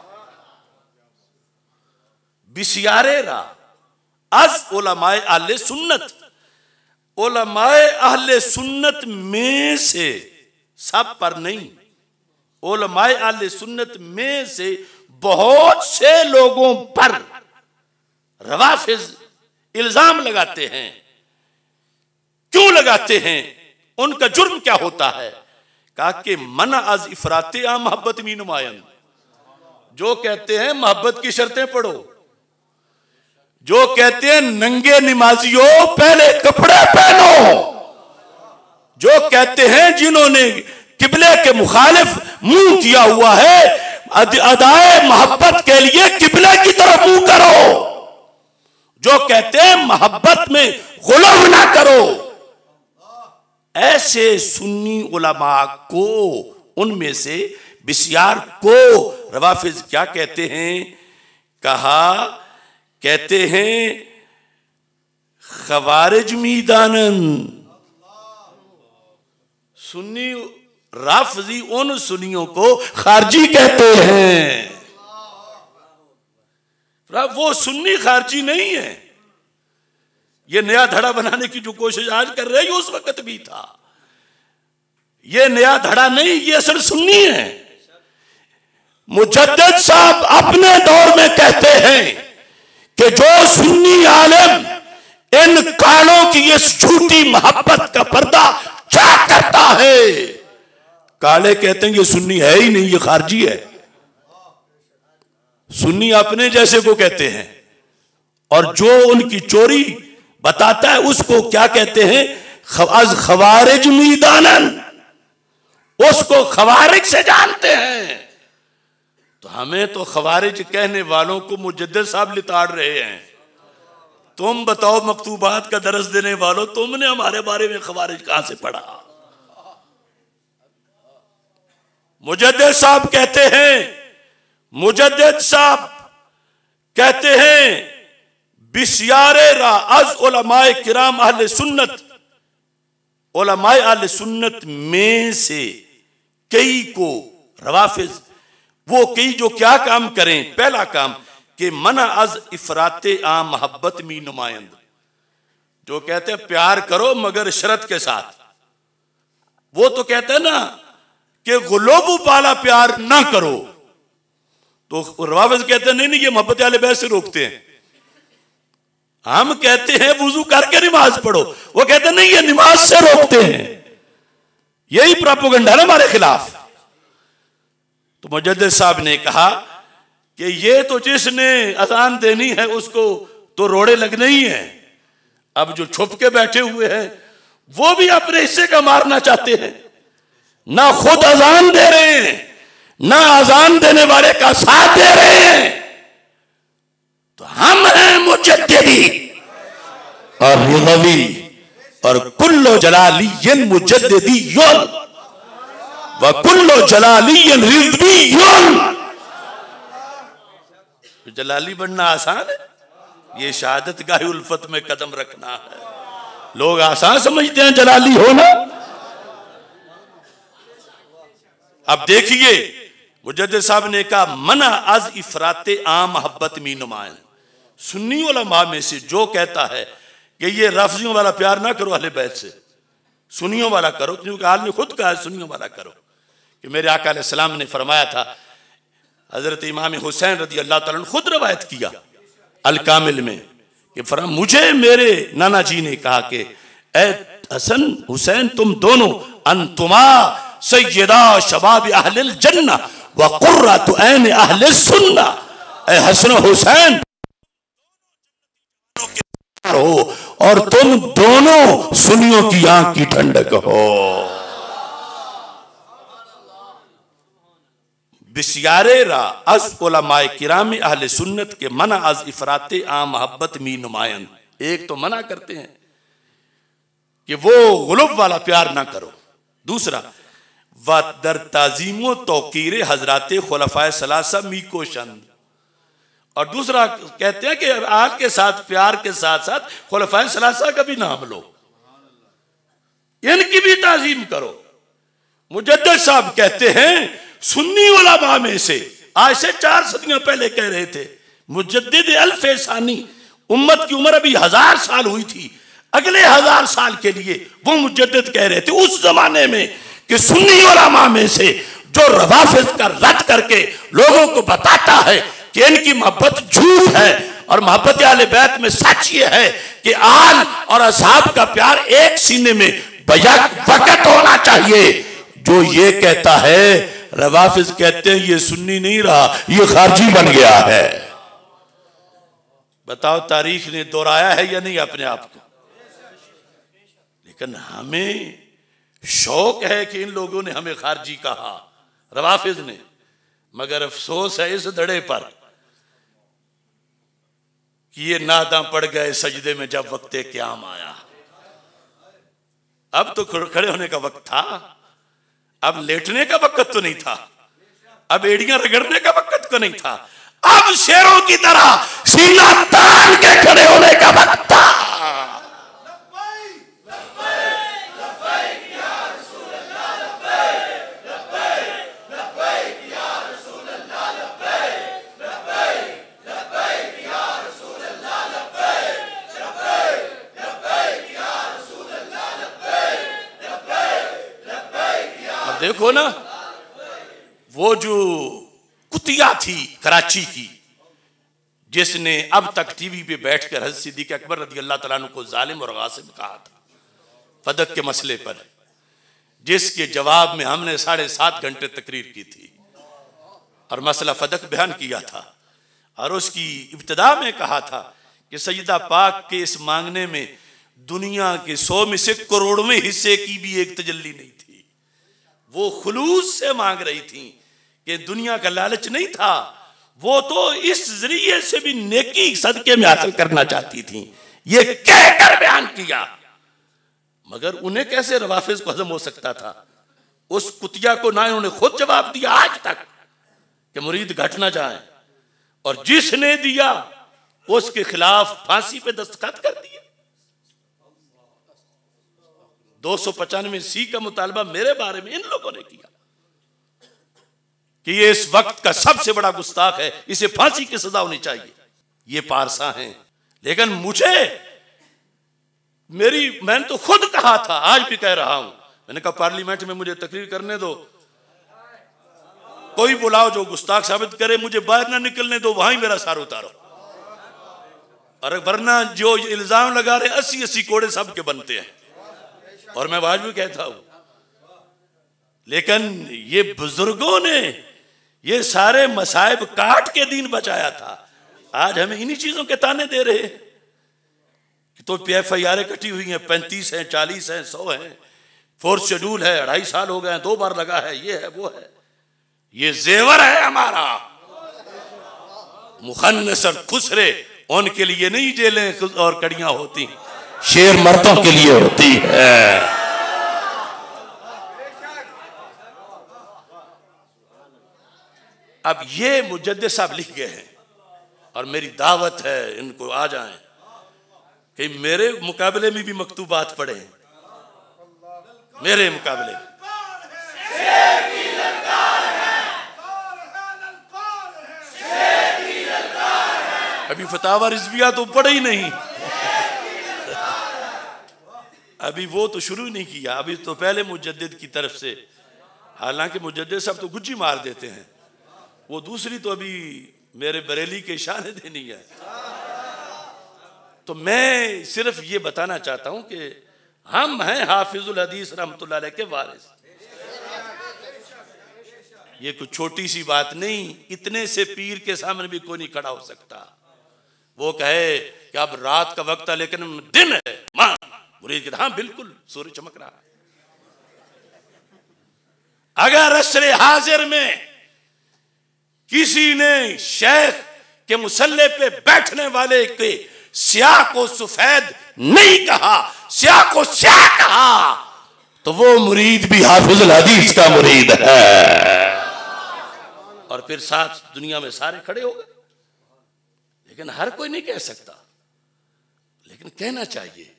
Speaker 2: बिसियारे रा अज उलमाए अहले सुन्नत, उलमाए अहले सुन्नत में से, सब पर नहीं, उलमाए अहले सुन्नत में से बहुत से लोगों पर रवाफिज इल्जाम लगाते हैं। क्यों लगाते हैं? उनका जुर्म क्या होता है? कहा कि मन अज इफराते आ मोहब्बत मी नुमायन, जो कहते हैं मोहब्बत की शर्तें पढ़ो, जो कहते हैं नंगे नमाजियों पहले कपड़े पहनो, जो कहते हैं जिन्होंने किबले के मुखालिफ मुंह किया हुआ है, अदाए मोहब्बत के लिए किबले की तरफ मुंह करो, जो कहते हैं मोहब्बत में गुलाम ना करो। ऐसे सुन्नी उलमा को, उनमें से बिसियार को रवाफिज क्या कहते हैं? कहा, कहते हैं खवारिज मीदानन। सुन्नी राफजी उन सुन्नियों को खारजी कहते हैं। वो सुन्नी खारजी नहीं है। ये नया धड़ा बनाने की जो कोशिश आज कर रहे हैं, उस वक्त भी था। ये नया धड़ा नहीं, ये असल सुन्नी है। मुजद्दिद साहब अपने दौर में कहते हैं कि जो सुन्नी आलिम इन कालों की इस झूठी मोहब्बत काले कहते हैं ये सुन्नी है ही नहीं, ये खारजी है। सुन्नी अपने जैसे को कहते हैं, और जो उनकी चोरी बताता है उसको क्या कहते हैं? अज खवारिज मीदानन, उसको खवारिज से जानते हैं। तो हमें तो खवारिज कहने वालों को मुजद्दिद साहब लिताड़ रहे हैं। तुम बताओ मकतूबात का दरस देने वालों, तुमने हमारे बारे में खवारिज कहां से पढ़ा? मुजद्दिद साहब कहते हैं, मुजद्दिद साहब कहते हैं बिस्यारे रा अज उलमाए किराम अहले सुन्नत, उलमाए अहले सुन्नत में से कई को रवाफिज, वो कई जो क्या काम करें? पहला काम कि मना अज इफराते आम मोहब्बत मी नुमाइंद, जो कहते हैं प्यार करो मगर शर्त के साथ। वो तो कहते हैं ना कि गुलोबू वाला प्यार ना करो, तो रवाफिज कहते हैं नहीं नहीं ये मोहब्बत वाले बैत से रोकते हैं। हम कहते हैं वुजू करके नमाज पढ़ो, वो कहते हैं नहीं ये नमाज से रोकते हैं। यही प्रोपेगेंडा है हमारे खिलाफ। तो मुजद्दिद साहब ने कहा कि ये तो जिसने अजान देनी है उसको तो रोड़े लगने ही है। अब जो छुप के बैठे हुए हैं वो भी अपने हिस्से का मारना चाहते हैं, ना खुद अजान दे रहे हैं, ना अजान देने वाले का साथ दे रहे हैं। तो हम हैं मुजद्दिदी और रिज़वी और कुल्लो जलालियन मुजद्दिदियुन व कुल्लो जलालियन रिज़वियुन। जलाली बनना आसान है, ये शहादत गाही उल्फत में कदम रखना है। लोग आसान समझते हैं जलाली होना। अब देखिए मुजद्दिद साहब ने कहा मना अज इफराते आम मोहब्बत मी नुमाइंद, सुन्नी उलमा में से जो कहता है कि ये रफजियों वाला प्यार ना करो अहले बैत से, सुन्नियों वाला करो, क्योंकि हाल ने खुद कहा सुन्नियों वाला करो। कि मेरे आका अलैहिस्सलाम ने फरमाया था, हजरत इमाम हुसैन रदी अल्लाह ताला ने खुद रवायत किया अल कामिल में कि फरमा मुझे मेरे नाना जी ने कहा कि ए हसन हुसैन तुम दोनों अंतुमा सय्यदा शबाब अहलिल जन्ना व कुर्रतु ऐन अहलिस सुन्ना, ए हसन हुसैन हो और तुम दोनों सुन्नियों की आंख की ठंडक हो। बिस्यारे रा अज उलमाए किराम अहले सुन्नत के मना अज इफराते आम मोहब्बत मी नुमायन। एक तो मना करते हैं कि वो गुलब वाला प्यार ना करो, दूसरा व दर ताजीमो तौकीर हजराते खुलफाए सलासा मी को शंद, और दूसरा कहते हैं कि आग के साथ प्यार के साथ साथ खुलफाए सलासा का भी नाम लो, इनकी भी ताजीम करो। मुजद्दिद साहब कहते हैं सुन्नी उलमा में से आज से चार सदियां पहले कह रहे थे, मुजद्दिद अल्फेसानी, उम्मत की उम्र अभी हजार साल हुई थी, अगले हजार साल के लिए वो मुजद्दिद कह रहे थे उस जमाने में कि सुन्नी उलमा में से जो रवाफिज का रद्द करके लोगों को बताता है कि इनकी मोहब्बत झूठ है और मोहब्बत आले बैत में सच ये है कि आल और असहाब का प्यार एक सीने में बैक वक्त होना चाहिए, जो ये कहता है रवाफिज कहते हैं ये सुन्नी नहीं रहा, ये खारजी बन गया है। बताओ तारीख ने दोहराया है या नहीं अपने आप को? लेकिन हमें शौक है कि इन लोगों ने हमें खारजी कहा, रवाफिज ने, मगर अफसोस है इस धड़े पर कि ये नादा पड़ गए सजदे में जब वक्ते क़याम आया। अब तो खड़े होने का वक्त था, अब लेटने का वक्त तो नहीं था, अब एड़ियां रगड़ने का वक्त तो नहीं था, अब शेरों की तरह सीना तान के खड़े होने का वक्त था। देखो ना वो जो कुतिया थी कराची की जिसने अब तक टीवी पे बैठकर हज़रत सिद्दीक़ अकबर रज़ी अल्लाह तआला अन्हु को जालिम और गासिब कहा था फदक के मसले पर, जिसके जवाब में हमने साढ़े सात घंटे तकरीर की थी और मसला फदक बयान किया था, और उसकी इब्तिदा में कहा था कि सैयदा पाक के इस मांगने में दुनिया के सौ में से करोड़वें हिस्से की भी एक तजल्ली नहीं थी। वो खुलूस से मांग रही थी कि दुनिया का लालच नहीं था, वो तो इस जरिए से भी नेकी सदके में हासिल करना चाहती थी। ये कहकर बयान किया, मगर उन्हें कैसे रवाफिज को हजम हो सकता था? उस कुतिया को ना उन्होंने खुद जवाब दिया आज तक कि मुरीद घट ना जाए, और जिसने दिया उसके खिलाफ फांसी पे दस्तखत कर दिया। दो सौ पचानवे सी का मुतालबा मेरे बारे में इन लोगों ने किया कि ये इस वक्त का सबसे बड़ा गुस्ताख है, इसे फांसी की सजा होनी चाहिए। ये पारसा हैं, लेकिन मुझे मेरी मैंने तो खुद कहा था, आज भी कह रहा हूं, मैंने कहा पार्लियामेंट में मुझे तकरीर करने दो, कोई बुलाओ जो गुस्ताख साबित करे, मुझे बाहर ना निकलने दो, वहां ही मेरा सार उतारो। अरे वरना जो इल्जाम लगा रहे अस्सी अस्सी कोड़े सबके बनते हैं, और मैं आज भी कहता हूं। लेकिन ये बुजुर्गों ने ये सारे मसाइब काट के दिन बचाया था, आज हमें इन्हीं चीजों के ताने दे रहे हैं। तो पी एफ आई आर कटी हुई हैं, पैंतीस हैं, चालीस हैं, सौ हैं, फोर्थ शेड्यूल है, अढ़ाई साल हो गए हैं, दो बार लगा है, ये है वो है। ये जेवर है हमारा। मुखन्नस और खुसरे उनके लिए नहीं जेलें और कड़ियां होती, शेर मर्दों के लिए होती है। अब ये मुजद्दिद साहब लिख गए हैं, और मेरी दावत है इनको आ जाएं कि मेरे मुकाबले में भी मकतूबात पढ़े, मेरे मुकाबले में। अभी फतावा रिजविया तो पढ़े ही नहीं, अभी वो तो शुरू नहीं किया, अभी तो पहले मुजद्दिद की तरफ से, हालांकि मुजद्दिद साहब तो गुज्जी मार देते हैं, वो दूसरी तो अभी मेरे बरेली के शान देनी है। तो मैं सिर्फ ये बताना चाहता हूं कि हम हैं हाफिजुल हदीस रहमतुल्लाह अलैह के वारिस। ये कुछ छोटी सी बात नहीं, इतने से पीर के सामने भी कोई नहीं खड़ा हो सकता। वो कहे कि अब रात का वक्त है लेकिन दिन है, मां मुरीद के हाँ बिल्कुल सूरज चमक रहा है। अगर असरे हाजिर में किसी ने शेख के मुसल्ले पे बैठने वाले के स्याह को सफेद नहीं कहा, स्याह को स्याह कहा, तो वो मुरीद भी हाफिजुल हदीस का मुरीद है। और फिर साथ दुनिया में सारे खड़े हो गए। लेकिन हर कोई नहीं कह सकता, लेकिन कहना चाहिए।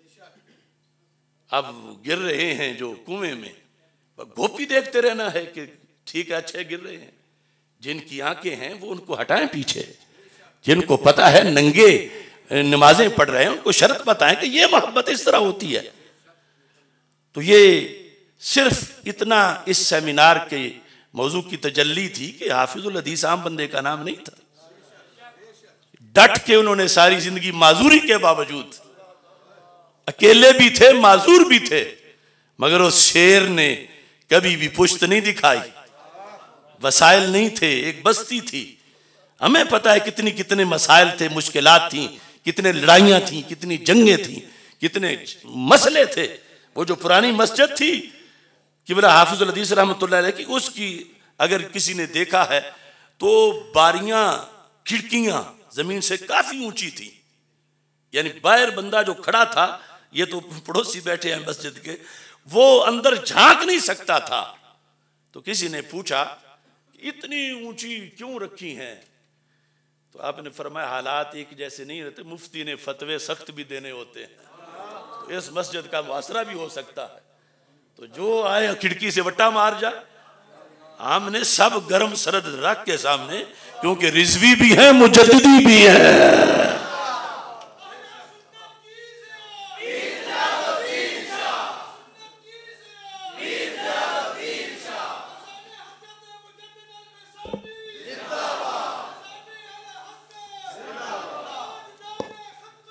Speaker 2: अब गिर रहे हैं जो कुएं में, गोपी देखते रहना है कि ठीक है अच्छे गिर रहे हैं। जिनकी आंखें हैं वो उनको हटाएं पीछे, जिनको पता है नंगे नमाजें पढ़ रहे हैं उनको शर्त बताएं कि ये मोहब्बत इस तरह होती है। तो ये सिर्फ इतना इस सेमिनार के मौजू की तजल्ली थी कि हाफिजुल हदीस आम बंदे का नाम नहीं था। डट के उन्होंने सारी जिंदगी माजूरी के बावजूद, अकेले भी थे माजूर भी थे, मगर उस शेर ने कभी भी पुश्त नहीं दिखाई। वसाइल नहीं थे, एक बस्ती थी। हमें पता है कितनी कितने मसाइल थे, मुश्किलात थी, कितने लड़ाइयां थी, कितनी जंगें थी, कितने मसले थे। वो जो पुरानी मस्जिद थी किबला हाफिजुल हदीस रहमतुल्लाह अलैह की, उसकी अगर किसी ने देखा है तो बारियां खिड़कियां जमीन से काफी ऊंची थी। यानी बाहर बंदा जो खड़ा था, ये तो पड़ोसी बैठे हैं मस्जिद के, वो अंदर झांक नहीं सकता था। तो किसी ने पूछा इतनी ऊंची क्यों रखी हैं? तो आपने फरमाया हालात एक जैसे नहीं रहते, मुफ्ती ने फतवे सख्त भी देने होते हैं, तो इस मस्जिद का मुआसरा भी हो सकता है। तो जो आए खिड़की से वट्टा मार जाए। हमने सब गर्म सरद रख के सामने, क्योंकि रिजवी भी है मुजद्दिदी भी है।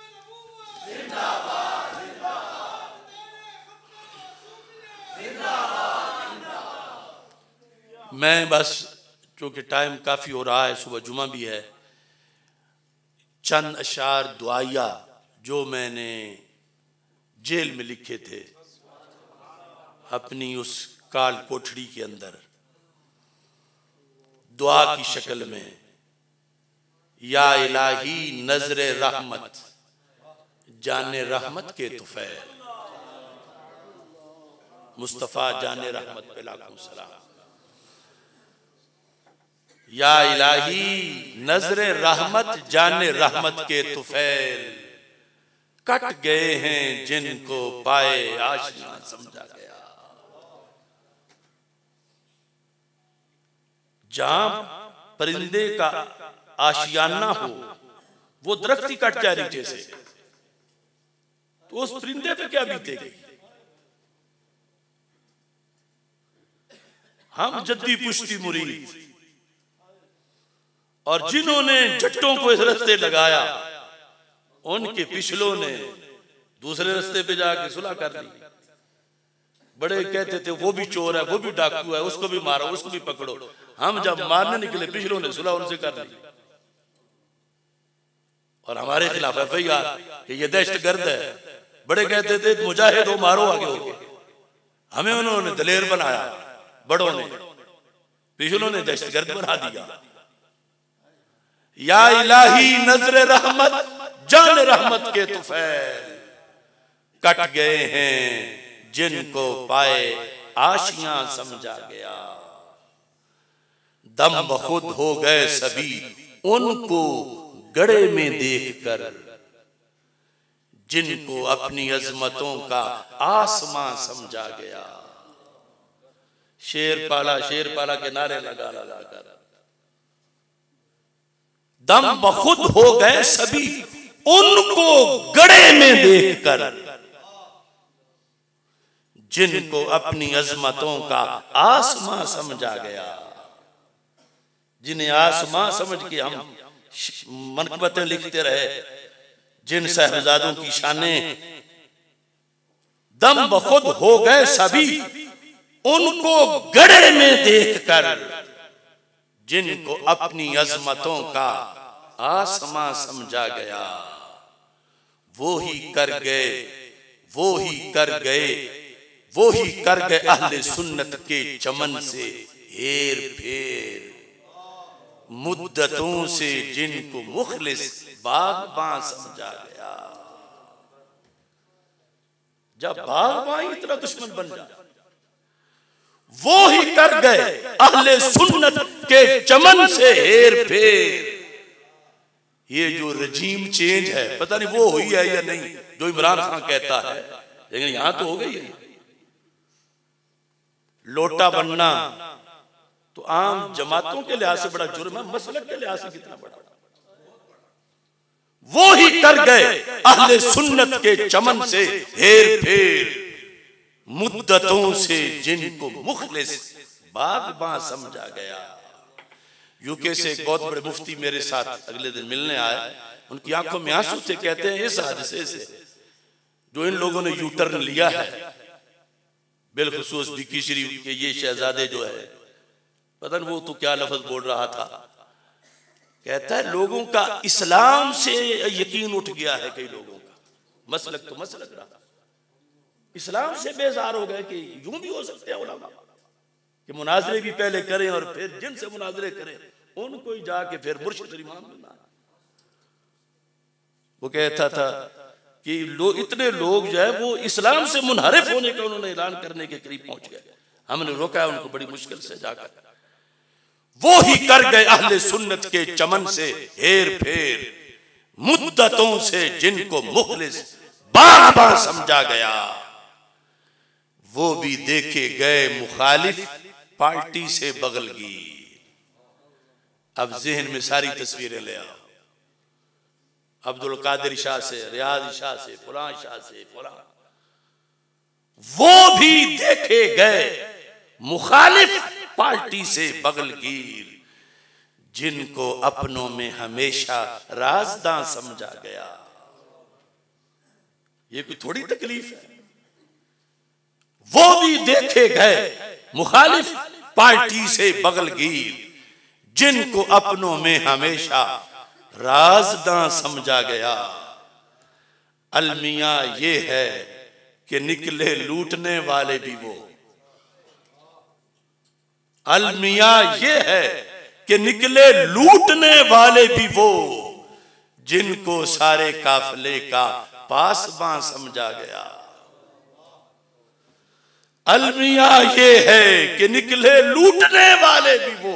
Speaker 3: जिंदाबाद
Speaker 2: मैं बस चूँकि टाइम काफ़ी हो रहा है, सुबह जुमा भी है, चंद अशार दुआया जो मैंने जेल में लिखे थे अपनी उस काल कोठड़ी के अंदर दुआ की शक्ल में, या इलाही नजरे रहमत जाने रहमत के तुफैल, मुस्तफ़ा जाने रहमत पे लाखों सलाम। या इलाही नजरे रहमत जाने रहमत के तुफैल, कट गए हैं जिनको पाए आशियां समझा गया। जहां परिंदे का आशियाना हो वो दरख्त ही कट जाए नीचे से, तो उस परिंदे पे क्या बीतेगी। हम जद्दी पुश्ती मुरीद और जिन्होंने जट्टों को इस रास्ते लगाया, उनके पिछलों ने दूसरे रास्ते पे जाके सुलह कर ली। बड़े कहते थे वो भी चोर है, वो भी डाकू है, उसको भी मारो, उसको भी पकड़ो। हम जब मारने निकले पिछलों ने सुलह उनसे कर ली और हमारे खिलाफ एफ आई आर कि ये दहशतगर्द है। बड़े कहते थे मुजाहिद हो, मारो आगे होके। हमें उन्होंने दलेर बनाया, बड़ों ने, पिछलों ने दहशतगर्द बना दिया। या इलाही नजर रहमत जान रहमत के तुफैल, कट गए हैं जिनको पाए आशियां समझा गया। दम बखुद हो गए सभी उनको गड़े में देखकर, जिनको अपनी अजमतों का आसमां समझा गया। शेर पाला शेर पाला के नारे लगा लगा कर दम बखुद हो गए सभी उनको गड़े में देखकर, जिनको अपनी अजमतों का आसमां समझा गया। जिन्हें आसमां समझ के हम मनकबतें लिखते रहे, जिन साहबजादों की शानें दम बखुद हो गए सभी उनको गड़े में देखकर, जिनको अपनी अजमतों का आसमां समझा गया। वो ही कर गए वो ही कर गए वो ही कर गए अहले सुन्नत के चमन से हेर फेर, मुद्दतों से जिनको मुखलिस बागबां समझा गया। जब बागबां इतना दुश्मन बन जाए, वो ही कर गए अहले सुन्नत के चमन से हेर फेर। ये जो रजीम चेंज है, पता नहीं वो हुई है या नहीं जो इमरान खान कहता है, लेकिन यहां तो हो गई है। लोटा बनना तो आम जमातों के लिहाज से बड़ा जुर्म है, मसलक के लिहाज से कितना बड़ा। वो ही कर गए अहले सुन्नत के चमन से हेर फेर, मुद्दतों से जिनको मुखलिस बागबां समझा गया। यूके से बहुत बड़े मुफ्ती मेरे साथ अगले दिन मिलने आए, उनकी आंखों में आंसू थे। कहते हैं इस हादसे से जो इन लोगों ने यू टर्न लिया है, बिलखुसूस बिकी शरीफ के ये शहजादे जो है, पता नहीं वो तो क्या लफ्ज बोल रहा था। कहता है लोगों का इस्लाम से यकीन उठ गया है, कई लोगों का मसलक तो मसलक रहा, इस्लाम से बेजार हो गए कि यूं भी हो सकते हैं उलमा कि मुनाजरे भी पहले करें और फिर जिनसे मुनाजरे करें उनको ही जाके फिर मुर्शिद इमाम बनना। वो कहता था कि लोग इतने लोग जो है वो इस्लाम से मुनहरिफ होने का उन्होंने ऐलान करने के करीब पहुंच गए। हमने रोका उनको बड़ी मुश्किल से जाकर। वो ही कर गए अहले सुन्नत के चमन से हेर फेर, मुद्दतों से जिनको मुखलिस बागबां समझा गया। वो भी देखे गए मुखालिफ पार्टी से बगलगी। अब जहन में सारी तस्वीरें ले आओ, अब्दुल कादिर शाह से, रियाज शाह से, फलां शाह से, फलां। वो भी देखे गए मुखालिफ पार्टी से बगलगीर, जिनको अपनों में हमेशा राजदां समझा गया। ये कोई थोड़ी तकलीफ है। वो भी देखे गए मुखालिफ पार्टी से बगलगीर, जिनको अपनों में हमेशा राजदां समझा गया। अलमिया ये है कि निकले लूटने वाले भी वो, अलमिया ये है कि निकले लूटने वाले भी वो, जिनको सारे काफिले का पासबां समझा गया। अलमिया ये है कि निकले लूटने वाले भी वो,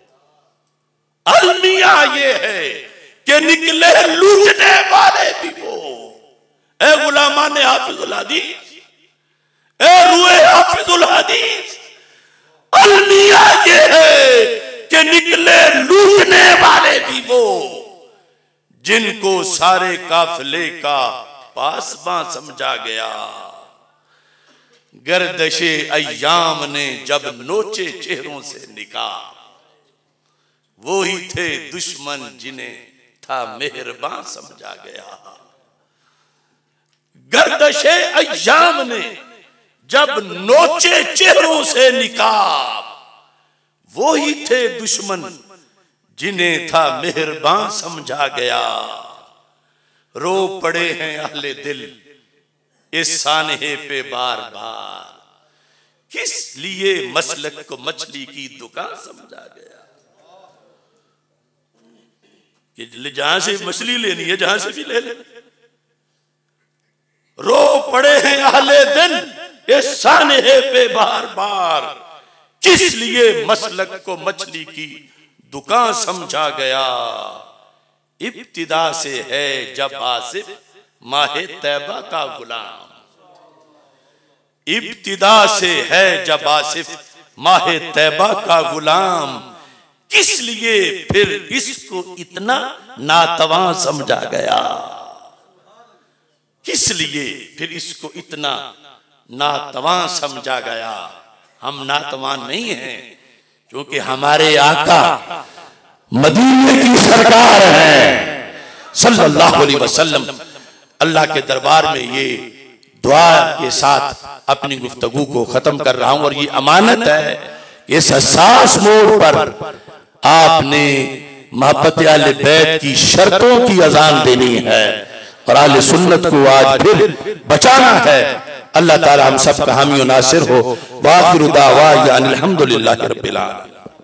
Speaker 2: अलमिया ये है कि निकले लूटने वाले भी वो। ए गुलामान हाफिजुल हदीस, ए रूए हाफिजुल हदीस, अलमिया ये है कि निकले लूटने वाले भी वो, जिनको सारे काफिले का पासबां समझा गया। गर्दशे अय्याम ने जब नोचे चेहरों से निकाह, वो ही थे दुश्मन जिन्हें था मेहरबान समझा गया। गर्दशे अय्याम ने जब नोचे चेहरों से निकाब, वो ही थे दुश्मन जिन्हें था मेहरबान समझा गया। रो पड़े हैं अहले दिल इस सानहे पे बार बार, किस लिए मसलक को मछली की दुकान समझा गया। कि जहां से मछली लेनी है जहां से भी ले ले। रो पड़े हैं अहले दिल इस सानहे पे बार बार, किस लिए मसलक को मछली की दुकान समझा गया। इब्तिदा से है जब आसिफ माहे तैबा का गुलाम, इब्तिदा से है जब आसिफ माहे तैबा का गुलाम, किस लिए फिर इसको इतना नातवां समझा गया। किस लिए फिर इसको इतना नातवां समझा गया। हम नातवां नहीं हैं, क्योंकि हमारे आका मदीने की सरकार है सल्लल्लाहु अलैहि वसल्लम। अल्लाह के दरबार में ये दुआ के साथ अपनी गुफ्तगू को खत्म कर रहा हूं, और ये अमानत है कि इस हसास मोड़ पर आपने मोहब्बत आले बैत की शर्तों की अजान देनी है और आले सुन्नत को आज फिर बचाना है। अल्लाह ताला हम सब का हामी और नासिर हो। वाखिरु दावा अनिल हम्दुलिल्लाहि रब्बिल आलमीन।